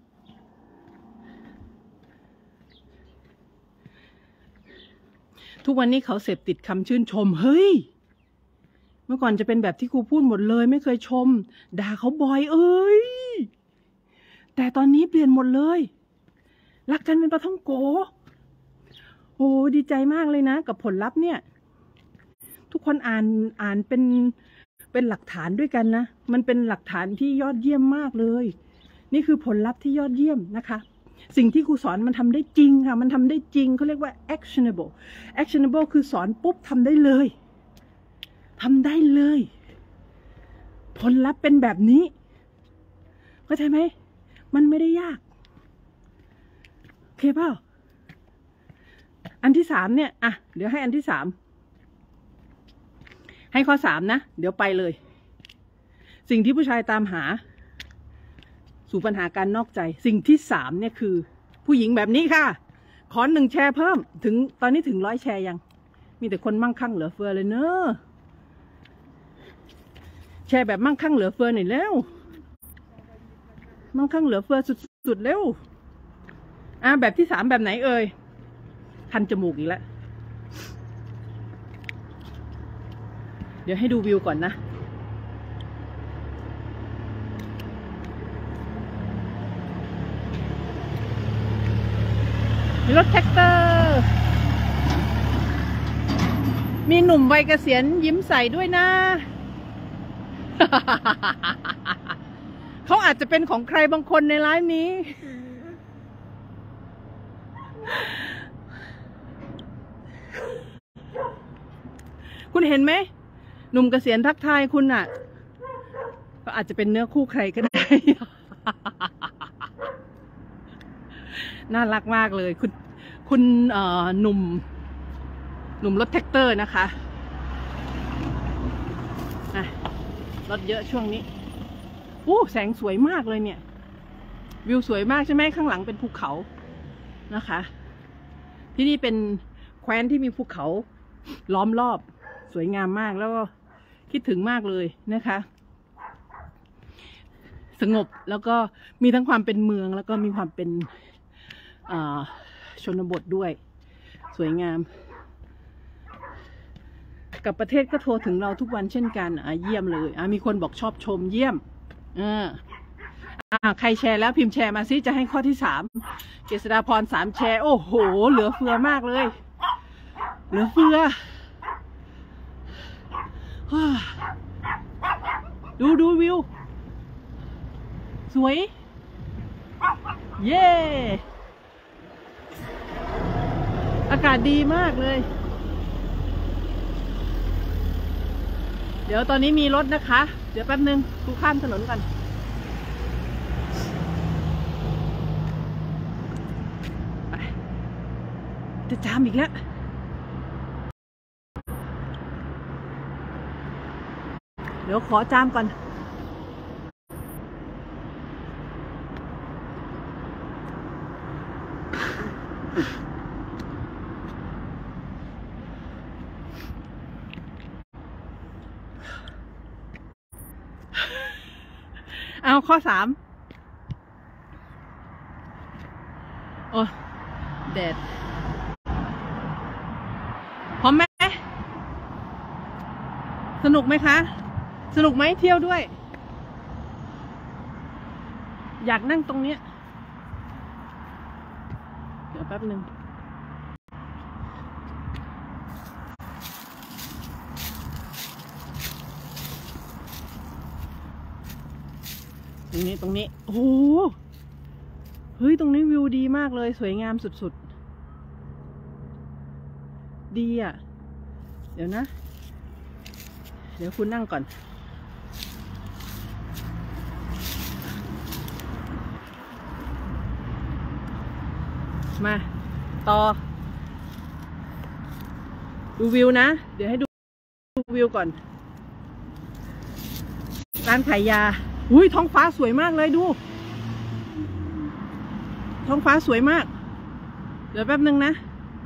ทุกวันนี้เขาเสพติดคำชื่นชมเฮ้ยเมื่อก่อนจะเป็นแบบที่ครูพูดหมดเลยไม่เคยชมด่าเขาบ่อยเอ้ยแต่ตอนนี้เปลี่ยนหมดเลยรักกันเป็นปลาท่องโกโอ้ดีใจมากเลยนะกับผลลัพธ์เนี่ยทุกคนอ่านอ่านเป็นเป็นหลักฐานด้วยกันนะมันเป็นหลักฐานที่ยอดเยี่ยมมากเลยนี่คือผลลัพธ์ที่ยอดเยี่ยมนะคะสิ่งที่ครูสอนมันทำได้จริงค่ะมันทำได้จริงเขาเรียกว่า actionable actionable คือสอนปุ๊บทำได้เลยทำได้เลยผลลัพธ์เป็นแบบนี้เข้าใจไหมมันไม่ได้ยากโอเคเปล่าอันที่สามเนี่ยอ่ะเดี๋ยวให้อันที่สามให้ข้อสามนะเดี๋ยวไปเลยสิ่งที่ผู้ชายตามหาสู่ปัญหาการนอกใจสิ่งที่สามเนี่ยคือผู้หญิงแบบนี้ค่ะขอหนึ่งแชร์เพิ่มถึงตอนนี้ถึงร้อยแชร์ยังมีแต่คนมั่งคั่งเหลือเฟือเลยเนอะแชร์แบบมั่งคั่งเหลือเฟือหน่อยเร็วมั่งคั่งเหลือเฟือสุดๆเร็วอ่ะแบบที่สามแบบไหนเอ่ยคันจมูกอีกแล้วเดี๋ยวให้ดูวิวก่อนนะมีรถแท็กเตอร์มีหนุ่มวัยเกษียณยิ้มใส่ด้วยนะ เขาอาจจะเป็นของใครบางคนในไลฟ์นี้ คุณเห็นไหมหนุ่มเกษียณทักทายคุณอ่ะก็อาจจะเป็นเนื้อคู่ใครก็ได้ น่ารักมากเลยคุณคุณเอ่อหนุ่มหนุ่มรถแท็กเตอร์นะคะรถเยอะช่วงนี้โอ้แสงสวยมากเลยเนี่ยวิวสวยมากใช่ไหมข้างหลังเป็นภูเขานะคะที่นี่เป็นแคว้นที่มีภูเขาล้อมรอบสวยงามมากแล้วก็คิดถึงมากเลยนะคะสงบแล้วก็มีทั้งความเป็นเมืองแล้วก็มีความเป็นชนบทด้วยสวยงามกับประเทศก็โทรถึงเราทุกวันเช่นกันอ่ะเยี่ยมเลยอ่ะมีคนบอกชอบชมเยี่ยมอ่าอ่าใครแชร์แล้วพิมพ์แชร์มาซิจะให้ข้อที่สามเกษดาพรสามแชร์โอ้โหเหลือเฟือมากเลยเหลือเฟือดูดูวิวสวยเย้อากาศดีมากเลยเดี๋ยวตอนนี้มีรถนะคะ เดี๋ยวแป๊บนึงกูข้ามถนนก่อนไปจะจามอีกแล้วเดี๋ยวขอจามก่อนเอาข้อสามโอ้แดดพร้อมไหมสนุกไหมคะสนุกไหมเที่ยวด้วยอยากนั่งตรงเนี้ยเดี๋ยวแป๊บหนึ่งตรงนี้ตรงนี้โอ้โหเฮ้ยตรงนี้วิวดีมากเลยสวยงามสุดๆดีอ่ะเดี๋ยวนะเดี๋ยวคุณนั่งก่อนมาต่อดูวิวนะเดี๋ยวให้ดูวิวก่อนร้านขายยาอุ้ยท้องฟ้าสวยมากเลยดูท้องฟ้าสวยมากเดี๋ยวแป๊บนึงนะ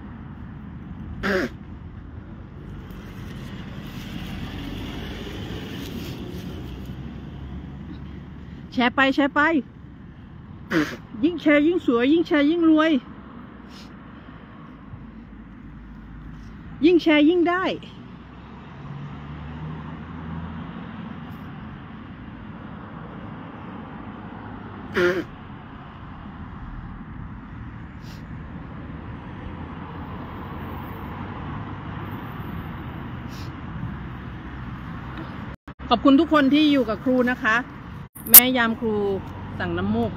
แชร์ไปแชร์ไปยิ่งแชร์ยิ่งสวยยิ่งแชร์ยิ่งรวยยิ่งแชร์ยิ่งได้ขอบคุณทุกคนที่อยู่กับครูนะคะแม่ยามครูสั่งน้ำมูก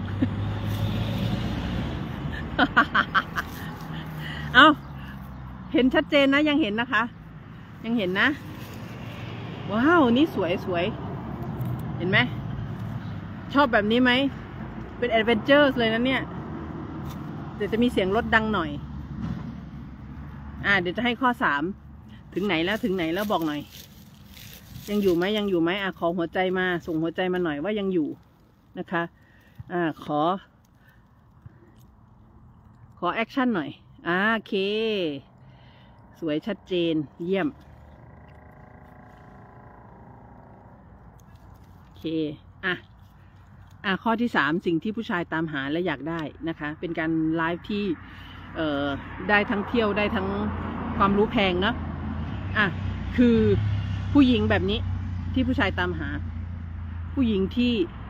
เอาเห็นชัดเจนนะยังเห็นนะคะยังเห็นนะว้าวนี่สวยสวยเห็นไหมชอบแบบนี้ไหมเป็นแอดเวนเจอร์เลยนะเนี่ยเดี๋ยวจะมีเสียงรถดังหน่อยอ่าเดี๋ยวจะให้ข้อสามถึงไหนแล้วถึงไหนแล้วบอกหน่อยยังอยู่ไหมยังอยู่ไหมอ่ะขอหัวใจมาส่งหัวใจมาหน่อยว่ายังอยู่นะคะอ่าขอขอแอคชั่นหน่อยอ่าโอเคสวยชัดเจนเยี่ยมโอเคอ่ะอ่ะข้อที่สามสิ่งที่ผู้ชายตามหาและอยากได้นะคะเป็นการไลฟ์ที่เอ่อได้ทั้งเที่ยวได้ทั้งความรู้แพงเนาะอ่ะคือผู้หญิงแบบนี้ที่ผู้ชายตามหาผู้หญิงที่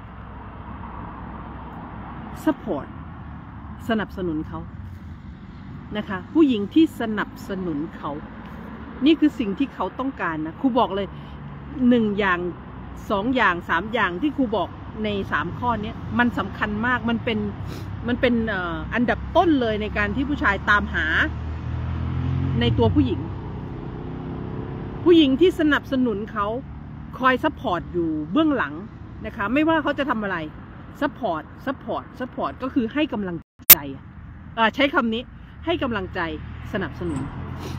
support สนับสนุนเขานะคะผู้หญิงที่สนับสนุนเขานี่คือสิ่งที่เขาต้องการนะครูบอกเลยหนึ่งอย่างสองอย่างสามอย่างที่ครูบอกในสามข้อนี้มันสำคัญมากมันเป็นมันเป็นเอ่ออันดับต้นเลยในการที่ผู้ชายตามหาในตัวผู้หญิงผู้หญิงที่สนับสนุนเขาคอยซัพพอร์ตอยู่เบื้องหลังนะคะไม่ว่าเขาจะทำอะไรซัพพอร์ตซัพพอร์ตซัพพอร์ตก็คือให้กำลังใจอ่าใช้คำนี้ให้กำลังใจสนับสนุน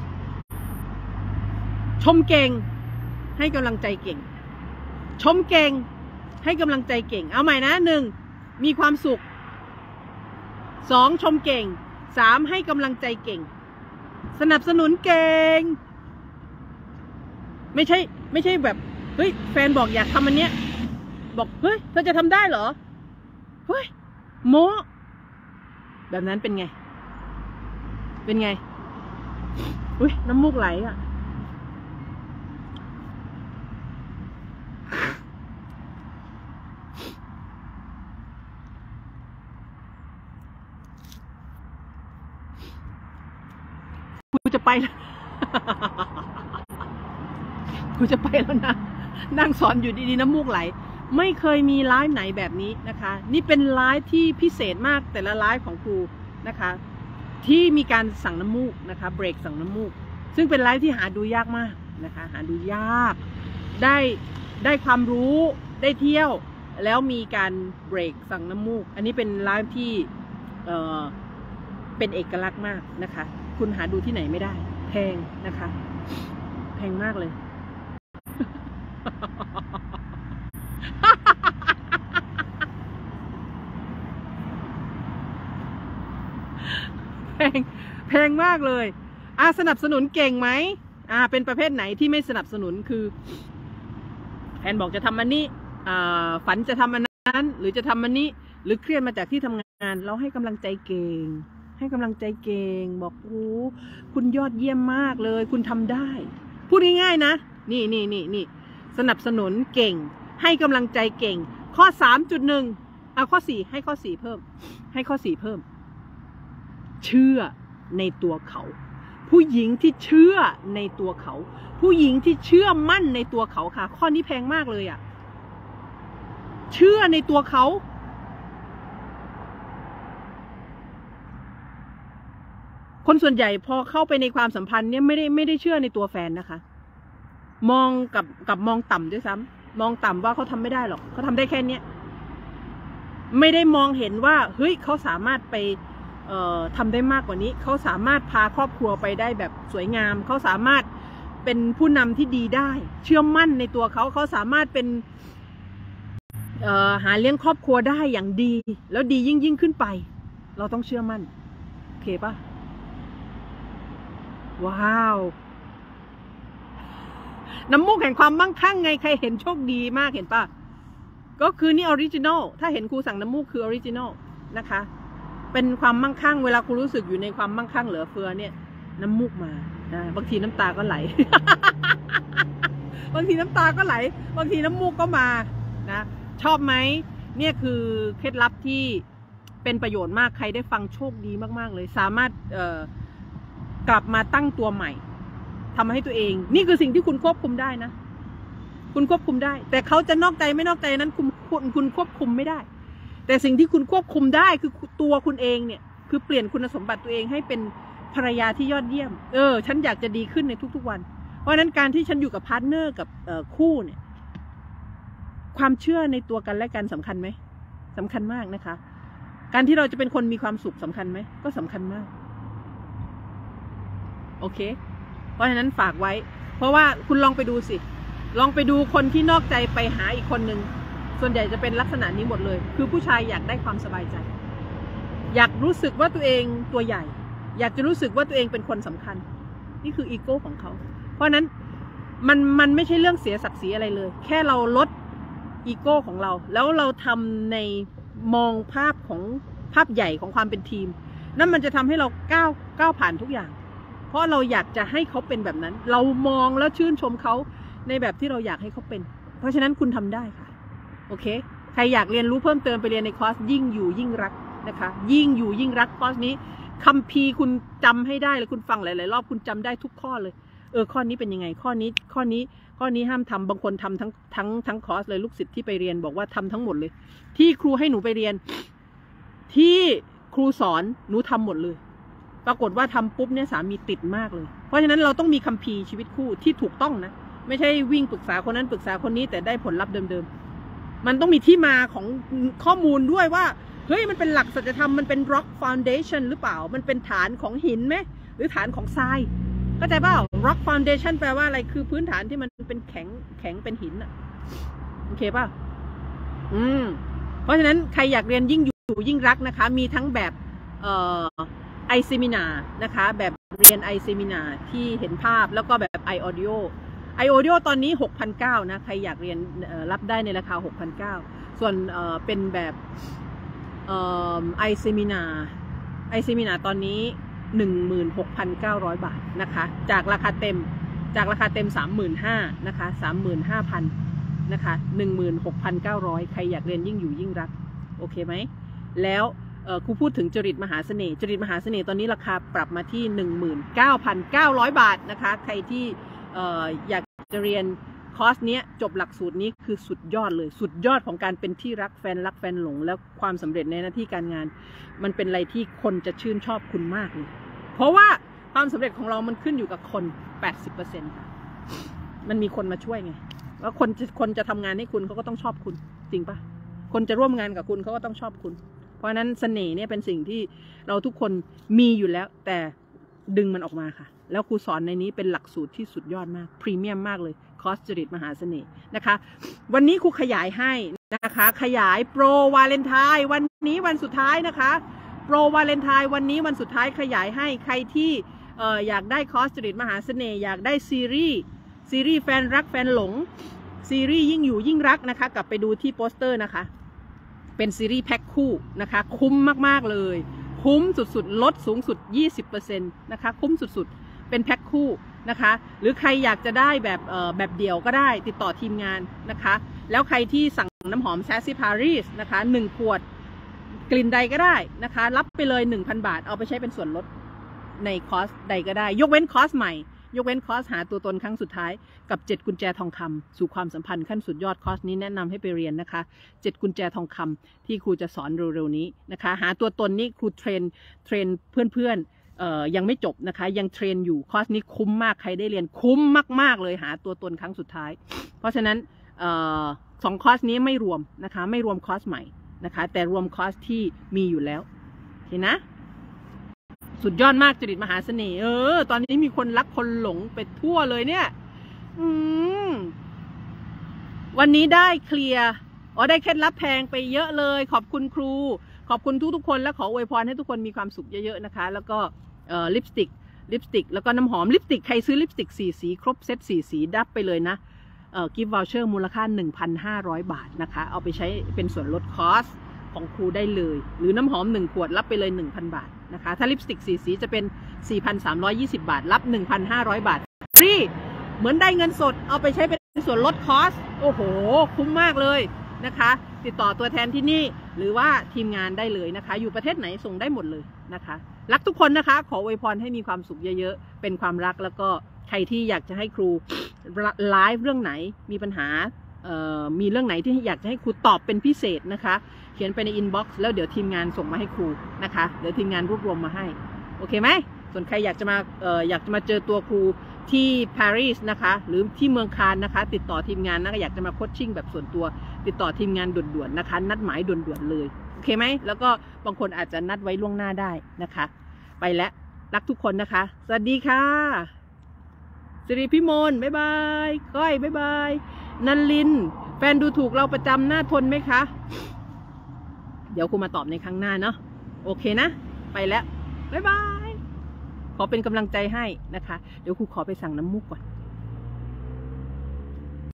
ชมเก่งให้กำลังใจเก่งชมเก่งให้กำลังใจเก่งเอาใหม่นะหนึ่งมีความสุขสองชมเก่งสามให้กำลังใจเก่งสนับสนุนเก่งไม่ใช่ไม่ใช่แบบเฮ้ยแฟนบอกอยากทำอันเนี้ยบอกเฮ้ยเธอจะทำได้เหรอเฮ้ยโม้แบบนั้นเป็นไงเป็นไงอุ้ยน้ำมูกไหลอ่ะกูจะไปแล้วกูจะไปแล้วนะนั่งสอนอยู่ดีๆน้ำมูกไหลไม่เคยมีไลฟ์ไหนแบบนี้นะคะนี่เป็นไลฟ์ที่พิเศษมากแต่ละไลฟ์ของครูนะคะที่มีการสั่งน้ำมูกนะคะเบรกสั่งน้ำมูกซึ่งเป็นไลฟ์ที่หาดูยากมากนะคะหาดูยากได้ได้ความรู้ได้เที่ยวแล้วมีการเบรกสั่งน้ำมูกอันนี้เป็นไลฟ์ที่เอ่อเป็นเอกลักษณ์มากนะคะคุณหาดูที่ไหนไม่ได้แพงนะคะแพงมากเลย แพงแพงมากเลยอ่าสนับสนุนเก่งไหมอ่าเป็นประเภทไหนที่ไม่สนับสนุนคือแฟนบอกจะทำอันนี้อ่าฝันจะทำอันนั้นหรือจะทำอันนี้หรือเครียดมาจากที่ทำงานเราให้กำลังใจเก่งให้กำลังใจเก่งบอกโอ้คุณยอดเยี่ยมมากเลยคุณทำได้พูดง่ายๆนะนี่นี่นี่นี่สนับสนุนเก่งให้กำลังใจเก่งข้อ สามจุดหนึ่ง เอาข้อสี่ให้ข้อสี่เพิ่มให้ข้อสี่เพิ่มเชื่อในตัวเขาผู้หญิงที่เชื่อในตัวเขาผู้หญิงที่เชื่อมั่นในตัวเขาค่ะข้อนี้แพงมากเลยอ่ะเชื่อในตัวเขาคนส่วนใหญ่พอเข้าไปในความสัมพันธ์เนี่ยไม่ได้ไม่ได้เชื่อในตัวแฟนนะคะมองกับกับมองต่ำด้วยซ้ำมองต่ำว่าเขาทำไม่ได้หรอกเขาทำได้แค่เนี้ยไม่ได้มองเห็นว่าเฮ้ยเขาสามารถไปเอ่อทำได้มากกว่านี้เขาสามารถพาครอบครัวไปได้แบบสวยงามเขาสามารถเป็นผู้นำที่ดีได้เชื่อมั่นในตัวเขาเขาสามารถเป็นเอ่อหาเลี้ยงครอบครัวได้อย่างดีแล้วดียิ่งยิ่งขึ้นไปเราต้องเชื่อมั่นโอเคปะว้าวน้ำมูกแห่งความมั่งคั่งไงใครเห็นโชคดีมากเห็นปะก็คือนี่ออริจินอลถ้าเห็นครูสั่งน้ำมูกคือออริจินอลนะคะเป็นความมั่งคั่งเวลาครูรู้สึกอยู่ในความมั่งคั่งเหลือเฟือเนี่ยน้ำมูกมานะบางทีน้ำตาก็ไหล บางทีน้ำตาก็ไหลบางทีน้ำมูกก็มานะชอบไหมเนี่ยคือเคล็ดลับที่เป็นประโยชน์มากใครได้ฟังโชคดีมากๆเลยสามารถเอ่อกลับมาตั้งตัวใหม่ทำให้ตัวเองนี่คือสิ่งที่คุณควบคุมได้นะคุณควบคุมได้แต่เขาจะนอกใจไม่นอกใจนั้นคุณคุณคุณควบคุมไม่ได้แต่สิ่งที่คุณควบคุมได้คือตัวคุณเองเนี่ยคือเปลี่ยนคุณสมบัติตัวเองให้เป็นภรรยาที่ยอดเยี่ยมเออฉันอยากจะดีขึ้นในทุกๆวันเพราะฉะนั้นการที่ฉันอยู่กับพาร์ทเนอร์กับคู่เนี่ยความเชื่อในตัวกันและกันสำคัญไหมสำคัญมากนะคะการที่เราจะเป็นคนมีความสุขสำคัญไหมก็สำคัญมากโอเคเพราะฉะนั้นฝากไว้เพราะว่าคุณลองไปดูสิลองไปดูคนที่นอกใจไปหาอีกคนหนึ่งส่วนใหญ่จะเป็นลักษณะนี้หมดเลยคือผู้ชายอยากได้ความสบายใจอยากรู้สึกว่าตัวเองตัวใหญ่อยากจะรู้สึกว่าตัวเองเป็นคนสำคัญนี่คืออีโก้ของเขาเพราะนั้นมันมันไม่ใช่เรื่องเสียศักดิ์ศรีอะไรเลยแค่เราลดอีโก้ของเราแล้วเราทำในมองภาพของภาพใหญ่ของความเป็นทีมนั่นมันจะทำให้เราก้าวก้าวผ่านทุกอย่างเพราะเราอยากจะให้เขาเป็นแบบนั้นเรามองแล้วชื่นชมเขาในแบบที่เราอยากให้เขาเป็นเพราะฉะนั้นคุณทำได้ค่ะโอเคใครอยากเรียนรู้เพิ่มเติมไปเรียนในคอร์สยิ่งอยู่ยิ่งรักนะคะยิ่งอยู่ยิ่งรักคอร์สนี้คัมภีร์คุณจำให้ได้เลยคุณฟังหลายๆรอบคุณจำได้ทุกข้อเลยเออข้อนี้เป็นยังไงข้อนี้ข้อนี้ข้อนี้ห้ามทำบางคนทำทั้งทั้งทั้งคอร์สเลยลูกศิษย์ที่ไปเรียนบอกว่าทำทั้งหมดเลยที่ครูให้หนูไปเรียนที่ครูสอนหนูทำหมดเลยปรากฏว่าทำปุ๊บเนี่ยสามีติดมากเลยเพราะฉะนั้นเราต้องมีคัมภีร์ชีวิตคู่ที่ถูกต้องนะไม่ใช่วิ่งปรึกษาคนนั้นปรึกษาคนนี้แต่ได้ผลลัพธ์เดิมๆมันต้องมีที่มาของข้อมูลด้วยว่าเฮ้ยมันเป็นหลักสัจธรรมมันเป็น rock foundation หรือเปล่ามันเป็นฐานของหินไหมหรือฐานของทรายเข้าใจเปล่า rock foundation แปลว่าอะไรคือพื้นฐานที่มันเป็นแข็งแข็งเป็นหินอะโอเคป่ะอืมเพราะฉะนั้นใครอยากเรียนยิ่งอยู่ยิ่งรักนะคะมีทั้งแบบเอ่อไอซิมินานะคะแบบเรียนไอซิมินาที่เห็นภาพแล้วก็แบบไอออดิโอไอออดิโอตอนนี้ หกพันเก้าร้อย นะใครอยากเรียนรับได้ในราคา หกพันเก้าร้อย ส่วนเอ่อเป็นแบบเอ่อไอซิมินาไอซิมินาตอนนี้ หนึ่งหมื่นหกพันเก้าร้อย บาทนะคะจากราคาเต็มจากราคาเต็ม สามหมื่นห้าพัน นะคะ สามหมื่นห้าพัน นะคะ หนึ่งหมื่นหกพันเก้าร้อย ใครอยากเรียนยิ่งอยู่ยิ่งรักโอเคไหมแล้วครูพูดถึงจริตมหาเสน่ห์จริตมหาเสน่ห์ตอนนี้ราคาปรับมาที่ หนึ่งหมื่นเก้าพันเก้าร้อย บาทนะคะใครที่อยากจะเรียนคอร์สนี้จบหลักสูตรนี้คือสุดยอดเลยสุดยอดของการเป็นที่รักแฟนรักแฟนหลงแล้วความสำเร็จในหน้าที่การงานมันเป็นอะไรที่คนจะชื่นชอบคุณมากเลยเพราะว่าความสำเร็จของเรามันขึ้นอยู่กับคน แปดสิบเปอร์เซ็นต์ ค่ะมันมีคนมาช่วยไงว่าคนคนจะทำงานให้คุณเขาก็ต้องชอบคุณจริงปะคนจะร่วมงานกับคุณเขาก็ต้องชอบคุณเพราะฉะนั้นเสน่ห์เนี่ยเป็นสิ่งที่เราทุกคนมีอยู่แล้วแต่ดึงมันออกมาค่ะแล้วครูสอนในนี้เป็นหลักสูตรที่สุดยอดมากพรีเมียมมากเลยคอร์สจริตมหาเสน่ห์นะคะวันนี้ครูขยายให้นะคะขยายโปรวาเลนไทน์วันนี้วันสุดท้ายนะคะโปรวาเลนไทน์วันนี้วันสุดท้ายขยายให้ใครที่เอ่ออยากได้คอร์สจริตมหาเสน่ห์อยากได้ซีรีส์ซีรีส์แฟนรักแฟนหลงซีรีส์ยิ่งอยู่ยิ่งรักนะคะกลับไปดูที่โปสเตอร์นะคะเป็นซีรีส์แพ็คคู่นะคะคุ้มมากๆเลยคุ้มสุดๆลดสูงสุด ยี่สิบเปอร์เซ็นต์ นะคะคุ้มสุดๆเป็นแพ็คคู่นะคะหรือใครอยากจะได้แบบเอ่อแบบเดี่ยวก็ได้ติดต่อทีมงานนะคะแล้วใครที่สั่งน้ำหอม Sassy Paris นะคะหนึ่งขวดกลิ่นใดก็ได้นะคะรับไปเลย หนึ่งพัน บาทเอาไปใช้เป็นส่วนลดในคอร์สใดก็ได้ยกเว้นคอร์สใหม่ยกเว้นคอร์สหาตัวตนครั้งสุดท้ายกับเจ็ดกุญแจทองคำสู่ความสัมพันธ์ขั้นสุดยอดคอร์สนี้แนะนำให้ไปเรียนนะคะเจ็ดกุญแจทองคำที่ครูจะสอนเร็วๆนี้นะคะหาตัวตนนี่ครูเทรนเทรนเพื่อนๆเอ่อยังไม่จบนะคะยังเทรนอยู่คอร์สนี้คุ้มมากใครได้เรียนคุ้มมากๆเลยหาตัวตนครั้งสุดท้ายเพราะฉะนั้นเอ่อสองคอร์สนี้ไม่รวมนะคะไม่รวมคอร์สใหม่นะคะแต่รวมคอร์สที่มีอยู่แล้วเห็นนะสุดยอดมากจริตมหาเสน่ห์เออตอนนี้มีคนรักคนหลงไปทั่วเลยเนี่ยอืมวันนี้ได้เคลียร์อ๋อได้เคล็ดลับแพงไปเยอะเลยขอบคุณครูขอบคุณทุกๆคนและขออวยพรให้ทุกคนมีความสุขเยอะๆนะคะแล้วก็เอ่อลิปสติกลิปสติกแล้วก็น้ำหอมลิปสติกใครซื้อลิปสติกสี่สีครบเซตสี่สีดับไปเลยนะเอ่อกิฟต์วอลเชอร์มูลค่า หนึ่งพันห้าร้อย บาทนะคะเอาไปใช้เป็นส่วนลดคอสของครูได้เลยหรือน้ำหอมหนึ่งขวดรับไปเลย หนึ่งพัน บาทนะคะถ้าลิปสติกสี่สีจะเป็น สี่พันสามร้อยยี่สิบ บาทรับ หนึ่งพันห้าร้อย บาทฟรีเหมือนได้เงินสดเอาไปใช้เป็นส่วนลดคอสโอ้โหคุ้มมากเลยนะคะติดต่อตัวแทนที่นี่หรือว่าทีมงานได้เลยนะคะอยู่ประเทศไหนส่งได้หมดเลยนะคะรักทุกคนนะคะขออวยพรให้มีความสุขเยอะๆเป็นความรักแล้วก็ใครที่อยากจะให้ครูไลฟ์เรื่องไหนมีปัญหามีเรื่องไหนที่อยากจะให้ครูตอบเป็นพิเศษนะคะเขียนไปในอินบ็อกซ์แล้วเดี๋ยวทีมงานส่งมาให้ครูนะคะเดี๋ยวทีมงานรวบรวมมาให้โอเคไหมส่วนใครอยากจะมาเอ่ออยากจะมาเจอตัวครูที่ปารีสนะคะหรือที่เมืองคานนะคะติดต่อทีมงานนะอยากจะมาโคชชิ่งแบบส่วนตัวติดต่อทีมงานด่วนๆนะคะนัดหมายด่วนๆเลยโอเคไหมแล้วก็บางคนอาจจะนัดไว้ล่วงหน้าได้นะคะไปแล้วรักทุกคนนะคะสวัสดีค่ะสิริพิมลบ๊ายบายก้อยบ๊ายบายนันลินแฟนดูถูกเราประจำหน้าทนไหมคะเดี๋ยวครูมาตอบในครั้งหน้าเนาะโอเคนะไปแล้วบ๊ายบายขอเป็นกำลังใจให้นะคะเดี๋ยวครูขอไปสั่งน้ำมูกก่อน